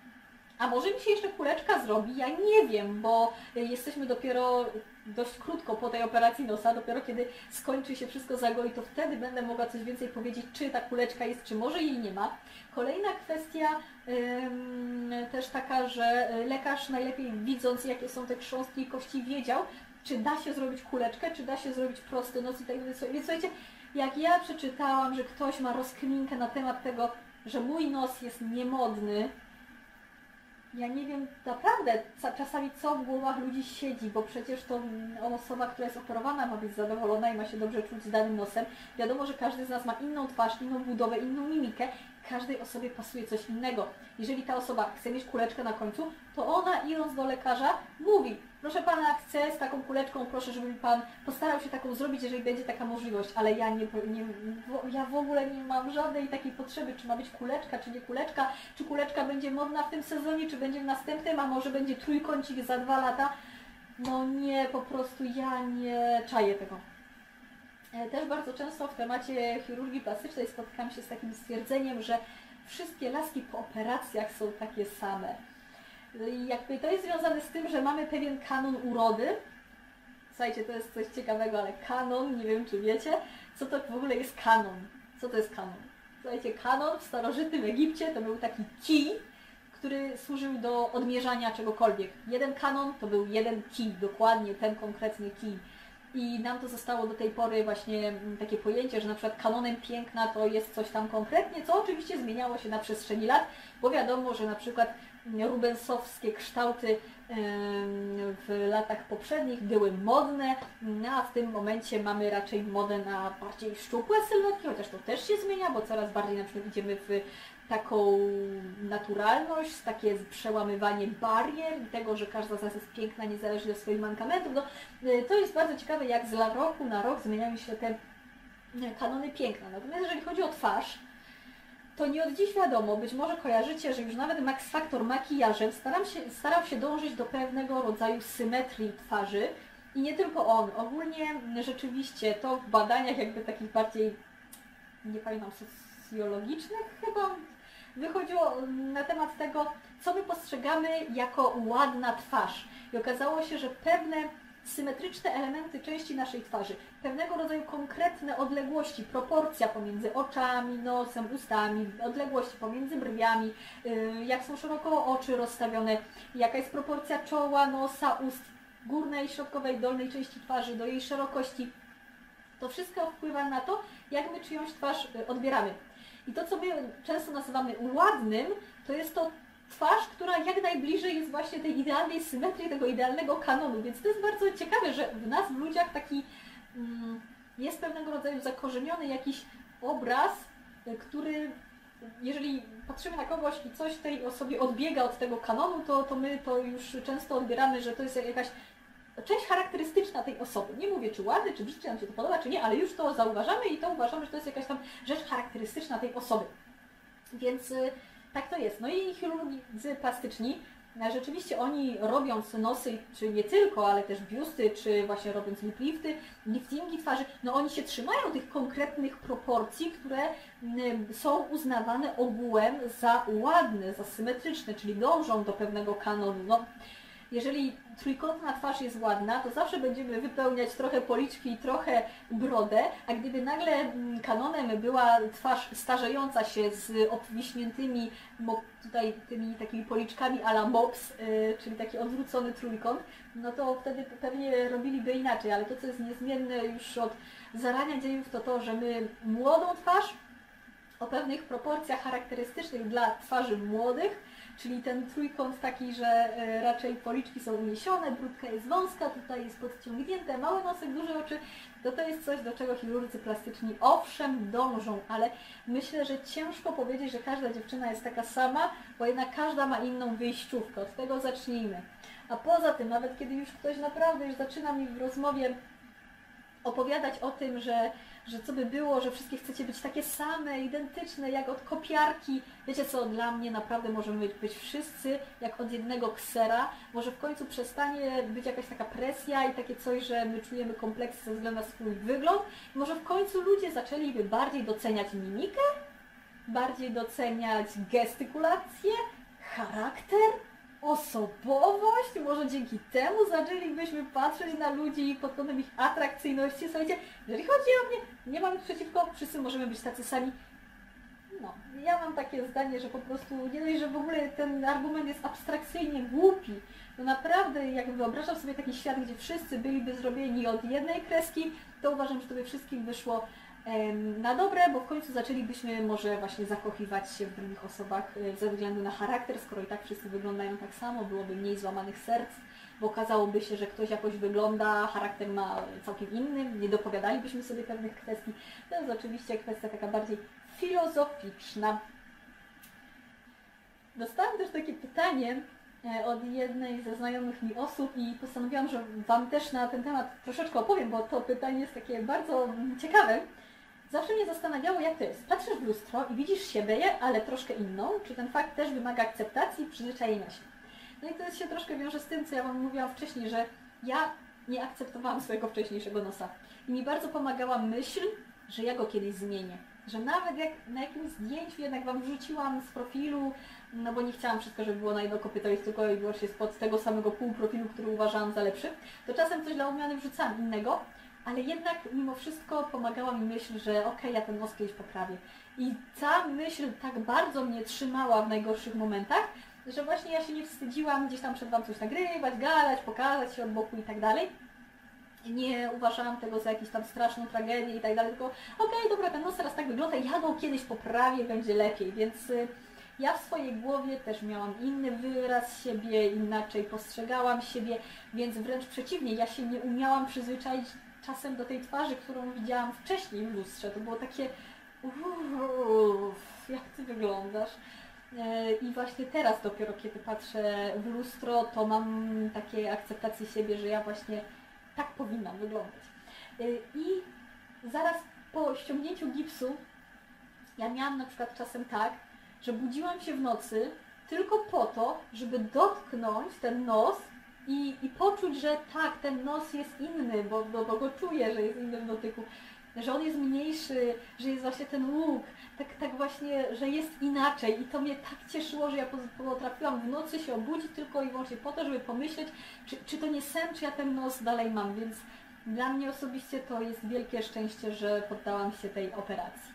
a może mi się jeszcze kuleczka zrobi, ja nie wiem, bo jesteśmy dopiero dość krótko po tej operacji nosa, dopiero kiedy skończy się wszystko zagoi, to wtedy będę mogła coś więcej powiedzieć, czy ta kuleczka jest, czy może jej nie ma. Kolejna kwestia ym, też taka, że lekarz najlepiej widząc, jakie są te chrząstki i kości, wiedział, czy da się zrobić kuleczkę, czy da się zrobić prosty nos i tak dalej. Więc słuchajcie, jak ja przeczytałam, że ktoś ma rozkminkę na temat tego, że mój nos jest niemodny, ja nie wiem naprawdę czasami co w głowach ludzi siedzi, bo przecież to osoba, która jest operowana, ma być zadowolona i ma się dobrze czuć z danym nosem. Wiadomo, że każdy z nas ma inną twarz, inną budowę, inną mimikę. Każdej osobie pasuje coś innego. Jeżeli ta osoba chce mieć kuleczkę na końcu, to ona idąc do lekarza mówi: proszę pana, chcę z taką kuleczką, proszę, żeby mi pan postarał się taką zrobić, jeżeli będzie taka możliwość, ale ja nie, nie, ja w ogóle nie mam żadnej takiej potrzeby, czy ma być kuleczka, czy nie kuleczka, czy kuleczka będzie modna w tym sezonie, czy będzie w następnym, a może będzie trójkącik za dwa lata. No nie, po prostu ja nie czaję tego. Też bardzo często w temacie chirurgii plastycznej spotykam się z takim stwierdzeniem, że wszystkie laski po operacjach są takie same. I jakby to jest związane z tym, że mamy pewien kanon urody. Słuchajcie, to jest coś ciekawego, ale kanon, nie wiem czy wiecie, co to w ogóle jest kanon. Co to jest kanon? Słuchajcie, kanon w starożytnym Egipcie to był taki kij, który służył do odmierzania czegokolwiek. Jeden kanon to był jeden kij, dokładnie ten konkretny kij. I nam to zostało do tej pory właśnie takie pojęcie, że na przykład kanonem piękna to jest coś tam konkretnie, co oczywiście zmieniało się na przestrzeni lat, bo wiadomo, że na przykład rubensowskie kształty w latach poprzednich były modne, a w tym momencie mamy raczej modę na bardziej szczupłe sylwetki, chociaż to też się zmienia, bo coraz bardziej na przykład idziemy w taką naturalność, takie przełamywanie barier i tego, że każda z nas jest piękna niezależnie od swoich mankamentów. No, to jest bardzo ciekawe, jak z roku na rok zmieniają się te kanony piękna. Natomiast jeżeli chodzi o twarz, to nie od dziś wiadomo, być może kojarzycie, że już nawet Max Factor makijażem staram się, starał się dążyć do pewnego rodzaju symetrii twarzy i nie tylko on. Ogólnie rzeczywiście to w badaniach jakby takich bardziej, nie pamiętam, socjologicznych chyba wychodziło na temat tego, co my postrzegamy jako ładna twarz. I okazało się, że pewne symetryczne elementy części naszej twarzy, pewnego rodzaju konkretne odległości, proporcja pomiędzy oczami, nosem, ustami, odległość pomiędzy brwiami, jak są szeroko oczy rozstawione, jaka jest proporcja czoła, nosa, ust, górnej, środkowej, dolnej części twarzy, do jej szerokości. To wszystko wpływa na to, jak my czyjąś twarz odbieramy. I to, co my często nazywamy ładnym, to jest to twarz, która jak najbliżej jest właśnie tej idealnej symetrii, tego idealnego kanonu. Więc to jest bardzo ciekawe, że w nas, w ludziach, taki mm, jest pewnego rodzaju zakorzeniony jakiś obraz, który, jeżeli patrzymy na kogoś i coś tej osobie odbiega od tego kanonu, to, to my to już często odbieramy, że to jest jakaś część charakterystyczna tej osoby. Nie mówię, czy ładny, czy brzydki, nam się to podoba, czy nie, ale już to zauważamy i to uważamy, że to jest jakaś tam rzecz charakterystyczna tej osoby. Więc y, tak to jest. No i chirurdzy plastyczni, rzeczywiście oni robiąc nosy, czy nie tylko, ale też biusty, czy właśnie robiąc lip lifty, liftingi twarzy, no oni się trzymają tych konkretnych proporcji, które y, są uznawane ogółem za ładne, za symetryczne, czyli dążą do pewnego kanonu. No, jeżeli trójkątna twarz jest ładna, to zawsze będziemy wypełniać trochę policzki i trochę brodę, a gdyby nagle kanonem była twarz starzejąca się z obwiśniętymi tutaj tymi takimi policzkami a la mops, yy, czyli taki odwrócony trójkąt, no to wtedy pewnie robiliby inaczej, ale to, co jest niezmienne już od zarania dziejów, to to, że my młodą twarz o pewnych proporcjach charakterystycznych dla twarzy młodych, czyli ten trójkąt taki, że raczej policzki są uniesione, brudka jest wąska, tutaj jest podciągnięte, mały nosek, duże oczy, to to jest coś, do czego chirurdzy plastyczni owszem dążą, ale myślę, że ciężko powiedzieć, że każda dziewczyna jest taka sama, bo jednak każda ma inną wyjściówkę, od tego zacznijmy. A poza tym, nawet kiedy już ktoś naprawdę już zaczyna mi w rozmowie opowiadać o tym, że, że co by było, że wszystkie chcecie być takie same, identyczne, jak od kopiarki. Wiecie co, dla mnie naprawdę możemy być, być wszyscy jak od jednego ksera. Może w końcu przestanie być jakaś taka presja i takie coś, że my czujemy kompleksy ze względu na swój wygląd. Może w końcu ludzie zaczęliby bardziej doceniać mimikę, bardziej doceniać gestykulację, charakter, osobowość, może dzięki temu zaczęlibyśmy patrzeć na ludzi pod kątem ich atrakcyjności. Słuchajcie, jeżeli chodzi o mnie, nie mam nic przeciwko, wszyscy możemy być tacy sami. No, ja mam takie zdanie, że po prostu nie dość, że w ogóle ten argument jest abstrakcyjnie głupi, to naprawdę jak wyobrażam sobie taki świat, gdzie wszyscy byliby zrobieni od jednej kreski, to uważam, że to by wszystkim wyszło na dobre, bo w końcu zaczęlibyśmy może właśnie zakochiwać się w drugich osobach ze względu na charakter, skoro i tak wszyscy wyglądają tak samo, byłoby mniej złamanych serc, bo okazałoby się, że ktoś jakoś wygląda, charakter ma całkiem inny, nie dopowiadalibyśmy sobie pewnych kwestii. To jest oczywiście kwestia taka bardziej filozoficzna. Dostałam też takie pytanie od jednej ze znajomych mi osób i postanowiłam, że Wam też na ten temat troszeczkę opowiem, bo to pytanie jest takie bardzo ciekawe. Zawsze mnie zastanawiało, jak to jest. Patrzysz w lustro i widzisz siebie, ale troszkę inną. Czy ten fakt też wymaga akceptacji i przyzwyczajenia się? No i to się troszkę wiąże z tym, co ja Wam mówiłam wcześniej, że ja nie akceptowałam swojego wcześniejszego nosa. I mi bardzo pomagała myśl, że ja go kiedyś zmienię. Że nawet jak na jakimś zdjęciu jednak Wam wrzuciłam z profilu, no bo nie chciałam wszystko, żeby było na jedno kopyto i tylko i wyłącznie spod tego samego pół profilu, który uważałam za lepszy, to czasem coś dla odmiany wrzucałam innego, ale jednak mimo wszystko pomagała mi myśl, że okej, okay, ja ten nos kiedyś poprawię. I ta myśl tak bardzo mnie trzymała w najgorszych momentach, że właśnie ja się nie wstydziłam gdzieś tam przed Wam coś nagrywać, gadać, pokazać się od boku i tak dalej. Nie uważałam tego za jakąś tam straszną tragedię i tak dalej, tylko okej, okay, dobra, ten nos teraz tak wygląda, ja go kiedyś poprawię, będzie lepiej, więc y, ja w swojej głowie też miałam inny wyraz siebie, inaczej postrzegałam siebie, więc wręcz przeciwnie, ja się nie umiałam przyzwyczaić czasem do tej twarzy, którą widziałam wcześniej w lustrze. To było takie uff, jak Ty wyglądasz. I właśnie teraz dopiero, kiedy patrzę w lustro, to mam takie akceptację siebie, że ja właśnie tak powinnam wyglądać. I zaraz po ściągnięciu gipsu ja miałam na przykład czasem tak, że budziłam się w nocy tylko po to, żeby dotknąć ten nos i, i poczuć, że tak, ten nos jest inny, bo, bo, bo go czuję, że jest inny w dotyku, że on jest mniejszy, że jest właśnie ten łuk, tak, tak właśnie, że jest inaczej i to mnie tak cieszyło, że ja potrafiłam w nocy się obudzić tylko i wyłącznie po to, żeby pomyśleć, czy, czy to nie sen, czy ja ten nos dalej mam, więc dla mnie osobiście to jest wielkie szczęście, że poddałam się tej operacji.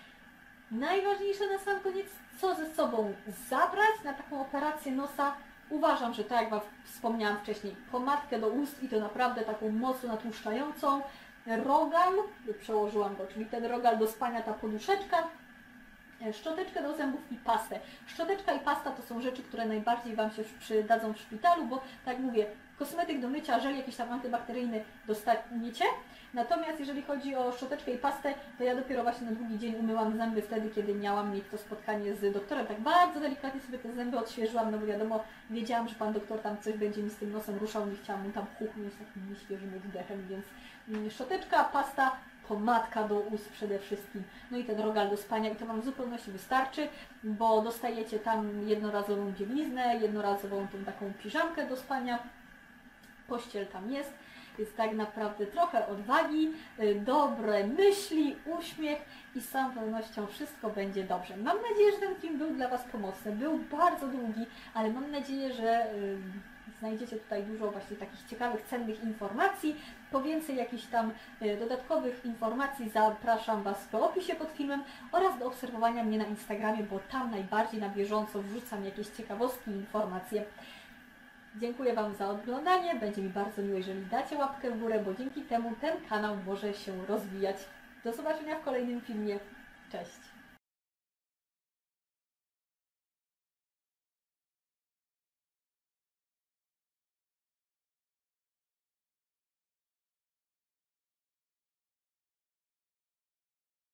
Najważniejsze na sam koniec, co ze sobą zabrać na taką operację nosa? Uważam, że tak jak Wam wspomniałam wcześniej, pomadkę do ust i to naprawdę taką mocno natłuszczającą. Rogal, przełożyłam go, czyli ten rogal do spania, ta poduszeczka, szczoteczkę do zębów i pastę. Szczoteczka i pasta to są rzeczy, które najbardziej Wam się przydadzą w szpitalu, bo tak mówię, kosmetyk do mycia, żel jakiś tam antybakteryjny dostaniecie. Natomiast jeżeli chodzi o szczoteczkę i pastę, to ja dopiero właśnie na drugi dzień umyłam zęby wtedy, kiedy miałam mieć to spotkanie z doktorem. Tak bardzo delikatnie sobie te zęby odświeżyłam, no bo wiadomo, wiedziałam, że Pan doktor tam coś będzie mi z tym nosem ruszał, nie chciałam mu tam chuchnąć takim nieświeżym oddechem, więc szczoteczka, pasta, pomadka do ust przede wszystkim, no i ten rogal do spania i to Wam w zupełności wystarczy, bo dostajecie tam jednorazową bieliznę, jednorazową tą taką piżamkę do spania, pościel tam jest, więc tak naprawdę trochę odwagi, dobre myśli, uśmiech i z całą pewnością wszystko będzie dobrze. Mam nadzieję, że ten film był dla Was pomocny, był bardzo długi, ale mam nadzieję, że znajdziecie tutaj dużo właśnie takich ciekawych, cennych informacji. Po więcej jakichś tam dodatkowych informacji zapraszam Was w opisie pod filmem oraz do obserwowania mnie na Instagramie, bo tam najbardziej na bieżąco wrzucam jakieś ciekawostki i informacje. Dziękuję Wam za oglądanie, będzie mi bardzo miło, jeżeli dacie łapkę w górę, bo dzięki temu ten kanał może się rozwijać. Do zobaczenia w kolejnym filmie. Cześć!